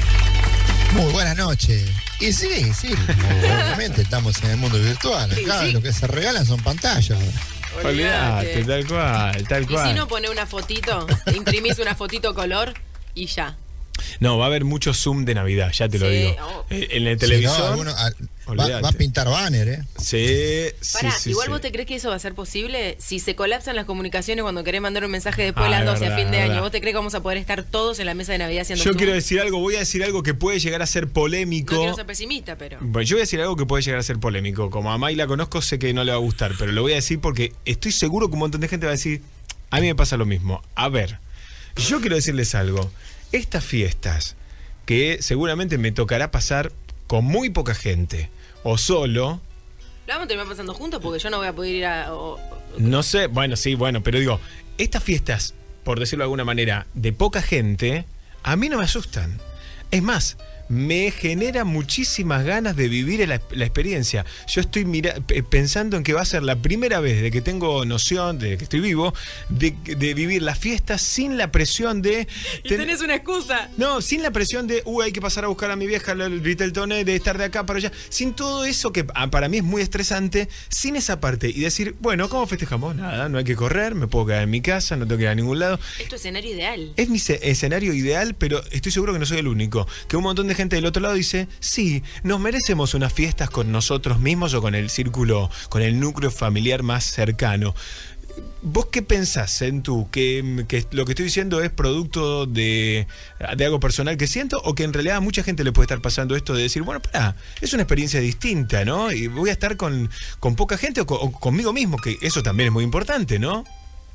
Muy buenas noches. Y sí, obviamente estamos en el mundo virtual. Acá Sí. lo que se regalan son pantallas. Olvídate, tal cual. Y si no, pone una fotito, imprimís una fotito color y ya. No, va a haber mucho Zoom de Navidad, ya te lo Sí, digo. oh. En el televisor. Va a pintar banner, Sí, Pará, sí. igual sí. vos te crees que eso va a ser posible si se colapsan las comunicaciones cuando querés mandar un mensaje después de Ah, las es 12 a verdad, fin de es año. verdad. ¿Vos te crees que vamos a poder estar todos en la mesa de Navidad haciendo Yo Zoom? quiero decir algo, voy a decir algo que puede llegar a ser polémico. No quiero ser pesimista, pero... Bueno, yo voy a decir algo que puede llegar a ser polémico. Como a May la conozco, sé que no le va a gustar, pero lo voy a decir porque estoy seguro que un montón de gente va a decir, a mí me pasa lo mismo. A ver, yo quiero decirles algo. Estas fiestas, que seguramente me tocará pasar con muy poca gente, o solo, ¿Lo vamos a terminar pasando juntos? Porque yo no voy a poder ir a... no sé, pero digo, estas fiestas, por decirlo de alguna manera, de poca gente, a mí no me asustan. Es más, me genera muchísimas ganas de vivir la experiencia. Yo estoy pensando en que va a ser la primera vez de que tengo noción, de que estoy vivo, de vivir las fiestas sin la presión de... Y tenés una excusa. No, sin la presión de, hay que pasar a buscar a mi vieja, el Viteltoné, de estar de acá para allá. Sin todo eso que para mí es muy estresante, sin esa parte. Y decir, bueno, ¿cómo festejamos? Nada, no hay que correr, me puedo quedar en mi casa, no tengo que ir a ningún lado. Es tu escenario ideal. Es mi escenario ideal, pero estoy seguro que no soy el único. Que un montón de gente gente del otro lado dice, sí, nos merecemos unas fiestas con nosotros mismos o con el círculo, con el núcleo familiar más cercano. ¿Vos qué pensás, Centu? ¿Que lo que estoy diciendo es producto de algo personal que siento o que en realidad a mucha gente le puede estar pasando esto de decir, bueno, pará, es una experiencia distinta, ¿no? Y voy a estar con poca gente o conmigo mismo, que eso también es muy importante, ¿no?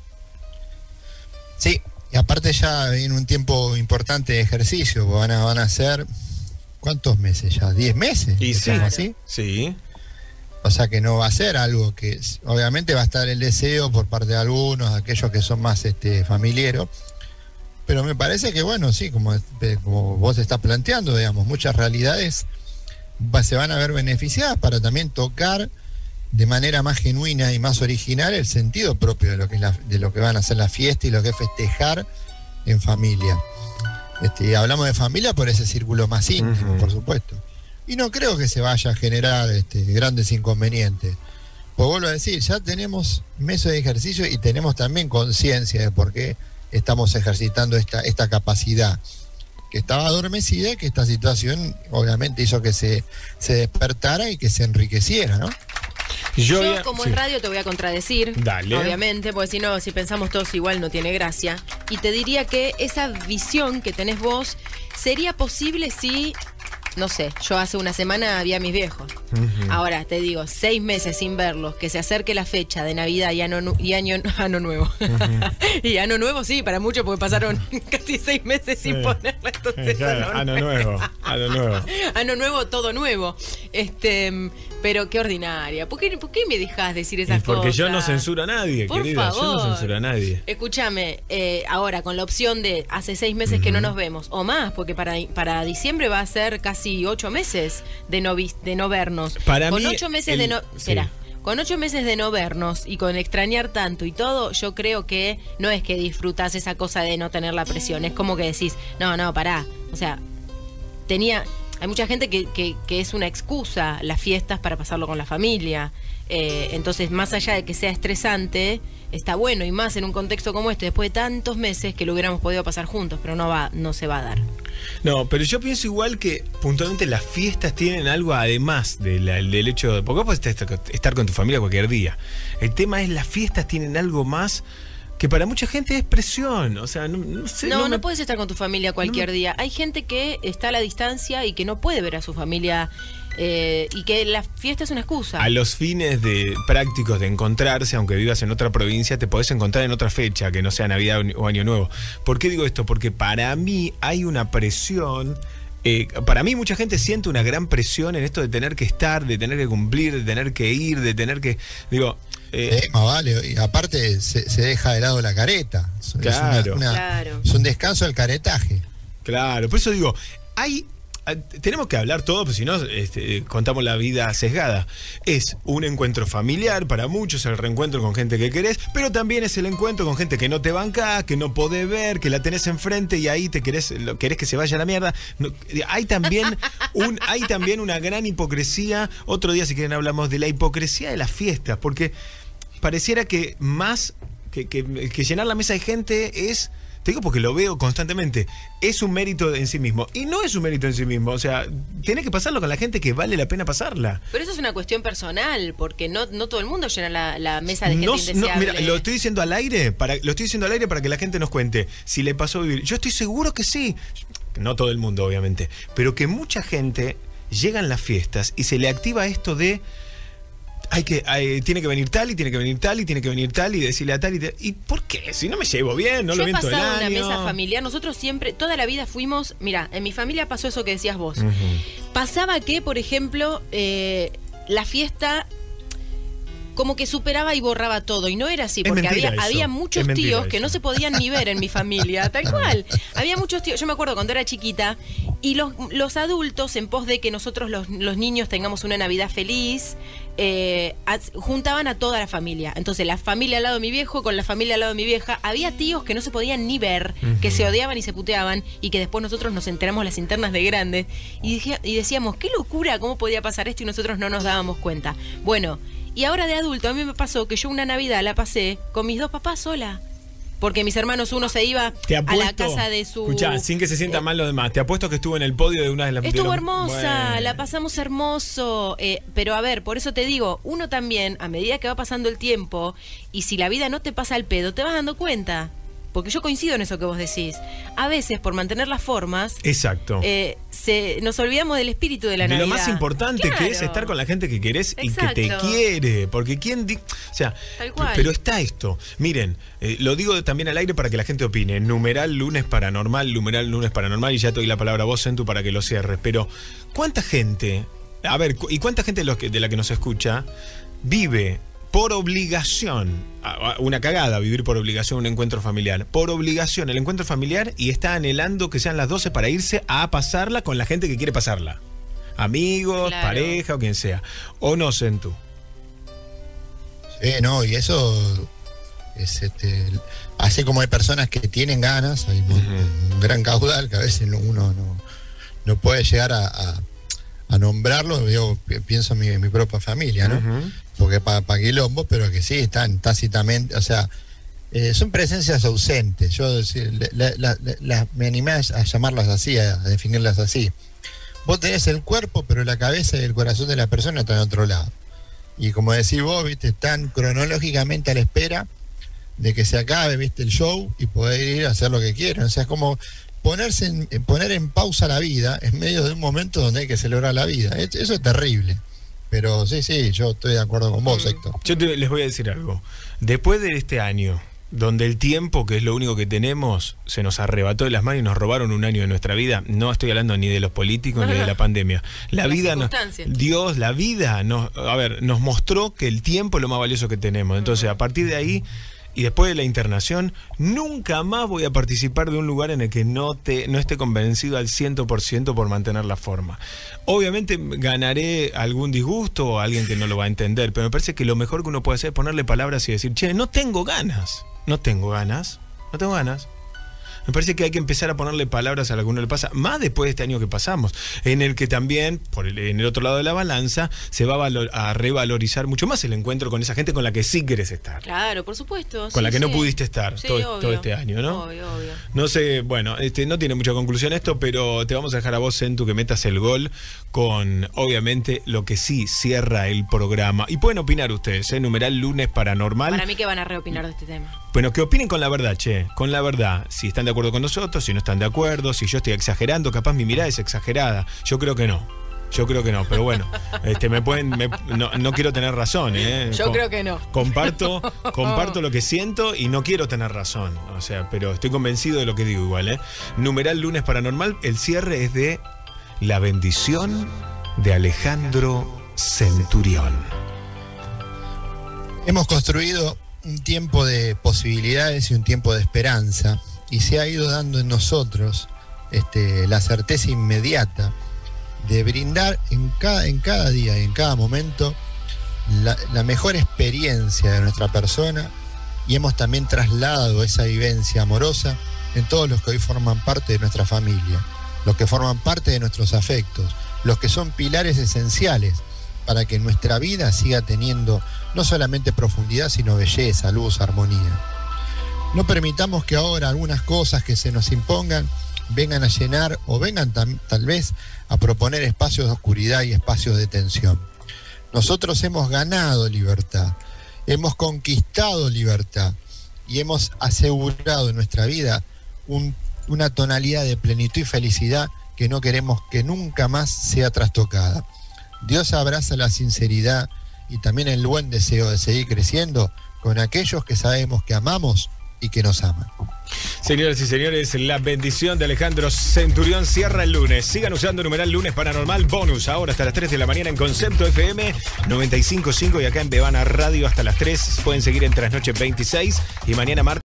Sí, y aparte ya viene un tiempo importante de ejercicio, van a ser, ¿cuántos meses ya? ¿10 meses? Y sí, así? Sí. O sea que no va a ser algo que, obviamente va a estar el deseo por parte de algunos, aquellos que son más familiares, pero me parece que bueno, sí, como vos estás planteando, digamos, muchas realidades se van a ver beneficiadas para también tocar de manera más genuina y más original el sentido propio de lo que es de lo que van a ser la fiesta y lo que es festejar en familia. Hablamos de familia por ese círculo más íntimo, por supuesto. Y no creo que se vaya a generar grandes inconvenientes. Pues vuelvo a decir, ya tenemos meses de ejercicio y tenemos también conciencia de por qué estamos ejercitando esta capacidad que estaba adormecida y que esta situación obviamente hizo que se despertara y que se enriqueciera, ¿no? Yo como es radio te voy a contradecir. Dale. Obviamente, porque si no, si pensamos todos igual no tiene gracia. Y te diría que esa visión que tenés vos sería posible si... No sé, yo hace una semana vi a mis viejos. Ahora te digo, 6 meses sin verlos, que se acerque la fecha de Navidad y Año Nuevo. Y Año Nuevo sí, para muchos, porque pasaron casi 6 meses sin ponerla. Entonces, claro, Año Nuevo. Año Nuevo, todo nuevo. Pero qué ordinaria. ¿Por qué me dejás decir esas cosas? Porque yo no censuro a nadie, por querida. Favor. Yo no censuro a nadie. Escúchame, ahora con la opción de hace 6 meses que no nos vemos, o más, porque para diciembre va a ser casi 8 meses de no vernos. Con 8 meses de no... Espera. Con 8 meses de no vernos y con extrañar tanto y todo, yo creo que no es que disfrutás esa cosa de no tener la presión. Es como que decís, no, pará. O sea, hay mucha gente que es una excusa las fiestas para pasarlo con la familia. Entonces, más allá de que sea estresante, está bueno, y más en un contexto como este, después de tantos meses que lo hubiéramos podido pasar juntos, pero no se va a dar. No, pero yo pienso igual que puntualmente las fiestas tienen algo además del hecho de... Porque vos podés estar con tu familia cualquier día. El tema es las fiestas tienen algo más que para mucha gente es presión. O sea, no sé. No puedes estar con tu familia cualquier día. Hay gente que está a la distancia y que no puede ver a su familia y que la fiesta es una excusa. A los fines prácticos de encontrarse, aunque vivas en otra provincia, te podés encontrar en otra fecha, que no sea Navidad o Año Nuevo. ¿Por qué digo esto? Porque para mí hay una presión. Para mí mucha gente siente una gran presión en esto de tener que estar, de tener que cumplir, de tener que ir, de tener que... Digo... más vale, y aparte se deja de lado la careta. Claro. Es un descanso del caretaje. Claro, por eso digo, tenemos que hablar todo, porque si no contamos la vida sesgada. Es un encuentro familiar para muchos, el reencuentro con gente que querés, pero también es el encuentro con gente que no te banca, que no podés ver, que la tenés enfrente y ahí querés que se vaya a la mierda. Hay también una gran hipocresía. Otro día, si quieren, hablamos de la hipocresía de las fiestas, porque pareciera que más que llenar la mesa de gente es... Te digo porque lo veo constantemente. Es un mérito en sí mismo. Y no es un mérito en sí mismo. O sea, tiene que pasarlo con la gente que vale la pena pasarla. Pero eso es una cuestión personal, porque no todo el mundo llena la mesa de gente indeseable. Mira, lo estoy diciendo al aire para que la gente nos cuente si le pasó a vivir. Yo estoy seguro que sí. No todo el mundo, obviamente. Pero que mucha gente llega en las fiestas y se le activa esto de... tiene que venir tal y tiene que venir tal y tiene que venir tal y decirle a tal ¿y por qué? Si no me llevo bien, no lo viento el año. Yo he pasado una mesa familiar, nosotros siempre, toda la vida fuimos, mira, en mi familia pasó eso que decías vos. Pasaba que, por ejemplo, la fiesta como que superaba y borraba todo, y no era así, porque había muchos tíos que no se podían ni ver en mi familia, tal cual. Había muchos tíos, yo me acuerdo cuando era chiquita, y los adultos, en pos de que nosotros los niños tengamos una Navidad feliz, juntaban a toda la familia. Entonces la familia al lado de mi viejo con la familia al lado de mi vieja. Había tíos que no se podían ni ver, que se odiaban y se puteaban, y que después nosotros nos enteramos las internas de grandes y decíamos, qué locura, cómo podía pasar esto, y nosotros no nos dábamos cuenta. Bueno, y ahora de adulto a mí me pasó que yo una Navidad la pasé con mis 2 papás sola. porque mis hermanos uno se iba a la casa de su... Escuchá, sin que se sientan mal los demás, te apuesto que estuvo en el podio de una de las... Estuvo hermosa, la pasamos hermoso, pero a ver, por eso te digo, uno también, a medida que va pasando el tiempo, y si la vida no te pasa al pedo, te vas dando cuenta. Porque yo coincido en eso que vos decís. A veces, por mantener las formas... Exacto. Nos olvidamos del espíritu de la Navidad. De lo más importante, claro, que es estar con la gente que querés. Exacto. Y que te quiere. Porque quién... O sea, tal cual. Pero está esto. Miren, lo digo también al aire para que la gente opine. Numeral lunes paranormal, y ya te doy la palabra a vos, Sentu, para que lo cierres. Pero, ¿cuánta gente... A ver, ¿y cuánta gente de la que nos escucha vive... por obligación, una cagada vivir por obligación un encuentro familiar, por obligación el encuentro familiar y está anhelando que sean las 12 para irse a pasarla con la gente que quiere pasarla? Amigos, claro, pareja o quien sea. ¿O no, Sentu? No, y eso es así como hay personas que tienen ganas, hay un gran caudal que a veces uno no puede llegar a nombrarlo. Yo pienso en mi propia familia, ¿no? Porque para quilombo, pero que sí están tácitamente, o sea, son presencias ausentes. Yo me animé a llamarlas así, a definirlas así. Vos tenés el cuerpo, pero la cabeza y el corazón de la persona están en otro lado. Y como decís vos, viste, están cronológicamente a la espera de que se acabe, viste, el show y poder ir a hacer lo que quieran. O sea, es como poner en pausa la vida en medio de un momento donde hay que celebrar la vida. Eso es terrible. Pero sí, yo estoy de acuerdo con vos, Héctor. Yo les voy a decir algo. Después de este año, donde el tiempo, que es lo único que tenemos, se nos arrebató de las manos y nos robaron un año de nuestra vida, no estoy hablando ni de los políticos ni de la pandemia. La vida, la vida nos mostró que el tiempo es lo más valioso que tenemos. Entonces, a partir de ahí... Y después de la internación, nunca más voy a participar de un lugar en el que no esté convencido al 100% por mantener la forma. Obviamente ganaré algún disgusto o alguien que no lo va a entender, pero me parece que lo mejor que uno puede hacer es ponerle palabras y decir, che, no tengo ganas. Me parece que hay que empezar a ponerle palabras a lo que uno le pasa, más después de este año que pasamos, en el que también, en el otro lado de la balanza, se va a revalorizar mucho más el encuentro con esa gente con la que sí querés estar. Claro, por supuesto. Con la que no pudiste estar todo este año, ¿no? Obvio. No sé, bueno, no tiene mucha conclusión esto, pero te vamos a dejar a vos, Sentu, que metas el gol con, obviamente, lo que sí cierra el programa. Y pueden opinar ustedes, numeral lunes paranormal. Para mí que van a reopinar de este tema. Bueno, que opinen con la verdad, con la verdad. Si están de acuerdo con nosotros, si no están de acuerdo, si yo estoy exagerando, capaz mi mirada es exagerada. Yo creo que no, pero bueno, no quiero tener razón, Yo creo que no. Comparto lo que siento y no quiero tener razón. O sea, pero estoy convencido de lo que digo igual, Numeral lunes paranormal, el cierre es de La bendición de Alejandro Centurión. Hemos construido un tiempo de posibilidades y un tiempo de esperanza, y se ha ido dando en nosotros la certeza inmediata de brindar en cada día y en cada momento la mejor experiencia de nuestra persona, y hemos también trasladado esa vivencia amorosa en todos los que hoy forman parte de nuestra familia, los que forman parte de nuestros afectos, los que son pilares esenciales para que nuestra vida siga teniendo no solamente profundidad, sino belleza, luz, armonía. No permitamos que ahora algunas cosas que se nos impongan vengan a llenar o vengan tal vez a proponer espacios de oscuridad y espacios de tensión. Nosotros hemos ganado libertad, hemos conquistado libertad y hemos asegurado en nuestra vida una tonalidad de plenitud y felicidad que no queremos que nunca más sea trastocada. Dios abraza la sinceridad y también el buen deseo de seguir creciendo con aquellos que sabemos que amamos y que nos aman. Señoras y señores, la bendición de Alejandro Centurión cierra el lunes. Sigan usando numeral lunes paranormal bonus ahora hasta las 3 de la mañana en Concepto FM 95.5 y acá en Bebana Radio hasta las 3. Pueden seguir en Trasnoche 26 y mañana martes